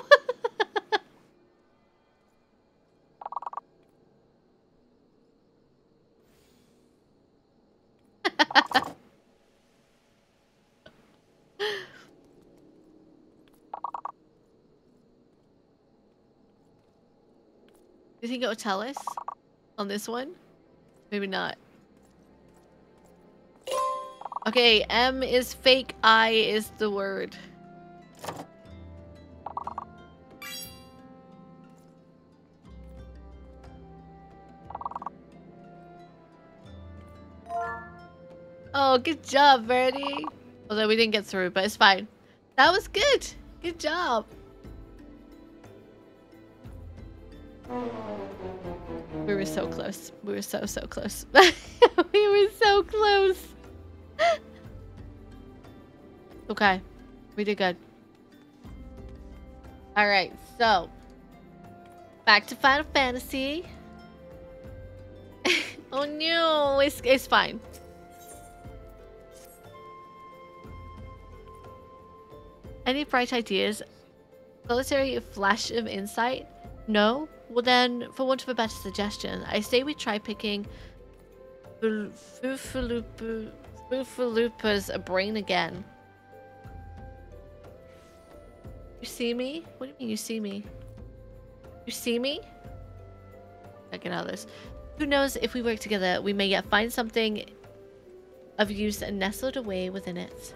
S1: You think it will tell us on this one? Maybe not. Okay, M is fake, I is the word. Oh, good job, Verdi. Although we didn't get through, but it's fine. That was good. Good job. We were so close. We were so close. We were so close. Okay. We did good. Alright, so. Back to Final Fantasy. Oh no, it's fine. Any bright ideas? Solitary flash of insight? No? Well then, for want of a better suggestion, I say we try picking Foofaloopa's brain again. You see me? What do you mean you see me? You see me? I get out of this. Who knows, if we work together, we may yet find something of use nestled away within it.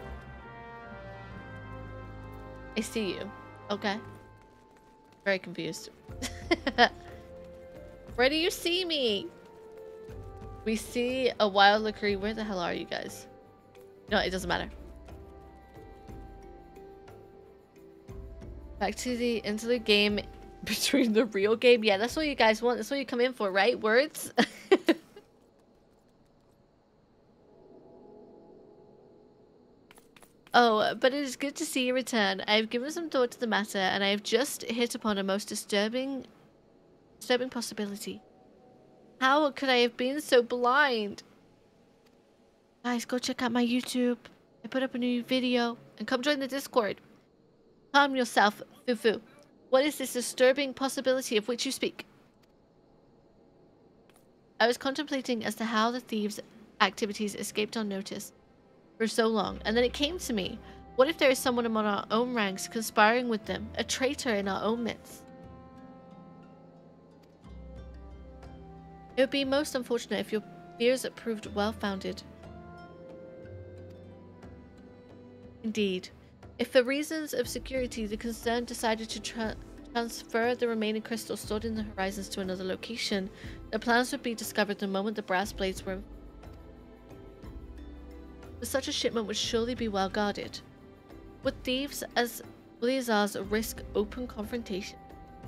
S1: I see you. Okay. Very confused. Where do you see me? We see a wild lookery. Where the hell are you guys? No, it doesn't matter. Back to the interlude game between the real game. Yeah, that's what you guys want. That's what you come in for, right? Words? Oh, but it is good to see you return. I have given some thought to the matter, and I have just hit upon a most disturbing possibility. How could I have been so blind? Guys, go check out my YouTube. I put up a new video, and come join the Discord. Calm yourself, Fufu. What is this disturbing possibility of which you speak? I was contemplating as to how the thieves' activities escaped unnoticed for so long, and then it came to me. What if there is someone among our own ranks conspiring with them, a traitor in our own midst? It would be most unfortunate if your fears proved well-founded. Indeed. If for reasons of security the concern decided to transfer the remaining crystals stored in the horizons to another location, the plans would be discovered the moment the brass blades were. But such a shipment would surely be well guarded. Would thieves as these ours risk open confrontation?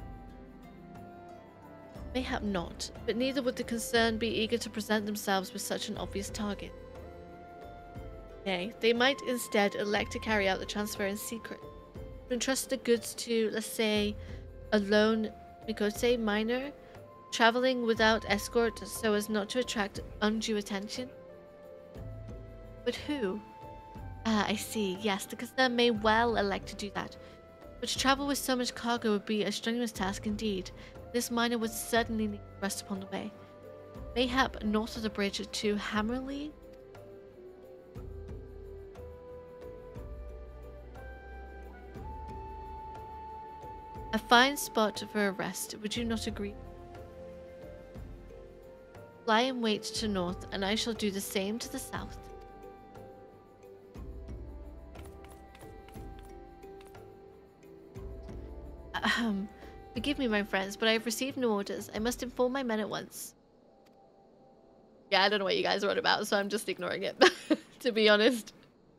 S1: Mayhap not, but neither would the concern be eager to present themselves with such an obvious target. Nay, they might instead elect to carry out the transfer in secret, to entrust the goods to, let's say, a lone Mikote miner, traveling without escort so as not to attract undue attention. But who? Ah, I see. Yes, the concern may well elect to do that. But to travel with so much cargo would be a strenuous task indeed. This miner would certainly need to rest upon the way. Mayhap north of the bridge to Hammerley? A fine spot for a rest, would you not agree? Lie in wait to north, and I shall do the same to the south. Forgive me, my friends, but I have received no orders. I must inform my men at once. Yeah, I don't know what you guys are on about, so I'm just ignoring it, to be honest.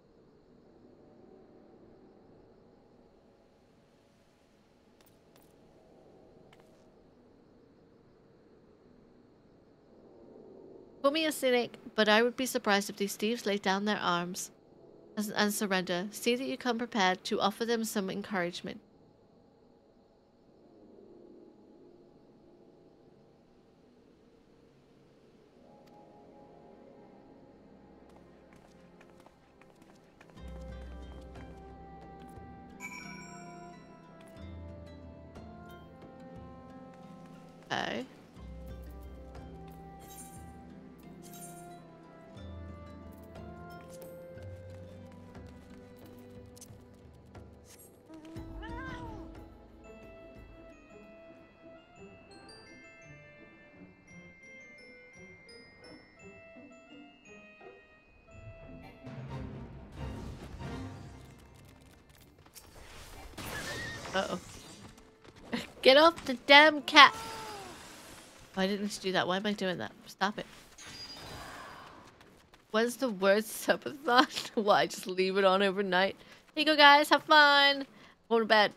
S1: Call me a cynic, but I would be surprised if these thieves lay down their arms and surrender. See that you come prepared to offer them some encouragement. Okay. Uh-oh. Get off the damn cat! Oh, I didn't need to do that. Why am I doing that? Stop it. When's the worst subathon? What, I just leave it on overnight? Here you go, guys. Have fun. Go to bed.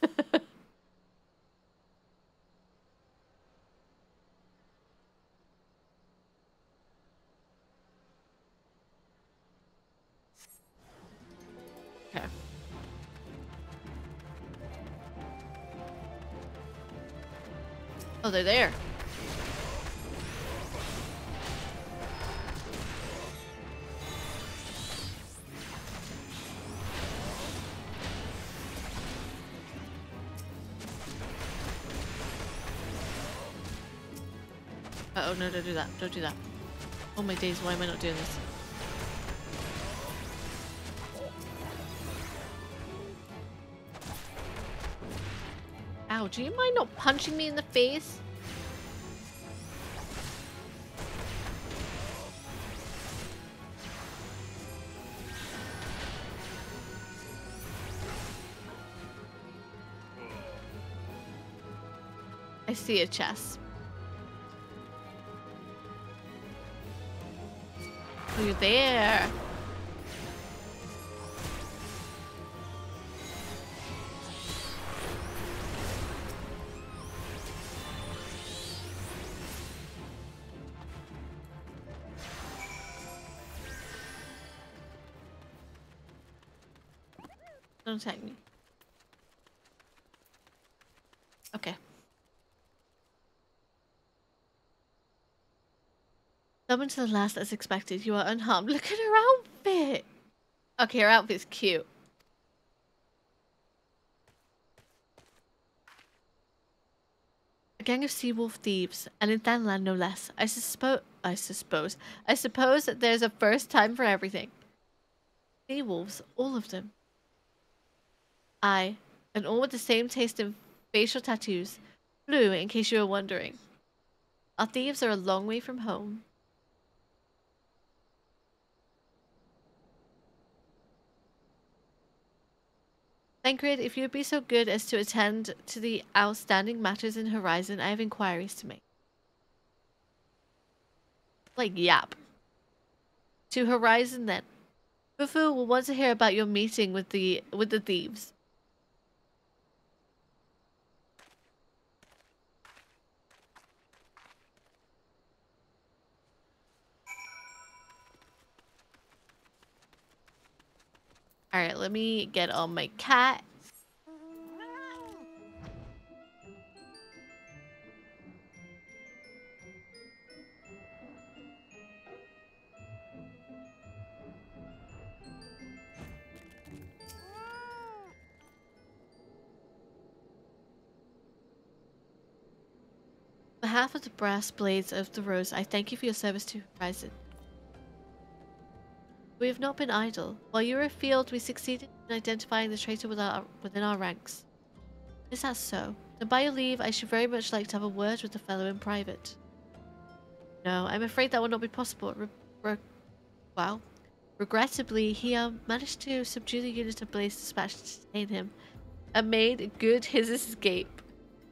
S1: Okay. Oh, they're there. Uh oh, no, don't do that. Don't do that. Oh my days, why am I not doing this? Ow, do you mind not punching me in the face? I see a chest. Oh, you're there. Don't attack me. Okay. Summoned to the last as expected. You are unharmed. Look at her outfit. Okay, her outfit's cute. A gang of sea wolf thieves, and in Thanland no less. I suppose that there's a first time for everything. Sea wolves, all of them. Aye, and all with the same taste in facial tattoos. Blue, in case you were wondering. Our thieves are a long way from home. Thancred, if you would be so good as to attend to the outstanding matters in Horizon, I have inquiries to make. Like, yap. To Horizon, then. Fufu will want to hear about your meeting with the thieves. Alright, let me get on my cat. On behalf of the brass blades of the rose, I thank you for your service to Horizon. We have not been idle. While you were afield, we succeeded in identifying the traitor within our ranks. Is that so? Then by your leave, I should very much like to have a word with the fellow in private. No, I'm afraid that will not be possible. Well, regrettably, he managed to subdue the unit of Blaze Dispatch to detain him, and made good his escape.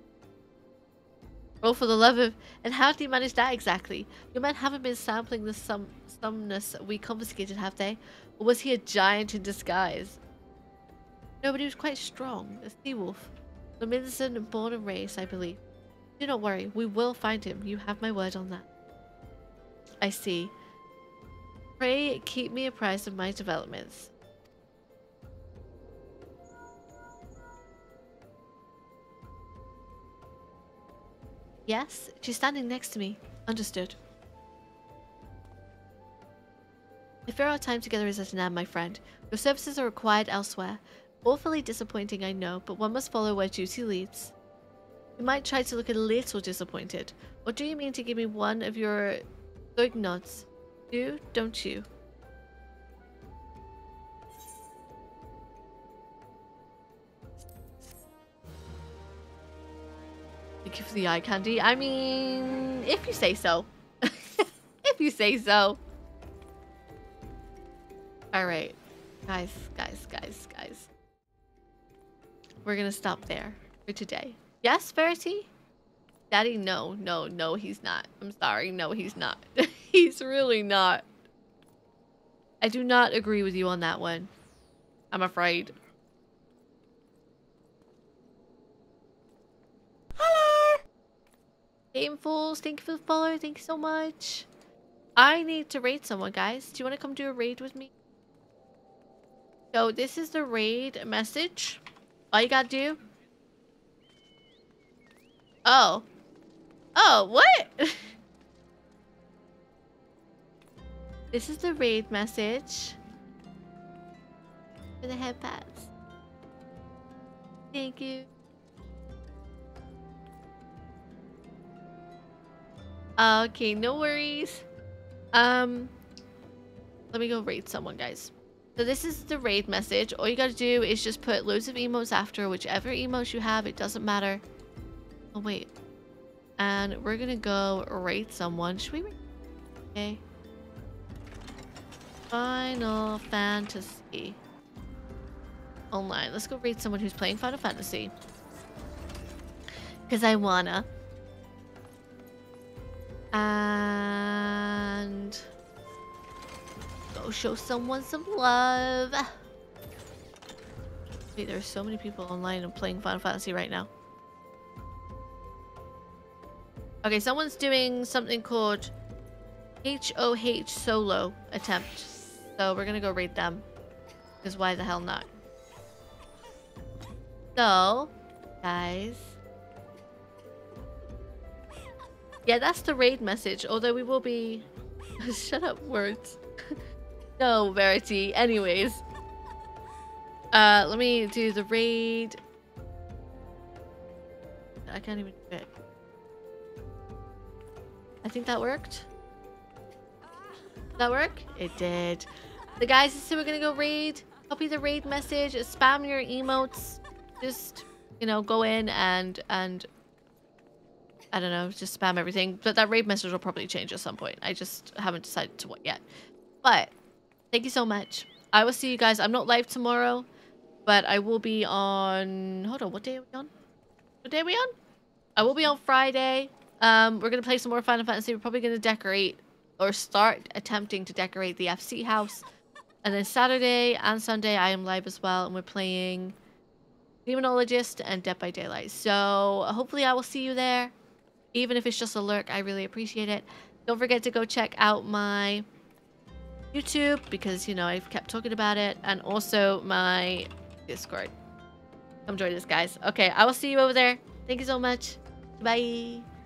S1: Oh, for the love of... And how did he manage that exactly? Your men haven't been sampling the sumnus we confiscated, have they? Or was he a giant in disguise? No, but he was quite strong. A sea-wolf. Lominson born and raised, I believe. Do not worry, we will find him. You have my word on that. I see. Pray keep me apprised of my developments. Yes, she's standing next to me. Understood. I fear our time together is at an end, my friend. Your services are required elsewhere. Awfully disappointing, I know, but one must follow where duty leads. You might try to look a little disappointed. Or do you mean to give me one of your stoic nods? Do, don't you? Thank you for the eye candy. I mean, if you say so. If you say so. Alright. Guys. we're gonna stop there for today. Yes, Verity? Daddy, no, no, no, he's not. I'm sorry, no, he's not. He's really not. I do not agree with you on that one. I'm afraid. Hello! Gamefuls, thank you for the follow. Thank you so much. I need to raid someone, guys. Do you want to come do a raid with me? So this is the raid message. All you gotta do. Oh. Oh, what? This is the raid message. For the head pads. Thank you. Okay, no worries. Let me go raid someone, guys. So this is the raid message. All you gotta do is just put loads of emotes after whichever emotes you have. It doesn't matter. Oh, wait. And we're gonna go raid someone. Should we raid? Okay. Final Fantasy. Online. Let's go raid someone who's playing Final Fantasy. Because I wanna. And go show someone some love. Wait, there's so many people online and playing Final Fantasy right now. Okay, someone's doing something called HOH solo attempt. So we're gonna go raid them. Because why the hell not? So, guys. Yeah, that's the raid message. Although we will be... Shut up, words. No, Verity. Anyways. Let me do the raid. I can't even do it. I think that worked. Did that work? It did. The guys, so we're gonna go raid. Copy the raid message. Spam your emotes. Just, you know, go in and I don't know, just spam everything. But that raid message will probably change at some point. I just haven't decided to what yet. But thank you so much. I will see you guys. I'm not live tomorrow, but I will be on... Hold on, what day are we on? What day are we on? I will be on Friday. We're going to play some more Final Fantasy. We're probably going to decorate or start attempting to decorate the FC house. And then Saturday and Sunday I am live as well. And we're playing Demonologist and Dead by Daylight. So hopefully I will see you there. Even if it's just a lurk, I really appreciate it. Don't forget to go check out my YouTube because, you know, I've kept talking about it. And also my Discord. Come join us, guys. Okay, I will see you over there. Thank you so much. Bye.